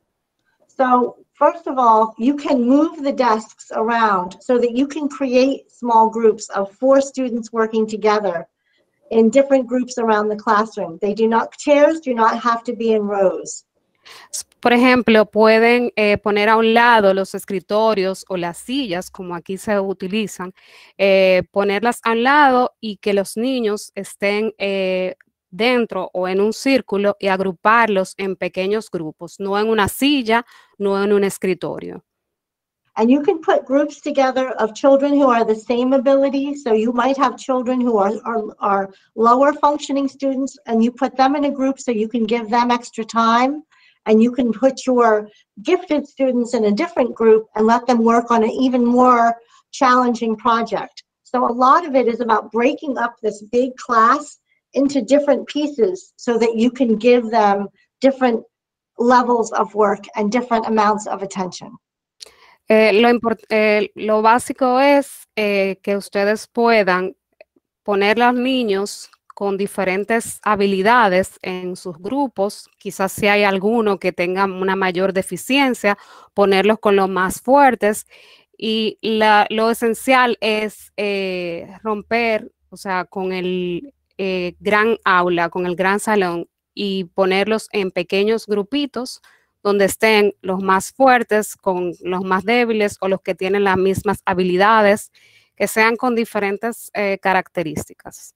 So first of all, you can move the desks around so that you can create small groups of four students working together in different groups around the classroom. They do not, chairs do not have to be in rows. Por ejemplo, pueden eh, poner a un lado los escritorios o las sillas, como aquí se utilizan, eh, ponerlas a un lado y que los niños estén eh, dentro o en un círculo y agruparlos en pequeños grupos, no en una silla, no en un escritorio. And you can put groups together of children who are the same ability. So you might have children who are, are, are lower functioning students and you put them in a group so you can give them extra time. And you can put your gifted students in a different group and let them work on an even more challenging project. So a lot of it is about breaking up this big class into different pieces so that you can give them different levels of work and different amounts of attention. Eh, lo, import eh, lo básico es eh, que ustedes puedan poner a los niños con diferentes habilidades en sus grupos, quizás si hay alguno que tenga una mayor deficiencia, ponerlos con los más fuertes y la, lo esencial es eh, romper, o sea, con el eh, gran aula, con el gran salón y ponerlos en pequeños grupitos donde estén los más fuertes con los más débiles o los que tienen las mismas habilidades, que sean con diferentes eh, características.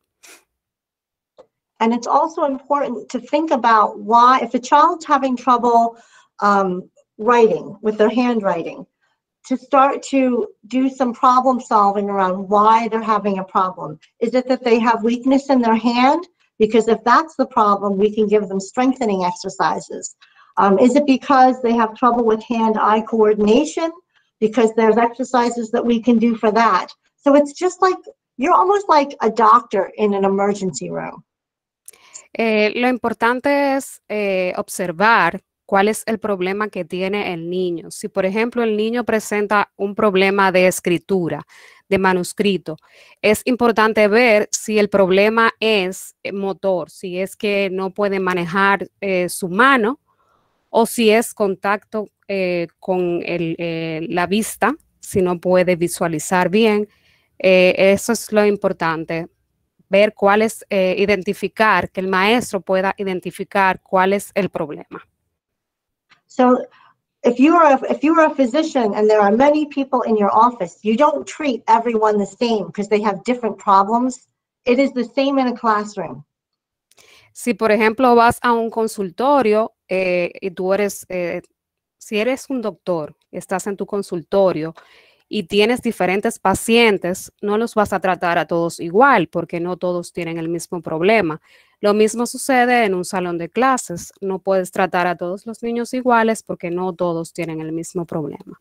And it's also important to think about why, if a child's having trouble um, writing with their handwriting, to start to do some problem solving around why they're having a problem. Is it that they have weakness in their hand? Because if that's the problem, we can give them strengthening exercises. Um, is it because they have trouble with hand-eye coordination? Because there's exercises that we can do for that. So it's just like, you're almost like a doctor in an emergency room. Eh, lo importante es eh, observar cuál es el problema que tiene el niño. Si, por ejemplo, el niño presenta un problema de escritura, de manuscrito, es importante ver si el problema es motor, si es que no puede manejar eh, su mano o si es contacto eh, con el, eh, la vista, si no puede visualizar bien. Eh, eso es lo importante, ver cuál es, eh, identificar, que el maestro pueda identificar cuál es el problema. So if you are a, if you are a physician and there are many people in your office, you don't treat everyone the same because they have different problems. It is the same in a classroom. Si, por ejemplo, vas a un consultorio eh, y tú eres, eh, si eres un doctor, estás en tu consultorio y tienes diferentes pacientes, no los vas a tratar a todos igual porque no todos tienen el mismo problema. Lo mismo sucede en un salón de clases. No puedes tratar a todos los niños iguales porque no todos tienen el mismo problema.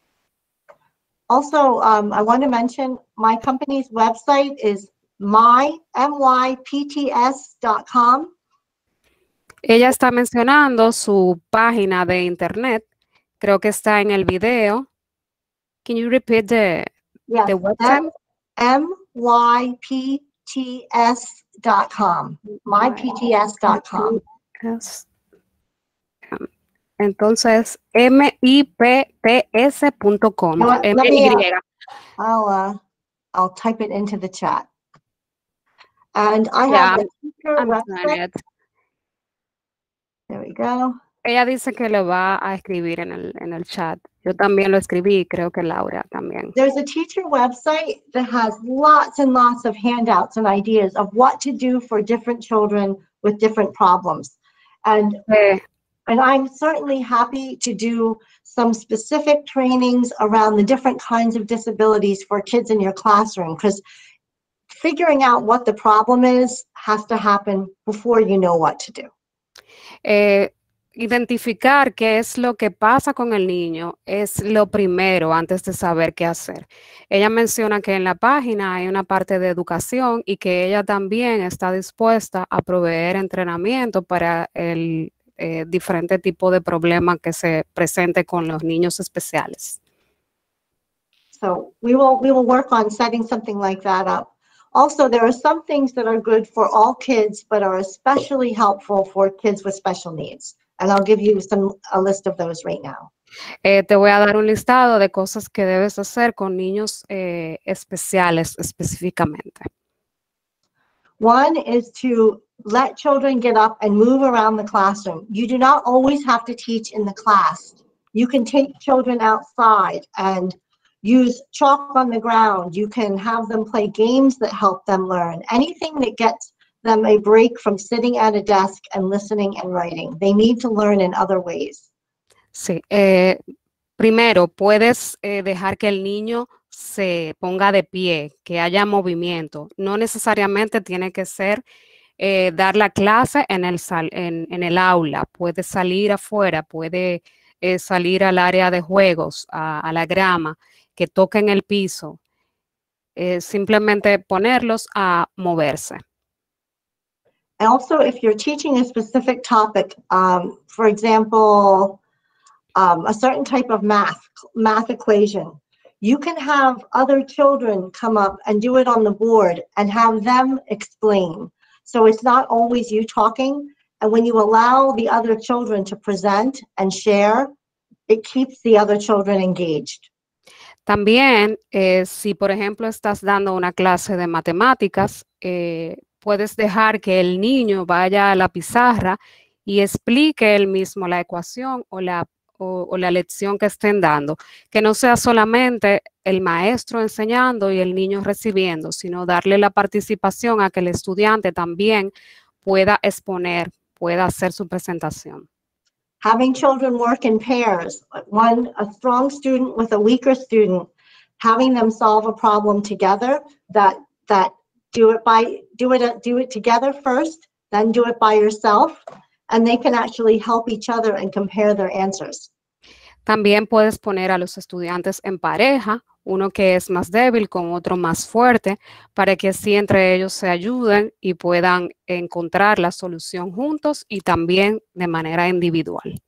Also, um, I want to mention my company's website is my m y p t s dot com. Ella está mencionando su página de internet. Creo que está en el video. Can you repeat the, yes, the website? m y p t s dot com. my p t s dot com. Entonces, m i p t s punto com. Let M me, Y. uh, I'll, uh, I'll type it into the chat. And I Yeah, have the teacher I'm doing website. it. There we go. Ella dice que lo va a escribir en el, en el chat. Yo también lo escribí, creo que Laura también. There's a teacher website that has lots and lots of handouts and ideas of what to do for different children with different problems. And, Eh, and I'm certainly happy to do some specific trainings around the different kinds of disabilities for kids in your classroom, because figuring out what the problem is has to happen before you know what to do. eh, identificar qué es lo que pasa con el niño es lo primero antes de saber qué hacer. Ella menciona que en la página hay una parte de educación y que ella también está dispuesta a proveer entrenamiento para el eh, diferente tipo de problema que se presente con los niños especiales. So we will we will work on setting something like that up. Also, there are some things that are good for all kids, but are especially helpful for kids with special needs. And I'll give you some a list of those right now. Eh, te voy a dar un listado de cosas que debes hacer con niños eh, especiales específicamente. One is to let children get up and move around the classroom. You do not always have to teach in the class. You can take children outside and use chalk on the ground. You can have them play games that help them learn. Anything that gets them a break from sitting at a desk and listening and writing. They need to learn in other ways. Sí, eh, primero puedes eh, dejar que el niño se ponga de pie, que haya movimiento. No necesariamente tiene que ser eh, dar la clase en el, sal, en, en el aula. Puede salir afuera, puede eh, salir al área de juegos, a, a la grama, que toquen el piso. Eh, simplemente ponerlos a moverse. Also, if you're teaching a specific topic, um, for example, um, a certain type of math, math equation, you can have other children come up and do it on the board and have them explain. So it's not always you talking. And when you allow the other children to present and share, it keeps the other children engaged. También, eh, si por ejemplo estás dando una clase de matemáticas, eh, puedes dejar que el niño vaya a la pizarra y explique él mismo la ecuación o la, o, o la lección que estén dando. Que no sea solamente el maestro enseñando y el niño recibiendo, sino darle la participación a que el estudiante también pueda exponer, pueda hacer su presentación. Having children work in pairs, one, a strong student with a weaker student, having them solve a problem together, that, that do it by, do it, do it together first, then do it by yourself, and they can actually help each other and compare their answers. También puedes poner a los estudiantes en pareja, uno que es más débil con otro más fuerte, para que así entre ellos se ayuden y puedan encontrar la solución juntos y también de manera individual.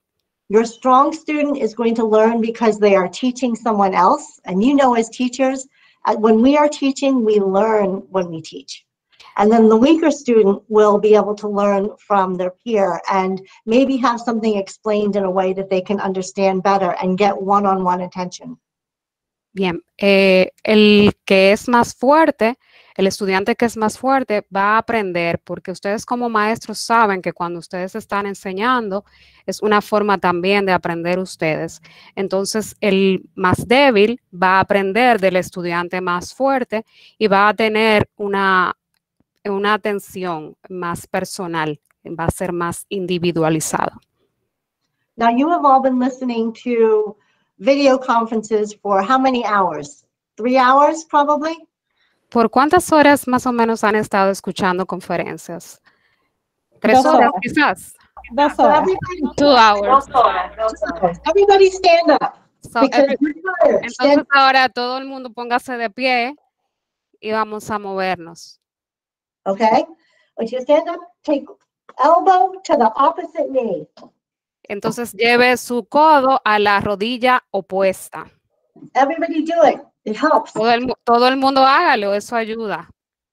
Your strong student is going to learn because they are teaching someone else. And you know, as teachers, uh, when we are teaching, we learn when we teach. And then the weaker student will be able to learn from their peer and maybe have something explained in a way that they can understand better and get one-on-one attention. Bien, eh, el que es más fuerte, el estudiante que es más fuerte va a aprender, porque ustedes como maestros saben que cuando ustedes están enseñando es una forma también de aprender ustedes. Entonces el más débil va a aprender del estudiante más fuerte y va a tener una, una atención más personal, va a ser más individualizado. Now you have all been listening to video conferences for how many hours? Three hours probably? ¿Por cuántas horas más o menos han estado escuchando conferencias? ¿Tres Dos horas horas. quizás? Dos So horas. Two hours. Dos horas, dos horas. Everybody stand up. So because every- we're tired. Entonces Stand- ahora todo el mundo póngase de pie y vamos a movernos. Okay? When you stand up, take elbow to the opposite knee. Entonces lleve su codo a la rodilla opuesta. Everybody do it. It helps. Todo el, mu- todo el mundo hágalo, eso ayuda.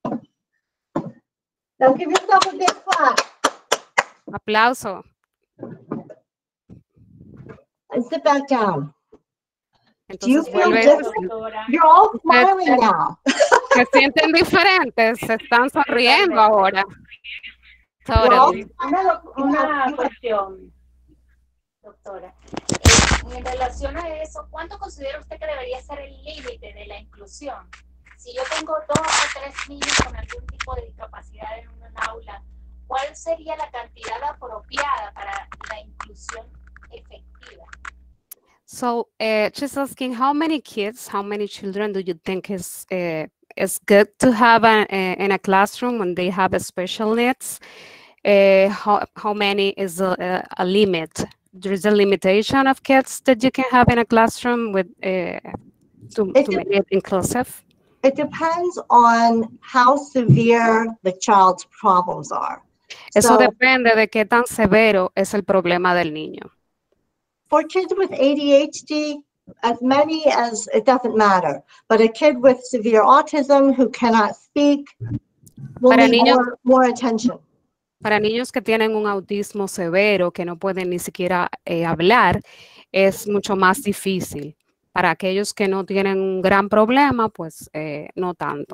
Now give yourself a big clap Aplauso. and sit back down. Do you Entonces feel vuelve. different? You're all smiling Se- now. Se sienten diferentes, se están sonriendo ahora. Totally. Una, una cuestión, doctora. Eh, en relación a eso, ¿cuánto considera usted que debería ser el límite de la inclusión? Si yo tengo dos o tres niños con algún tipo de discapacidad en un aula, ¿cuál sería la cantidad apropiada para la inclusión efectiva? So uh, she's asking, how many kids, how many children do you think is uh, is good to have a, a, in a classroom when they have a special needs? Uh, how how many is a, a, a limit? There is a limitation of kids that you can have in a classroom with uh, to, to make it inclusive. It depends on how severe the child's problems are. Eso So, depende de qué tan severo es el problema del niño. for kids with A D H D, as many as, it doesn't matter, but a kid with severe autism who cannot speak will Para need niños- more, more attention. Para niños que tienen un autismo severo, que no pueden ni siquiera eh, hablar, es mucho más difícil. Para aquellos que no tienen un gran problema, pues eh, no tanto.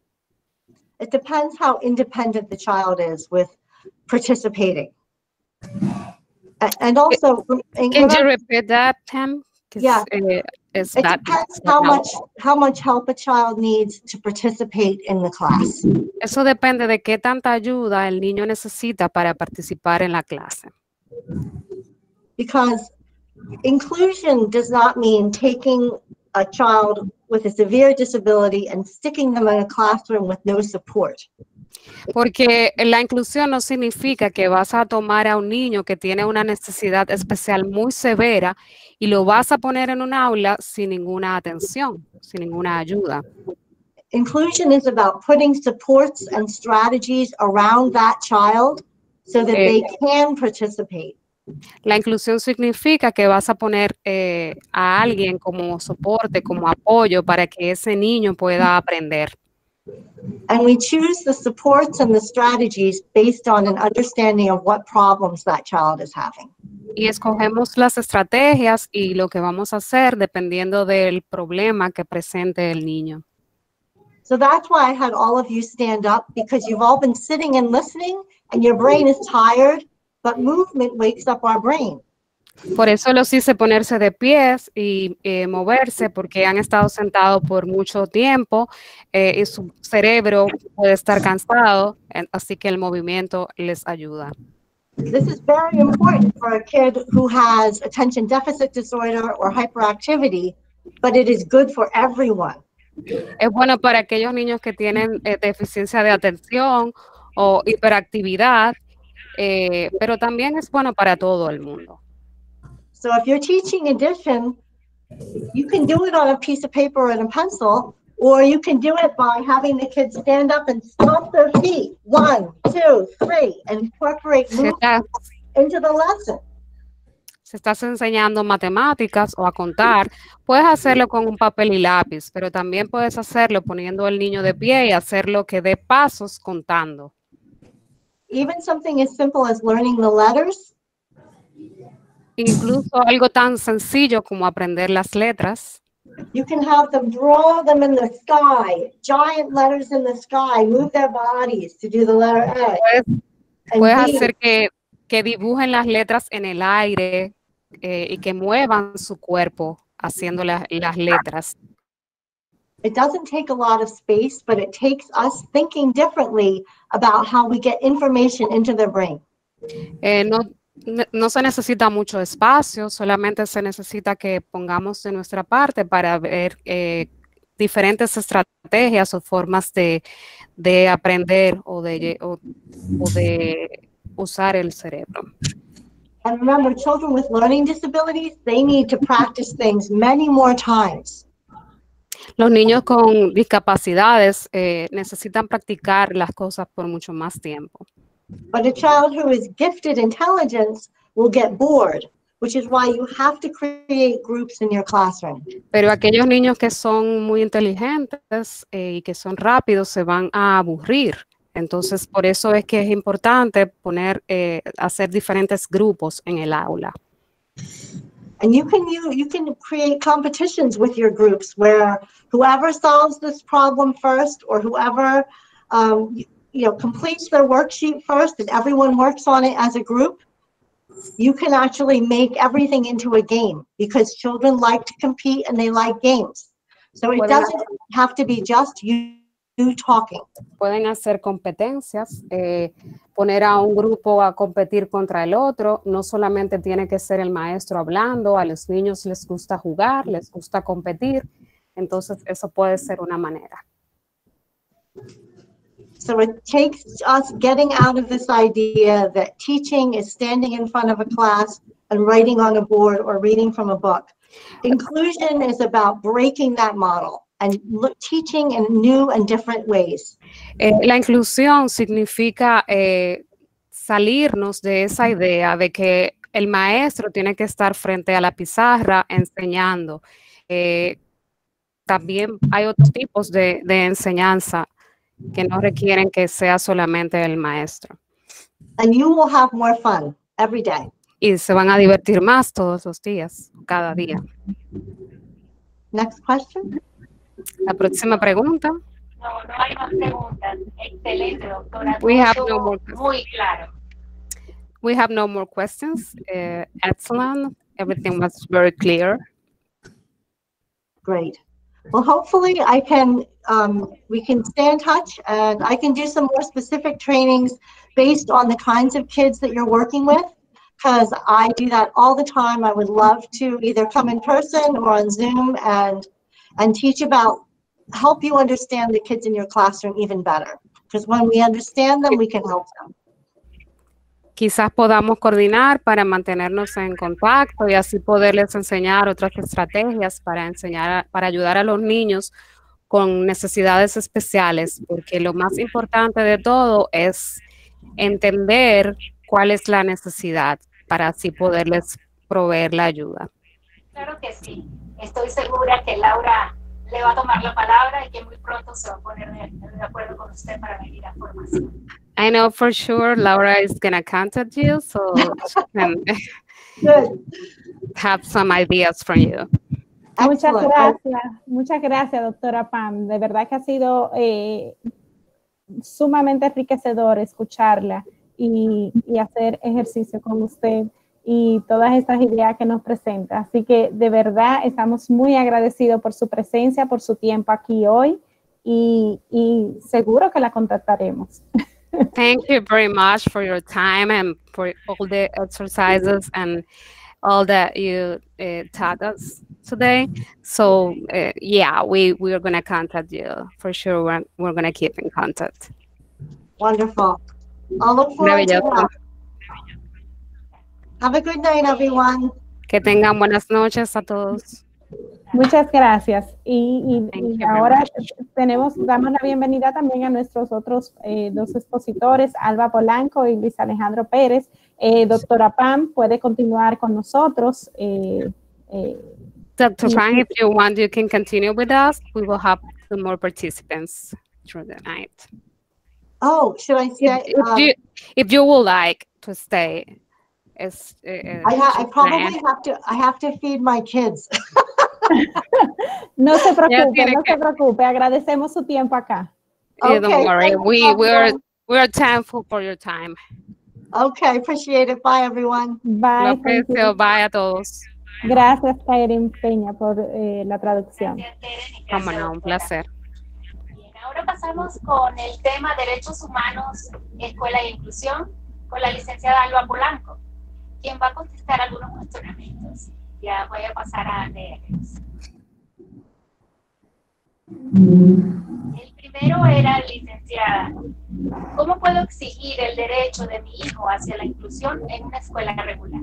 It depends how independent the child is with participating. A- And also, in- Can you repeat that, Pam? 'Cause, Yeah. eh, it's it that- depends that how now. much, how much help a child needs to participate in the class. Eso depende de qué tanta ayuda el niño necesita para participar en la clase. Because inclusion does not mean taking a child with a severe disability and sticking them in a classroom with no support. Porque la inclusión no significa que vas a tomar a un niño que tiene una necesidad especial muy severa y lo vas a poner en un aula sin ninguna atención, sin ninguna ayuda. Inclusion is about putting supports and strategies around that child so that they can participate. La inclusión significa que vas a poner eh, a alguien como soporte, como apoyo para que ese niño pueda aprender. And we choose the supports and the strategies based on an understanding of what problems that child is having. Y escogemos las estrategias y lo que vamos a hacer dependiendo del problema que presente el niño. So that's why I had all of you stand up, because you've all been sitting and listening and your brain is tired, but movement wakes up our brain. Por eso los hice ponerse de pies y eh, moverse, porque han estado sentados por mucho tiempo eh, y su cerebro puede estar cansado, en- así que el movimiento les ayuda. This is very important for a kid who has attention deficit disorder or hyperactivity, but it is good for everyone. Es bueno para aquellos niños que tienen eh, deficiencia de atención o hiperactividad, eh, pero también es bueno para todo el mundo. So if you're teaching addition, you can do it on a piece of paper and a pencil, or you can do it by having the kids stand up and stomp their feet. One, two, three, and incorporate Si movement estás, into the lesson. si estás enseñando matemáticas o a contar, puedes hacerlo con un papel y lápiz, pero también puedes hacerlo poniendo al niño de pie y hacerlo que dé pasos contando. Even something as simple as learning the letters. Incluso algo tan sencillo como aprender las letras. You can have them draw them in the sky, giant letters in the sky, move their bodies to do the letter A. Puedes, puedes hacer que, que dibujen las letras en el aire eh, y que muevan su cuerpo haciendo la, las letras. It doesn't take a lot of space, but it takes us thinking differently about how we get information into their brain. Eh, no, no se necesita mucho espacio, solamente se necesita que pongamos de nuestra parte para ver eh, diferentes estrategias o formas de, de aprender o de, o, o de usar el cerebro. And remember, children with learning disabilities, they need to practice things many more times. Los niños con discapacidades eh, necesitan practicar las cosas por mucho más tiempo. But a child who is gifted intelligence will get bored, which is why you have to create groups in your classroom. Pero aquellos niños que son muy inteligentes eh, y que son rápidos se van a aburrir. Entonces, por eso es que es importante poner, eh, hacer diferentes grupos en el aula. And you can you, you can create competitions with your groups where whoever solves this problem first, or whoever um, you, you know completes their worksheet first, and everyone works on it as a group, you can actually make everything into a game, because children like to compete and they like games. So it doesn't have to be just you. Talking. Pueden hacer competencias, eh, poner a un grupo a competir contra el otro. No solamente tiene que ser el maestro hablando, a los niños les gusta jugar, les gusta competir, entonces eso puede ser una manera. So it takes us getting out of this idea that teaching is standing in front of a class and writing on a board or reading from a book. Inclusion is about breaking that model and look, teaching in new and different ways. Eh, la inclusión significa eh, salirnos de esa idea de que el maestro tiene que estar frente a la pizarra enseñando. Eh, también hay otros tipos de, de enseñanza que no requieren que sea solamente el maestro. And you will have more fun every day. Y se van a divertir más todos los días, cada día. Next question. La próxima pregunta. No, no hay más preguntas. Excelente, doctora. We have no more muy claro. We have no more questions. Uh, excellent. Everything was very clear. Great. Well, hopefully I can, um, we can stay in touch, and I can do some more specific trainings based on the kinds of kids that you're working with, because I do that all the time. I would love to either come in person or on Zoom and and teach about, help you understand the kids in your classroom even better. Because when we understand them, we can help them. Quizás podamos coordinar para mantenernos en contacto y así poderles enseñar otras estrategias para enseñar, para ayudar a los niños con necesidades especiales, porque lo más importante de todo es entender cuál es la necesidad para así poderles proveer la ayuda. Claro que sí. Estoy segura que Laura le va a tomar la palabra y que muy pronto se va a poner de, de acuerdo con usted para venir a formación. I know for sure Laura is going to contact you, so she can have some ideas from you. Muchas gracias, muchas gracias, doctora Pam. De verdad que ha sido eh, sumamente enriquecedor escucharla y, y hacer ejercicio con usted y todas estas ideas que nos presenta. Así que de verdad estamos muy agradecidos por su presencia, por su tiempo aquí hoy y, y seguro que la contactaremos. Thank you very much for your time and for all the exercises and all that you uh, taught us today. So uh, yeah, we, we are going to contact you. For sure, we're, we're going to keep in contact. Wonderful. I'll look forward to that. Have a good night, everyone. Que tengan buenas noches a todos. Muchas gracias. Y, y, y ahora tenemos, damos la bienvenida también a nuestros otros eh, dos expositores, Alba Polanco y Luis Alejandro Pérez. Eh, doctora Pam puede continuar con nosotros. Eh, eh, Doctor Pam, if you want, you can continue with us. We will have some more participants through the night. Oh, should I stay? If, if, um, you, if you would like to stay, as, uh, I, ha I probably planned. have to. I have to feed my kids. No se preocupe, tiene no que- se preocupe. Agradecemos su tiempo acá. Yeah, don't Okay, worry. thank We you, we are everyone. we are thankful for your time. Okay, appreciate it. Bye, everyone. Bye, Lo thank you. aprecio. Bye a todos. Gracias, Karen Peña, por eh, la traducción. Cómo no, un placer. Bien, ahora pasamos con el tema Derechos Humanos, Escuela e Inclusión, con la licenciada Alba Polanco, quien va a contestar algunos cuestionamientos. Ya voy a pasar a leerlos. El primero era, licenciada, ¿cómo puedo exigir el derecho de mi hijo hacia la inclusión en una escuela regular?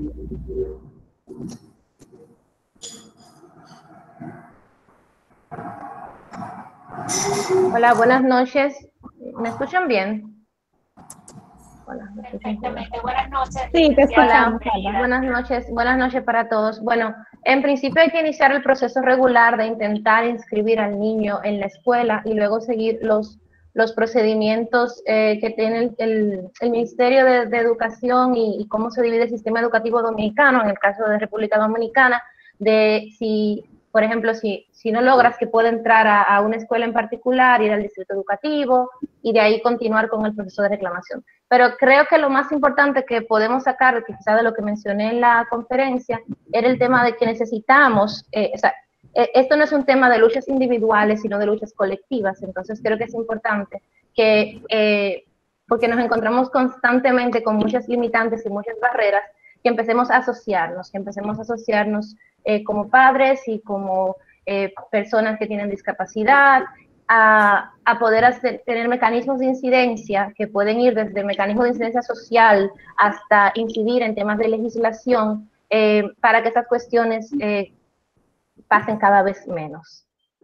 Hola, buenas noches. ¿Me escuchan bien? Hola, ¿me escuchan bien? Perfectamente, buenas noches. Sí, te escuchamos, Hola, Alba. buenas noches, buenas noches para todos. Bueno, en principio hay que iniciar el proceso regular de intentar inscribir al niño en la escuela y luego seguir los, los procedimientos eh, que tiene el, el, el Ministerio de, de Educación y, y cómo se divide el sistema educativo dominicano, en el caso de República Dominicana, de si, por ejemplo, si, si no logras que pueda entrar a, a una escuela en particular, ir al distrito educativo y de ahí continuar con el proceso de reclamación. Pero creo que lo más importante que podemos sacar, quizá de lo que mencioné en la conferencia, era el tema de que necesitamos, eh, o sea, eh, esto no es un tema de luchas individuales, sino de luchas colectivas. Entonces creo que es importante que, eh, porque nos encontramos constantemente con muchas limitantes y muchas barreras, que empecemos a asociarnos, que empecemos a asociarnos eh, como padres y como eh, personas que tienen discapacidad, A, a poder hacer, tener mecanismos de incidencia que pueden ir desde mecanismos de incidencia social hasta incidir en temas de legislación eh, para que estas cuestiones eh, pasen cada vez menos.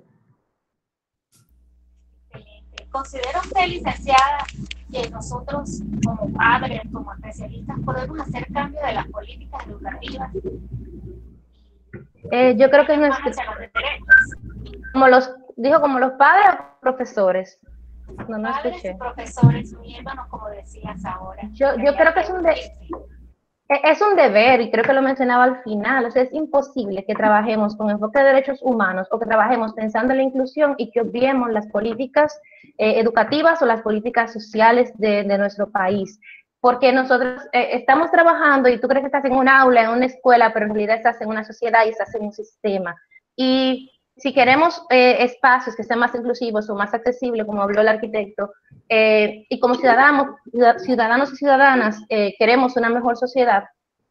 Excelente. ¿Considera usted, licenciada, que nosotros como padres, como especialistas, podemos hacer cambio de las políticas educativas? Eh, yo creo que no es hacia los derechos. como los dijo como los padres o profesores. No, no Padres escuché. y profesores, uniéndonos, como decías ahora. Yo, yo creo que es un, de, es un deber, y creo que lo mencionaba al final, o sea, es imposible que trabajemos con enfoque de derechos humanos o que trabajemos pensando en la inclusión y que obviemos las políticas eh, educativas o las políticas sociales de, de nuestro país. Porque nosotros eh, estamos trabajando y tú crees que estás en un aula, en una escuela, pero en realidad estás en una sociedad y estás en un sistema. Y si queremos eh, espacios que sean más inclusivos o más accesibles, como habló el arquitecto, eh, y como ciudadanos, ciudadanos y ciudadanas eh, queremos una mejor sociedad,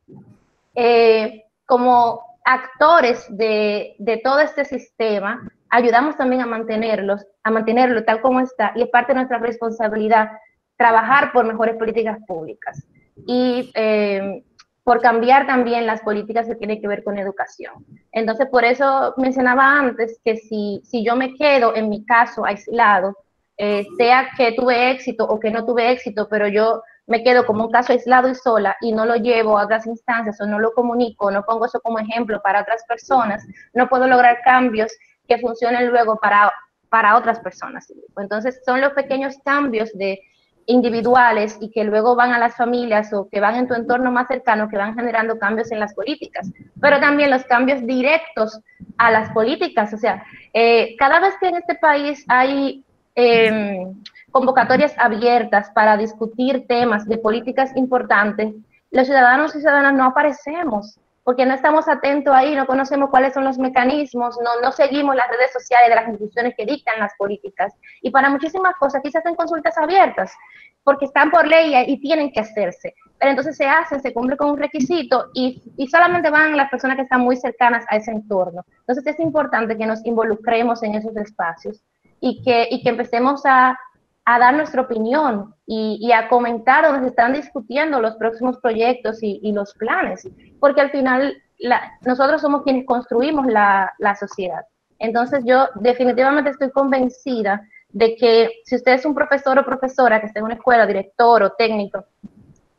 eh, como actores de, de todo este sistema, ayudamos también a mantenerlos, a mantenerlo tal como está, y es parte de nuestra responsabilidad trabajar por mejores políticas públicas y eh, por cambiar también las políticas que tienen que ver con educación. Entonces, por eso mencionaba antes que si, si yo me quedo en mi caso aislado, eh, sea que tuve éxito o que no tuve éxito, pero yo me quedo como un caso aislado y sola y no lo llevo a otras instancias o no lo comunico, no pongo eso como ejemplo para otras personas, no puedo lograr cambios que funcionen luego para, para otras personas. Entonces, son los pequeños cambios de individuales y que luego van a las familias o que van en tu entorno más cercano, que van generando cambios en las políticas, pero también los cambios directos a las políticas. O sea, eh, cada vez que en este país hay eh, convocatorias abiertas para discutir temas de políticas importantes, los ciudadanos y ciudadanas no aparecemos, porque no estamos atentos ahí, no conocemos cuáles son los mecanismos, no, no seguimos las redes sociales de las instituciones que dictan las políticas. Y para muchísimas cosas, quizás hacen consultas abiertas, porque están por ley y tienen que hacerse. Pero entonces se hacen, se cumple con un requisito y, y solamente van las personas que están muy cercanas a ese entorno. Entonces es importante que nos involucremos en esos espacios y que, y que empecemos a, a dar nuestra opinión y, y a comentar donde se están discutiendo los próximos proyectos y, y los planes, porque al final la, nosotros somos quienes construimos la, la sociedad. Entonces yo definitivamente estoy convencida de que si usted es un profesor o profesora que esté en una escuela, director o técnico,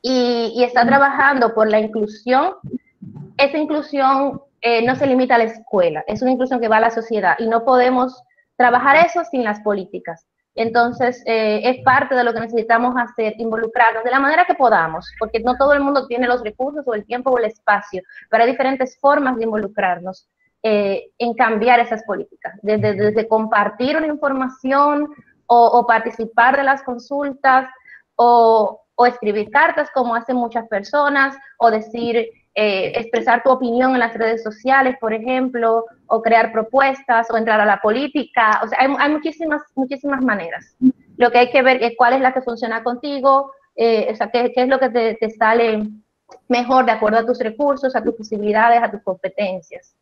y, y está trabajando por la inclusión, esa inclusión eh, no se limita a la escuela, es una inclusión que va a la sociedad y no podemos trabajar eso sin las políticas. Entonces, eh, es parte de lo que necesitamos hacer, involucrarnos de la manera que podamos, porque no todo el mundo tiene los recursos o el tiempo o el espacio, pero hay diferentes formas de involucrarnos eh, en cambiar esas políticas, desde, desde compartir una información o, o participar de las consultas o, o escribir cartas como hacen muchas personas, o decir, eh, expresar tu opinión en las redes sociales, por ejemplo, o crear propuestas, o entrar a la política. O sea, hay, hay muchísimas, muchísimas maneras. Lo que hay que ver es cuál es la que funciona contigo, eh, o sea, qué, qué es lo que te, te sale mejor de acuerdo a tus recursos, a tus posibilidades, a tus competencias.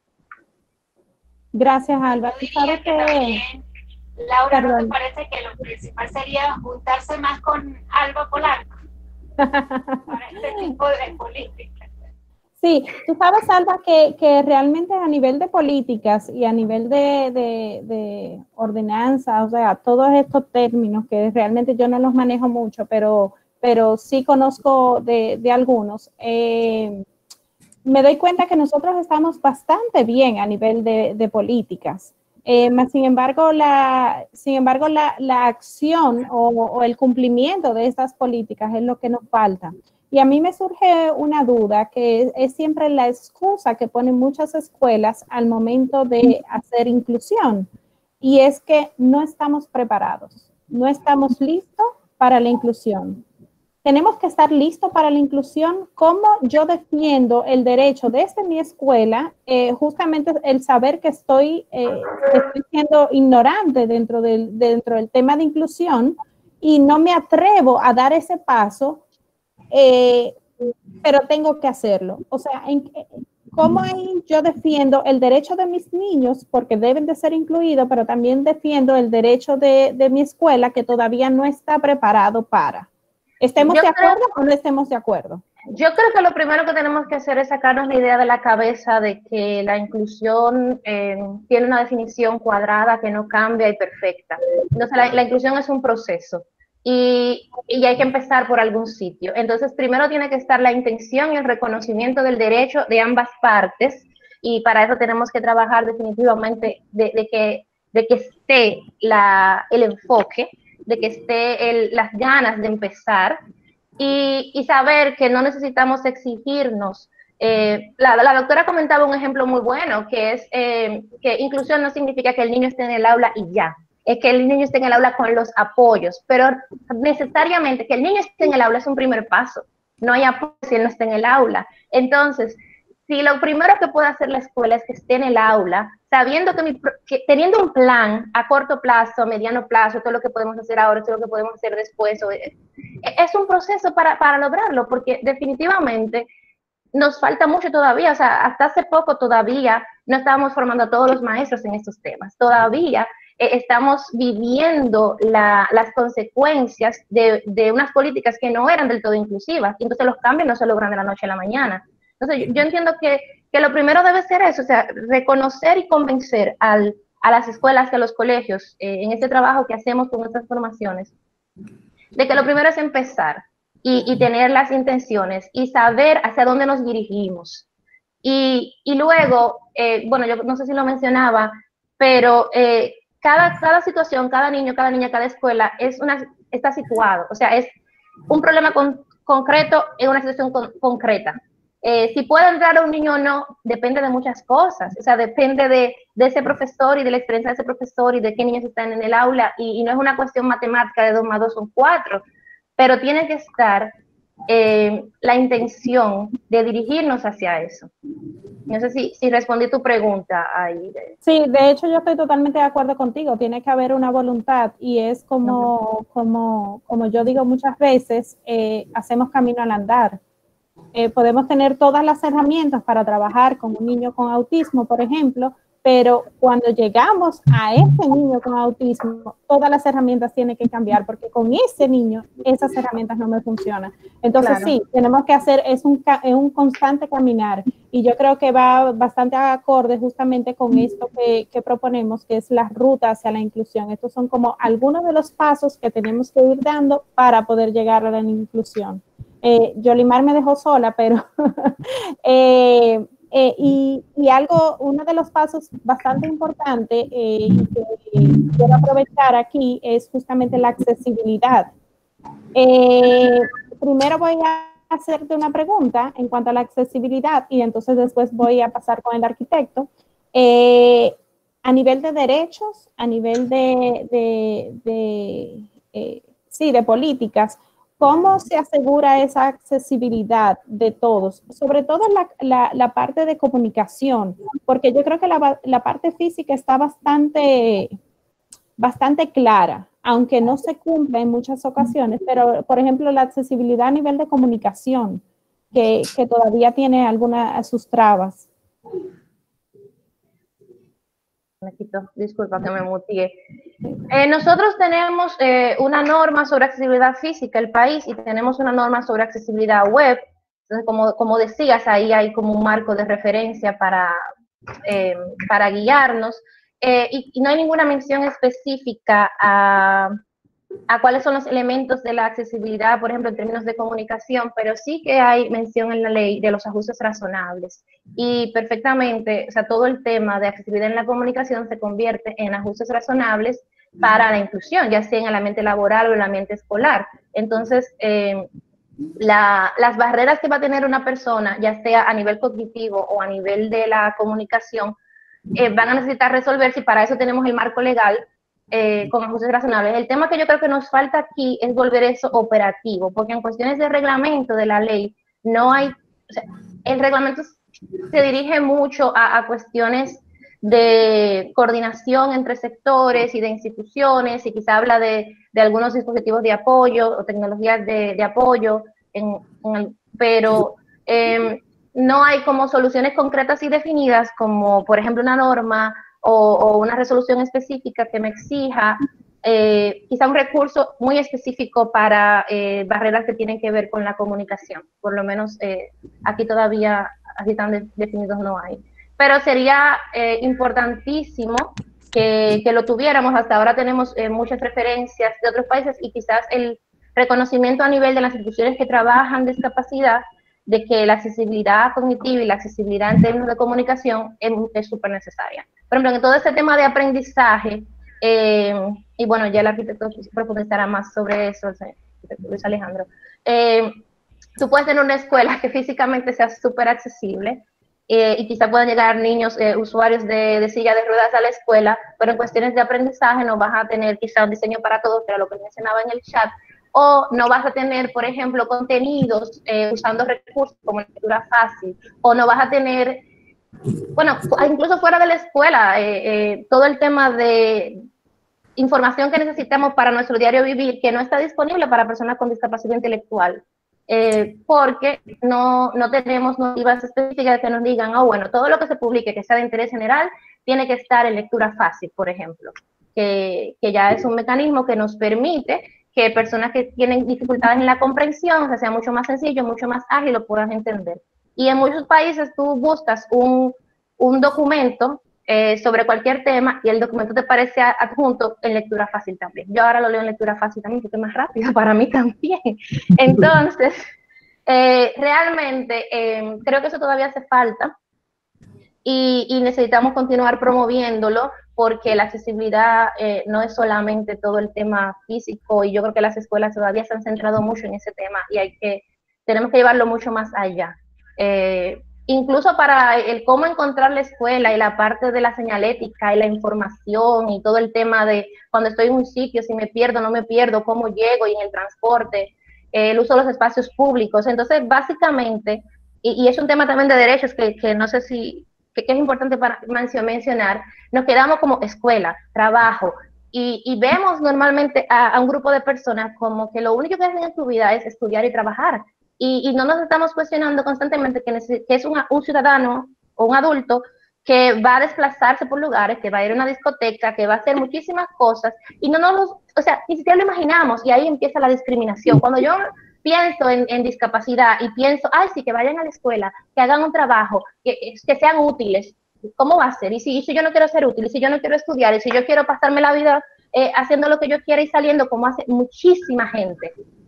Gracias, Alba. ¿Tú sabes que... También, Laura, ¿no te Perdón. parece que lo principal sería juntarse más con Alba Polanco para este tipo de política? Sí, tú sabes, Alba, que, que realmente a nivel de políticas y a nivel de, de, de ordenanza, o sea, todos estos términos que realmente yo no los manejo mucho, pero, pero sí conozco de, de algunos, eh, me doy cuenta que nosotros estamos bastante bien a nivel de, de políticas. Eh, más sin embargo, la, sin embargo, la, la acción o, o el cumplimiento de estas políticas es lo que nos falta. Y a mí me surge una duda que es, es siempre la excusa que ponen muchas escuelas al momento de hacer inclusión, y es que no estamos preparados, no estamos listos para la inclusión. Tenemos que estar listos para la inclusión. ¿Cómo yo defiendo el derecho desde mi escuela? Eh, justamente el saber que estoy, eh, estoy siendo ignorante dentro del, dentro del tema de inclusión y no me atrevo a dar ese paso. Eh, pero tengo que hacerlo. O sea, en, ¿cómo ahí yo defiendo el derecho de mis niños, porque deben de ser incluidos, pero también defiendo el derecho de, de mi escuela, que todavía no está preparado para? ¿Estemos Yo de acuerdo creo- o no estemos de acuerdo? Yo creo que lo primero que tenemos que hacer es sacarnos la idea de la cabeza de que la inclusión eh, tiene una definición cuadrada que no cambia y perfecta. Entonces, la, la inclusión es un proceso. Y, y hay que empezar por algún sitio. Entonces, primero tiene que estar la intención y el reconocimiento del derecho de ambas partes, y para eso tenemos que trabajar definitivamente de, de, que, de que esté la, el enfoque, de que esté el, las ganas de empezar, y, y saber que no necesitamos exigirnos. Eh, la, la doctora comentaba un ejemplo muy bueno, que es eh, que inclusión no significa que el niño esté en el aula y ya. Es que el niño esté en el aula con los apoyos, pero necesariamente que el niño esté en el aula es un primer paso. No hay apoyo si él no está en el aula. Entonces, si lo primero que puede hacer la escuela es que esté en el aula, sabiendo que, mi, que teniendo un plan a corto plazo, a mediano plazo, todo lo que podemos hacer ahora, todo lo que podemos hacer después, o, es, es un proceso para, para lograrlo, porque definitivamente nos falta mucho todavía. O sea, hasta hace poco todavía no estábamos formando a todos los maestros en estos temas. Todavía estamos viviendo la, las consecuencias de, de unas políticas que no eran del todo inclusivas, y entonces los cambios no se logran de la noche a la mañana. Entonces yo, yo entiendo que, que lo primero debe ser eso, o sea, reconocer y convencer al, a las escuelas y a los colegios eh, en este trabajo que hacemos con nuestras formaciones, de que lo primero es empezar y, y tener las intenciones y saber hacia dónde nos dirigimos. Y, y luego, eh, bueno, yo no sé si lo mencionaba, pero eh, Cada, cada situación, cada niño, cada niña, cada escuela es una, está situado. O sea, es un problema con, concreto en una situación con, concreta. Eh, si puede entrar a un niño o no, depende de muchas cosas. O sea, depende de, de ese profesor y de la experiencia de ese profesor y de qué niños están en el aula. Y, y no es una cuestión matemática de dos más dos son cuatro. Pero tiene que estar eh, la intención de dirigirnos hacia eso. No sé si, si respondí tu pregunta ahí. Sí, de hecho yo estoy totalmente de acuerdo contigo. Tiene que haber una voluntad, y es como, como, como yo digo muchas veces, eh, hacemos camino al andar. Eh, podemos tener todas las herramientas para trabajar con un niño con autismo, por ejemplo, pero cuando llegamos a ese niño con autismo, todas las herramientas tienen que cambiar, porque con ese niño esas herramientas no me funcionan. Entonces Claro. sí, tenemos que hacer, es un, es un constante caminar, y yo creo que va bastante acorde justamente con esto que, que proponemos, que es la ruta hacia la inclusión. Estos son como algunos de los pasos que tenemos que ir dando para poder llegar a la inclusión. Eh, Yolimar me dejó sola, pero eh, eh, y, y algo, uno de los pasos bastante importante eh, y que quiero aprovechar aquí es justamente la accesibilidad. Eh, primero voy a hacerte una pregunta en cuanto a la accesibilidad y entonces después voy a pasar con el arquitecto. Eh, a nivel de derechos, a nivel de, de, de eh, sí, de políticas, ¿cómo se asegura esa accesibilidad de todos? Sobre todo la, la, la parte de comunicación, porque yo creo que la, la parte física está bastante, bastante clara, aunque no se cumple en muchas ocasiones, pero por ejemplo la accesibilidad a nivel de comunicación, que, que todavía tiene algunas sus trabas. Me quito, disculpa que me muteé. Eh, nosotros tenemos eh, una norma sobre accesibilidad física, el país, y tenemos una norma sobre accesibilidad web. Entonces, como, como decías, ahí hay como un marco de referencia para, eh, para guiarnos. Eh, y, y no hay ninguna mención específica a, a cuáles son los elementos de la accesibilidad, por ejemplo, en términos de comunicación, pero sí que hay mención en la ley de los ajustes razonables. Y perfectamente, o sea, todo el tema de accesibilidad en la comunicación se convierte en ajustes razonables para la inclusión, ya sea en el ambiente laboral o en el ambiente escolar. Entonces, eh, la, las barreras que va a tener una persona, ya sea a nivel cognitivo o a nivel de la comunicación, eh, van a necesitar resolverse, y para eso tenemos el marco legal eh, con ajustes razonables. El tema que yo creo que nos falta aquí es volver eso operativo, porque en cuestiones de reglamento de la ley, no hay, o sea, el reglamento se dirige mucho a, a cuestiones de coordinación entre sectores y de instituciones, y quizá habla de, de algunos dispositivos de apoyo o tecnologías de, de apoyo, en, en el, pero eh, no hay como soluciones concretas y definidas, como por ejemplo una norma o, o una resolución específica que me exija eh, quizá un recurso muy específico para eh, barreras que tienen que ver con la comunicación. Por lo menos eh, aquí todavía así tan de, definidos no hay. Pero sería eh, importantísimo que, que lo tuviéramos. Hasta ahora tenemos eh, muchas referencias de otros países, y quizás el reconocimiento a nivel de las instituciones que trabajan discapacidad de que la accesibilidad cognitiva y la accesibilidad en términos de comunicación es súper necesaria. Por ejemplo, en todo este tema de aprendizaje, eh, y bueno, ya el arquitecto profundizará más sobre eso, el arquitecto Luis Alejandro, eh, tú puedes tener una escuela que físicamente sea súper accesible, eh, y quizá puedan llegar niños, eh, usuarios de, de silla de ruedas a la escuela, pero en cuestiones de aprendizaje no vas a tener quizá un diseño para todos, que era lo que mencionaba en el chat, o no vas a tener, por ejemplo, contenidos eh, usando recursos como lectura fácil, o no vas a tener, bueno, incluso fuera de la escuela, eh, eh, todo el tema de información que necesitamos para nuestro diario vivir, que no está disponible para personas con discapacidad intelectual, eh, porque no, no tenemos normativas específicas que nos digan, oh, bueno, todo lo que se publique que sea de interés general tiene que estar en lectura fácil, por ejemplo, que, que ya es un mecanismo que nos permite que personas que tienen dificultades en la comprensión, que sea mucho más sencillo, mucho más ágil, lo puedan entender. Y en muchos países tú buscas un, un documento eh, sobre cualquier tema y el documento te parece adjunto en lectura fácil también. Yo ahora lo leo en lectura fácil también porque es más rápido para mí también. Entonces, eh, realmente eh, creo que eso todavía hace falta y, y necesitamos continuar promoviéndolo, porque la accesibilidad eh, no es solamente todo el tema físico, y yo creo que las escuelas todavía se han centrado mucho en ese tema y hay que, tenemos que llevarlo mucho más allá. Eh, incluso para el cómo encontrar la escuela y la parte de la señalética y la información y todo el tema de cuando estoy en un sitio, si me pierdo, no me pierdo, cómo llego, y en el transporte, eh, el uso de los espacios públicos. Entonces, básicamente, y, y es un tema también de derechos que, que no sé si... que, que es importante para mencionar, nos quedamos como escuela, trabajo, y, y vemos normalmente a, a un grupo de personas como que lo único que hacen en su vida es estudiar y trabajar, y, y no nos estamos cuestionando constantemente que, que es un, un ciudadano o un adulto que va a desplazarse por lugares, que va a ir a una discoteca, que va a hacer muchísimas cosas, y no nos, o sea, ni siquiera lo imaginamos, y ahí empieza la discriminación. Cuando yo pienso en, en discapacidad y pienso, ay, sí, que vayan a la escuela, que hagan un trabajo, que, que sean útiles, ¿cómo va a ser? Y si, y si yo no quiero ser útil, y si yo no quiero estudiar, y si yo quiero pasarme la vida eh, haciendo lo que yo quiera y saliendo, como hace muchísima gente,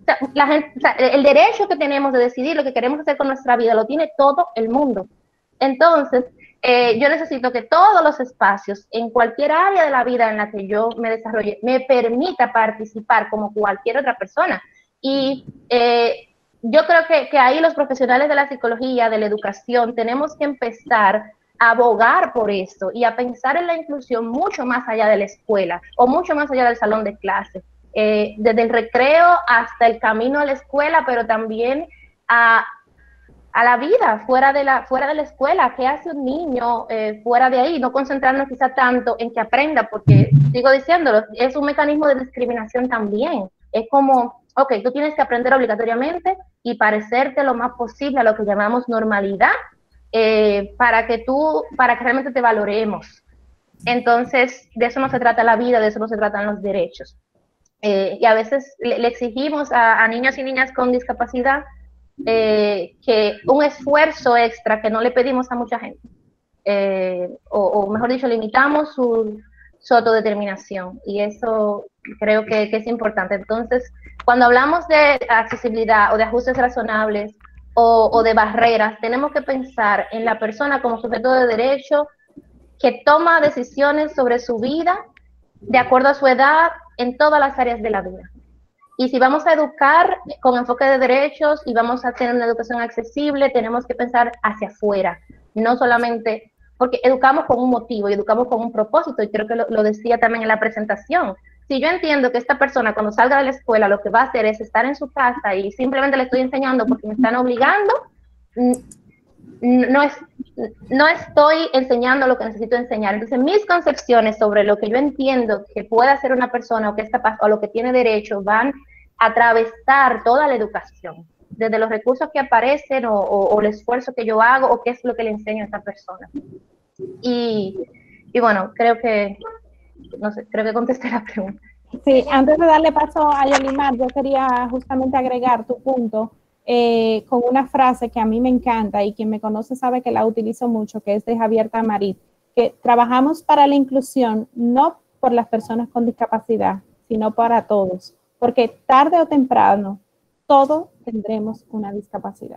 O sea, la gente, o sea, el derecho que tenemos de decidir lo que queremos hacer con nuestra vida lo tiene todo el mundo. Entonces, eh, yo necesito que todos los espacios, en cualquier área de la vida en la que yo me desarrolle, me permita participar como cualquier otra persona. Y eh, yo creo que, que ahí los profesionales de la psicología, de la educación, tenemos que empezar a abogar por esto y a pensar en la inclusión mucho más allá de la escuela o mucho más allá del salón de clase. Eh, desde el recreo hasta el camino a la escuela, pero también a, a la vida fuera de la, fuera de la escuela. ¿Qué hace un niño eh, fuera de ahí? No concentrarnos quizá tanto en que aprenda, porque, sigo diciéndolo, es un mecanismo de discriminación también. Es como, ok, tú tienes que aprender obligatoriamente y parecerte lo más posible a lo que llamamos normalidad, eh, para que tú, para que realmente te valoremos. Entonces, de eso no se trata la vida, de eso no se tratan los derechos. Eh, y a veces le, le exigimos a, a niños y niñas con discapacidad eh, que un esfuerzo extra que no le pedimos a mucha gente, eh, o, o mejor dicho, limitamos su, su autodeterminación, y eso creo que, que es importante. Entonces, cuando hablamos de accesibilidad o de ajustes razonables o, o de barreras, tenemos que pensar en la persona como sujeto de derecho que toma decisiones sobre su vida de acuerdo a su edad, en todas las áreas de la vida. Y si vamos a educar con enfoque de derechos y vamos a tener una educación accesible, tenemos que pensar hacia afuera, no solamente, porque educamos con un motivo y educamos con un propósito, y creo que lo, lo decía también en la presentación. Si yo entiendo que esta persona cuando salga de la escuela lo que va a hacer es estar en su casa y simplemente le estoy enseñando porque me están obligando, no, es, no estoy enseñando lo que necesito enseñar. Entonces, mis concepciones sobre lo que yo entiendo que puede hacer una persona o que es capaz o lo que tiene derecho van a atravesar toda la educación, desde los recursos que aparecen o, o, o el esfuerzo que yo hago o qué es lo que le enseño a esta persona. Y, y bueno, creo que, no sé, creo que contesté la pregunta. Sí, antes de darle paso a Yolimar, yo quería justamente agregar tu punto. Eh, con una frase que a mí me encanta, y quien me conoce sabe que la utilizo mucho, que es de Javier Tamarit, que trabajamos para la inclusión no por las personas con discapacidad, sino para todos, porque tarde o temprano todos tendremos una discapacidad.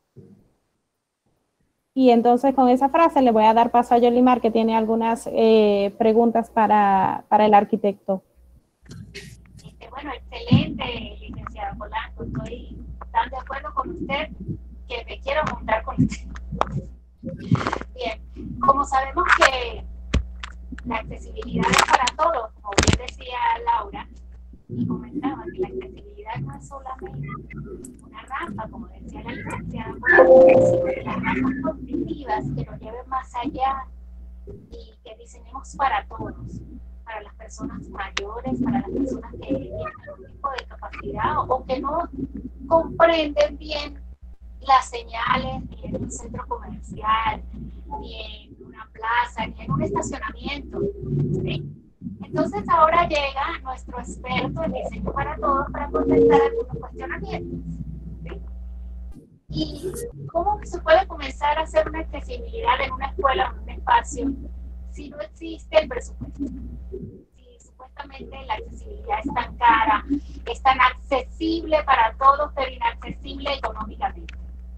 Y entonces con esa frase le voy a dar paso a Yolimar, que tiene algunas eh, preguntas para, para el arquitecto. Este, bueno, excelente, licenciada Polanco, estoy tan de acuerdo con usted que me quiero juntar con usted. Bien, como sabemos que la accesibilidad es para todos, como bien decía Laura, y comentaba que la accesibilidad no es solamente una rampa, como decía la licenciada, sino que las rampas cognitivas que nos lleven más allá y que diseñemos para todos, para las personas mayores, para las personas que tienen algún tipo de capacidad o, o que no comprenden bien las señales ni en un centro comercial, ni en una plaza, ni en un estacionamiento. ¿Sí? Entonces ahora llega nuestro experto en diseño para todos para contestar algunos cuestionamientos. ¿Sí? ¿Y cómo se puede comenzar a hacer una accesibilidad en una escuela o en un espacio si no existe el presupuesto? Si supuestamente la accesibilidad es tan cara, es tan accesible para todos, pero inaccesible económicamente.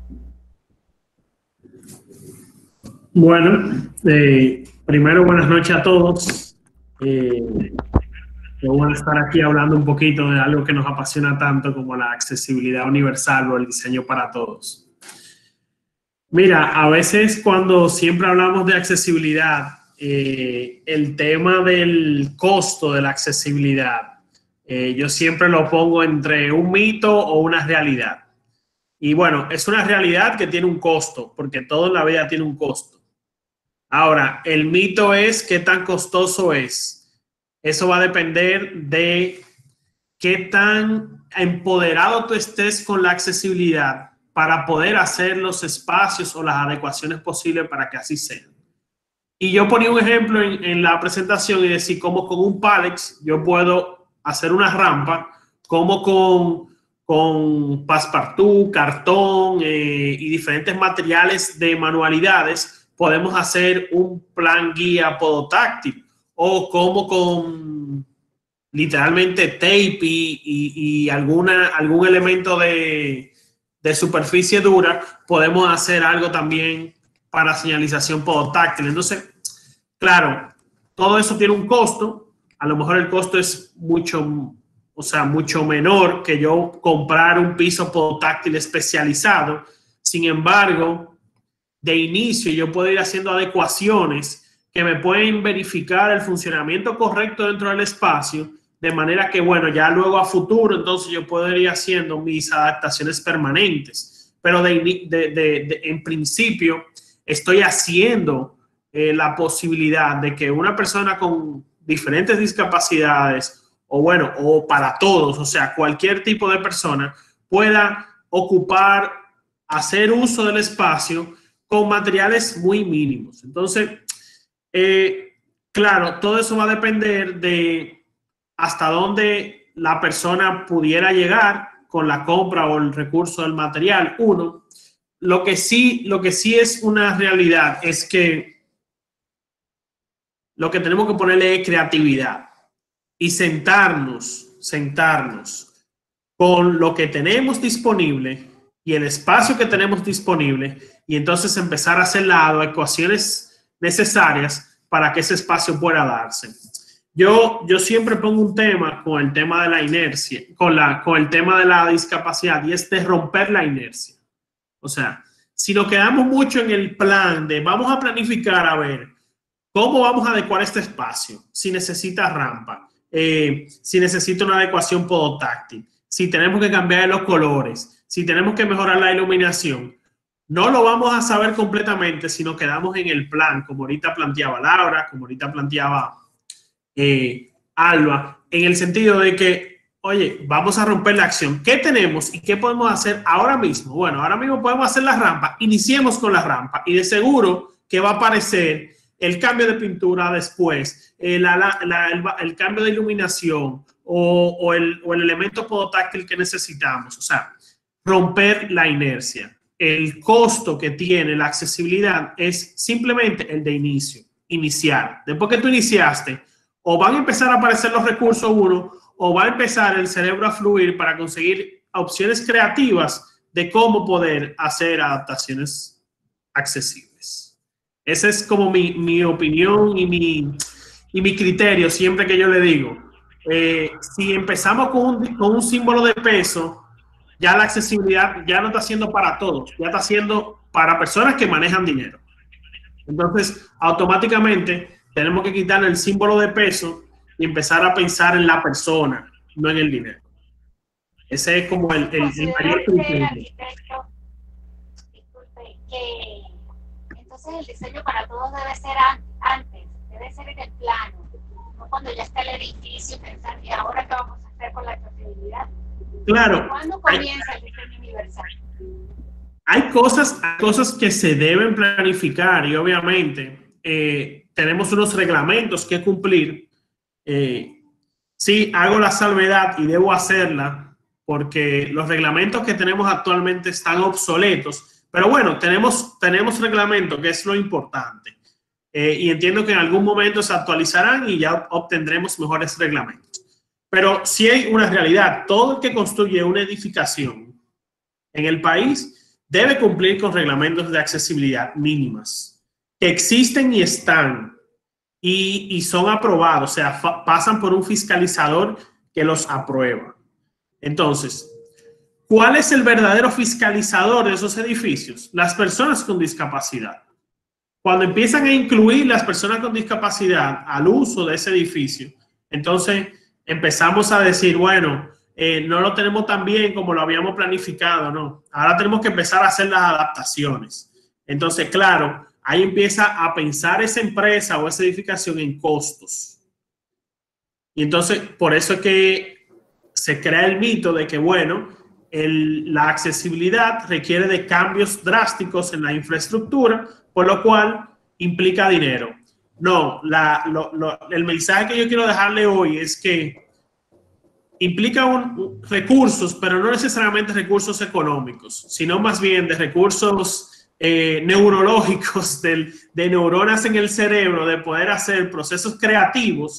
Bueno, eh, primero buenas noches a todos. Eh, Vamos a estar aquí hablando un poquito de algo que nos apasiona tanto como la accesibilidad universal o el diseño para todos. Mira, a veces cuando siempre hablamos de accesibilidad, eh, el tema del costo de la accesibilidad, eh, yo siempre lo pongo entre un mito o una realidad. Y bueno, es una realidad que tiene un costo, porque todo en la vida tiene un costo. Ahora, el mito es qué tan costoso es. Eso va a depender de qué tan empoderado tú estés con la accesibilidad para poder hacer los espacios o las adecuaciones posibles para que así sea. Y yo ponía un ejemplo en, en la presentación y decir cómo con un Palex yo puedo hacer una rampa, como con, con passepartout, cartón eh, y diferentes materiales de manualidades podemos hacer un plan guía podotáctil. O como con, literalmente tape y, y, y alguna, algún elemento de, de superficie dura, podemos hacer algo también para señalización podotáctil. Entonces, claro, todo eso tiene un costo. A lo mejor el costo es mucho, o sea, mucho menor que yo comprar un piso podotáctil especializado. Sin embargo, de inicio yo puedo ir haciendo adecuaciones que me pueden verificar el funcionamiento correcto dentro del espacio, de manera que, bueno, ya luego a futuro, entonces yo puedo ir haciendo mis adaptaciones permanentes. Pero de, de, de, de, en principio estoy haciendo eh, la posibilidad de que una persona con diferentes discapacidades, o bueno, o para todos, o sea, cualquier tipo de persona, pueda ocupar, hacer uso del espacio con materiales muy mínimos. Entonces, eh, claro, todo eso va a depender de hasta dónde la persona pudiera llegar con la compra o el recurso del material. Uno, lo que sí, lo que sí es una realidad es que lo que tenemos que ponerle es creatividad y sentarnos, sentarnos con lo que tenemos disponible y el espacio que tenemos disponible, y entonces empezar a hacer las adecuaciones necesarias para que ese espacio pueda darse. Yo, yo siempre pongo un tema con el tema de la inercia, con, la, con el tema de la discapacidad, y es de romper la inercia. O sea, si nos quedamos mucho en el plan de vamos a planificar a ver cómo vamos a adecuar este espacio, si necesita rampa, eh, si necesita una adecuación podotáctil, si tenemos que cambiar los colores, si tenemos que mejorar la iluminación, no lo vamos a saber completamente si nos quedamos en el plan, como ahorita planteaba Laura, como ahorita planteaba eh, Alba, en el sentido de que, oye, vamos a romper la acción. ¿Qué tenemos y qué podemos hacer ahora mismo? Bueno, ahora mismo podemos hacer la rampa. Iniciemos con la rampa y de seguro que va a aparecer el cambio de pintura después, eh, la, la, la, el, el cambio de iluminación o, o, el, o el elemento podotáctil que necesitamos. O sea, romper la inercia. El costo que tiene la accesibilidad es simplemente el de inicio, iniciar. Después que tú iniciaste, o van a empezar a aparecer los recursos uno, o va a empezar el cerebro a fluir para conseguir opciones creativas de cómo poder hacer adaptaciones accesibles. Esa es como mi, mi opinión y mi, y mi criterio siempre que yo le digo. Eh, si empezamos con un, con un símbolo de peso, ya la accesibilidad ya no está siendo para todos, ya está siendo para personas que manejan dinero. Entonces, automáticamente tenemos que quitar el símbolo de peso y empezar a pensar en la persona, no en el dinero. Ese es como el, el, el mayor criterio. Disculpe, que entonces el diseño para todos debe ser antes, debe ser en el plano, no cuando ya está el edificio, pensar, ¿y ahora qué vamos a hacer con la accesibilidad? Claro. ¿Cuándo comienza el diseño universal? Hay cosas, hay cosas que se deben planificar y obviamente eh, tenemos unos reglamentos que cumplir. Eh, sí, hago la salvedad y debo hacerla porque los reglamentos que tenemos actualmente están obsoletos, pero bueno, tenemos, tenemos reglamentos, que es lo importante. Eh, y entiendo que en algún momento se actualizarán y ya obtendremos mejores reglamentos. Pero sí hay una realidad, todo el que construye una edificación en el país debe cumplir con reglamentos de accesibilidad mínimas, que existen y están, y, y son aprobados, o sea, pasan por un fiscalizador que los aprueba. Entonces, ¿cuál es el verdadero fiscalizador de esos edificios? Las personas con discapacidad. Cuando empiezan a incluir las personas con discapacidad al uso de ese edificio, entonces empezamos a decir, bueno, eh, no lo tenemos tan bien como lo habíamos planificado, ¿no? Ahora tenemos que empezar a hacer las adaptaciones. Entonces, claro, ahí empieza a pensar esa empresa o esa edificación en costos. Y entonces, por eso es que se crea el mito de que, bueno, el, la accesibilidad requiere de cambios drásticos en la infraestructura, por lo cual implica dinero. No, la, lo, lo, el mensaje que yo quiero dejarle hoy es que implica un, un, recursos, pero no necesariamente recursos económicos, sino más bien de recursos eh, neurológicos, de, de neuronas en el cerebro, de poder hacer procesos creativos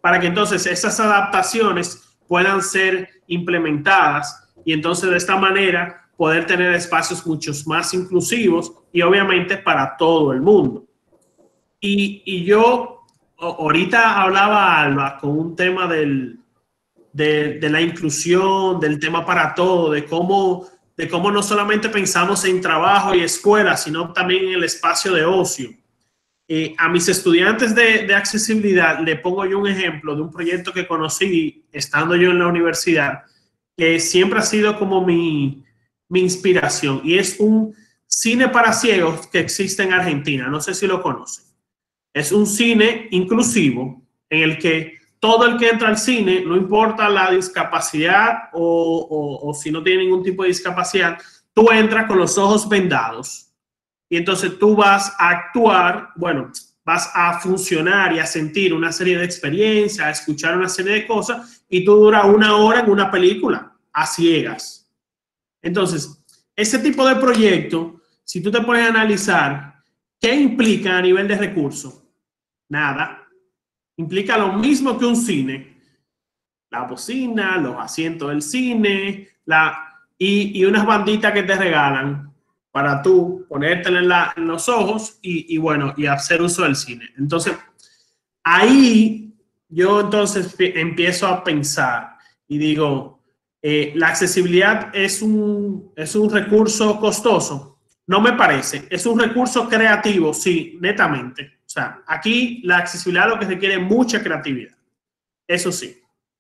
para que entonces esas adaptaciones puedan ser implementadas y entonces de esta manera poder tener espacios mucho más inclusivos y obviamente para todo el mundo. Y, y yo ahorita hablaba, Alba, con un tema del, de, de la inclusión, del tema para todo, de cómo, de cómo no solamente pensamos en trabajo y escuela, sino también en el espacio de ocio. Eh, a mis estudiantes de, de accesibilidad le pongo yo un ejemplo de un proyecto que conocí estando yo en la universidad, que siempre ha sido como mi, mi inspiración, y es un cine para ciegos que existe en Argentina. No sé si lo conocen. Es un cine inclusivo en el que todo el que entra al cine, no importa la discapacidad o, o, o si no tiene ningún tipo de discapacidad, tú entras con los ojos vendados y entonces tú vas a actuar, bueno, vas a funcionar y a sentir una serie de experiencias, a escuchar una serie de cosas, y tú duras una hora en una película a ciegas. Entonces, ese tipo de proyecto, si tú te pones a analizar, ¿qué implica a nivel de recursos? Nada. Implica lo mismo que un cine. La bocina, los asientos del cine, la, y, y unas banditas que te regalan para tú ponértela en, la, en los ojos y, y bueno, y hacer uso del cine. Entonces, ahí yo entonces empiezo a pensar y digo, eh, ¿la accesibilidad es un, es un recurso costoso? No me parece. Es un recurso creativo, sí, netamente. O sea, aquí la accesibilidad lo que requiere mucha creatividad. Eso sí.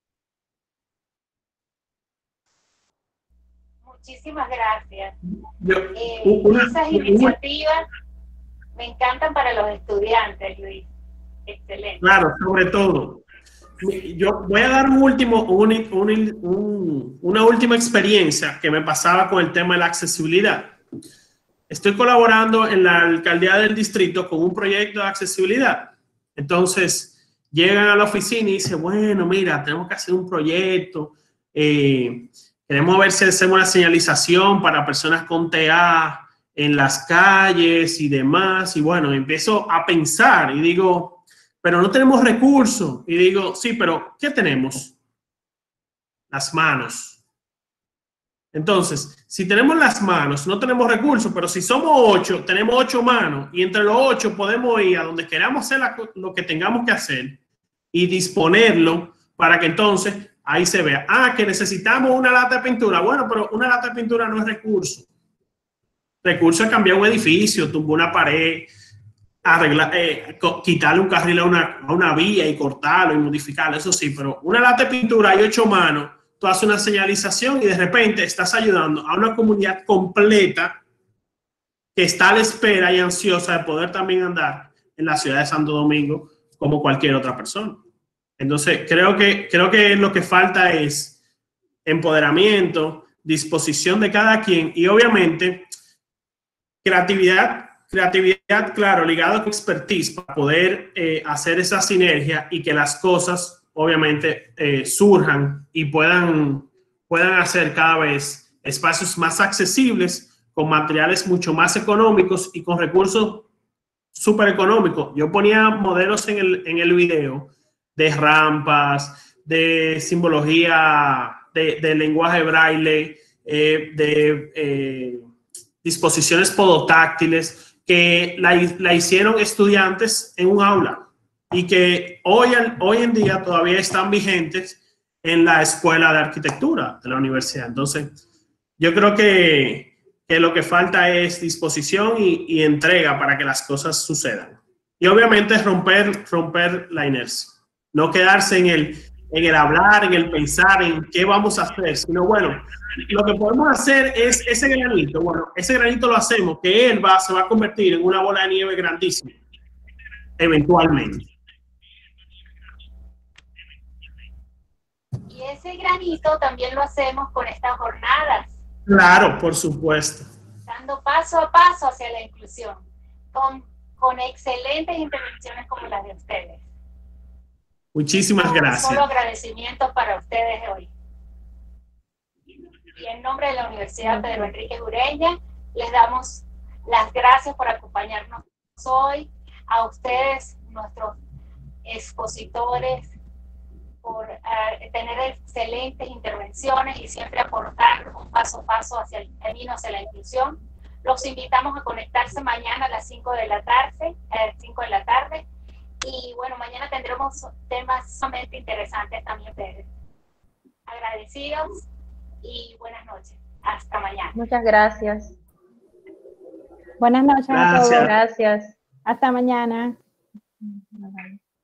Muchísimas gracias. Yo, eh, una, esas una, iniciativas me encantan para los estudiantes, Luis. Excelente. Claro, sobre todo. Yo voy a dar un último, un, un, un, una última experiencia que me pasaba con el tema de la accesibilidad. Estoy colaborando en la alcaldía del distrito con un proyecto de accesibilidad. Entonces, llegan a la oficina y dicen, bueno, mira, tenemos que hacer un proyecto. Eh, queremos ver si hacemos una señalización para personas con T A en las calles y demás. Y bueno, empiezo a pensar y digo, pero no tenemos recursos. Y digo, sí, pero ¿qué tenemos? Las manos. Entonces, si tenemos las manos, no tenemos recursos, pero si somos ocho, tenemos ocho manos y entre los ocho podemos ir a donde queramos hacer la, lo que tengamos que hacer y disponerlo para que entonces ahí se vea. Ah, que necesitamos una lata de pintura. Bueno, pero una lata de pintura no es recurso. Recurso es cambiar un edificio, tumbar una pared, arreglar, eh, quitarle un carril a una, a una vía y cortarlo y modificarlo. Eso sí, pero una lata de pintura hay ocho manos. Tú haces una señalización y de repente estás ayudando a una comunidad completa que está a la espera y ansiosa de poder también andar en la ciudad de Santo Domingo como cualquier otra persona. Entonces, creo que, creo que lo que falta es empoderamiento, disposición de cada quien y obviamente creatividad, creatividad, claro, ligado con expertise para poder eh, hacer esa sinergia y que las cosas obviamente eh, surjan y puedan, puedan hacer cada vez espacios más accesibles con materiales mucho más económicos y con recursos súper económicos. Yo ponía modelos en el, en el video de rampas, de simbología, de, de lenguaje braille, eh, de eh, disposiciones podotáctiles que la, la hicieron estudiantes en un aula y que hoy, hoy en día todavía están vigentes en la escuela de arquitectura de la universidad. Entonces, yo creo que, que lo que falta es disposición y, y entrega para que las cosas sucedan. Y obviamente romper, romper la inercia. No quedarse en el, en el hablar, en el pensar, en qué vamos a hacer, sino bueno, lo que podemos hacer es ese granito. Bueno, ese granito lo hacemos, que él va, se va a convertir en una bola de nieve grandísima, eventualmente. Y ese granito también lo hacemos con estas jornadas. Claro, por supuesto. Dando paso a paso hacia la inclusión, con, con excelentes intervenciones como las de ustedes. Muchísimas Un gracias. solo agradecimiento para ustedes hoy. Y en nombre de la Universidad Pedro Enríquez Ureña, les damos las gracias por acompañarnos hoy. A ustedes, nuestros expositores, uh, tener excelentes intervenciones y siempre aportar un paso a paso hacia el camino, hacia la inclusión. Los invitamos a conectarse mañana a las cinco de la tarde, eh, cinco de la tarde. Y bueno, mañana tendremos temas sumamente interesantes también, Pedro. Agradecidos y buenas noches. Hasta mañana. Muchas gracias. Buenas noches a todos. Gracias. Gracias. Hasta mañana.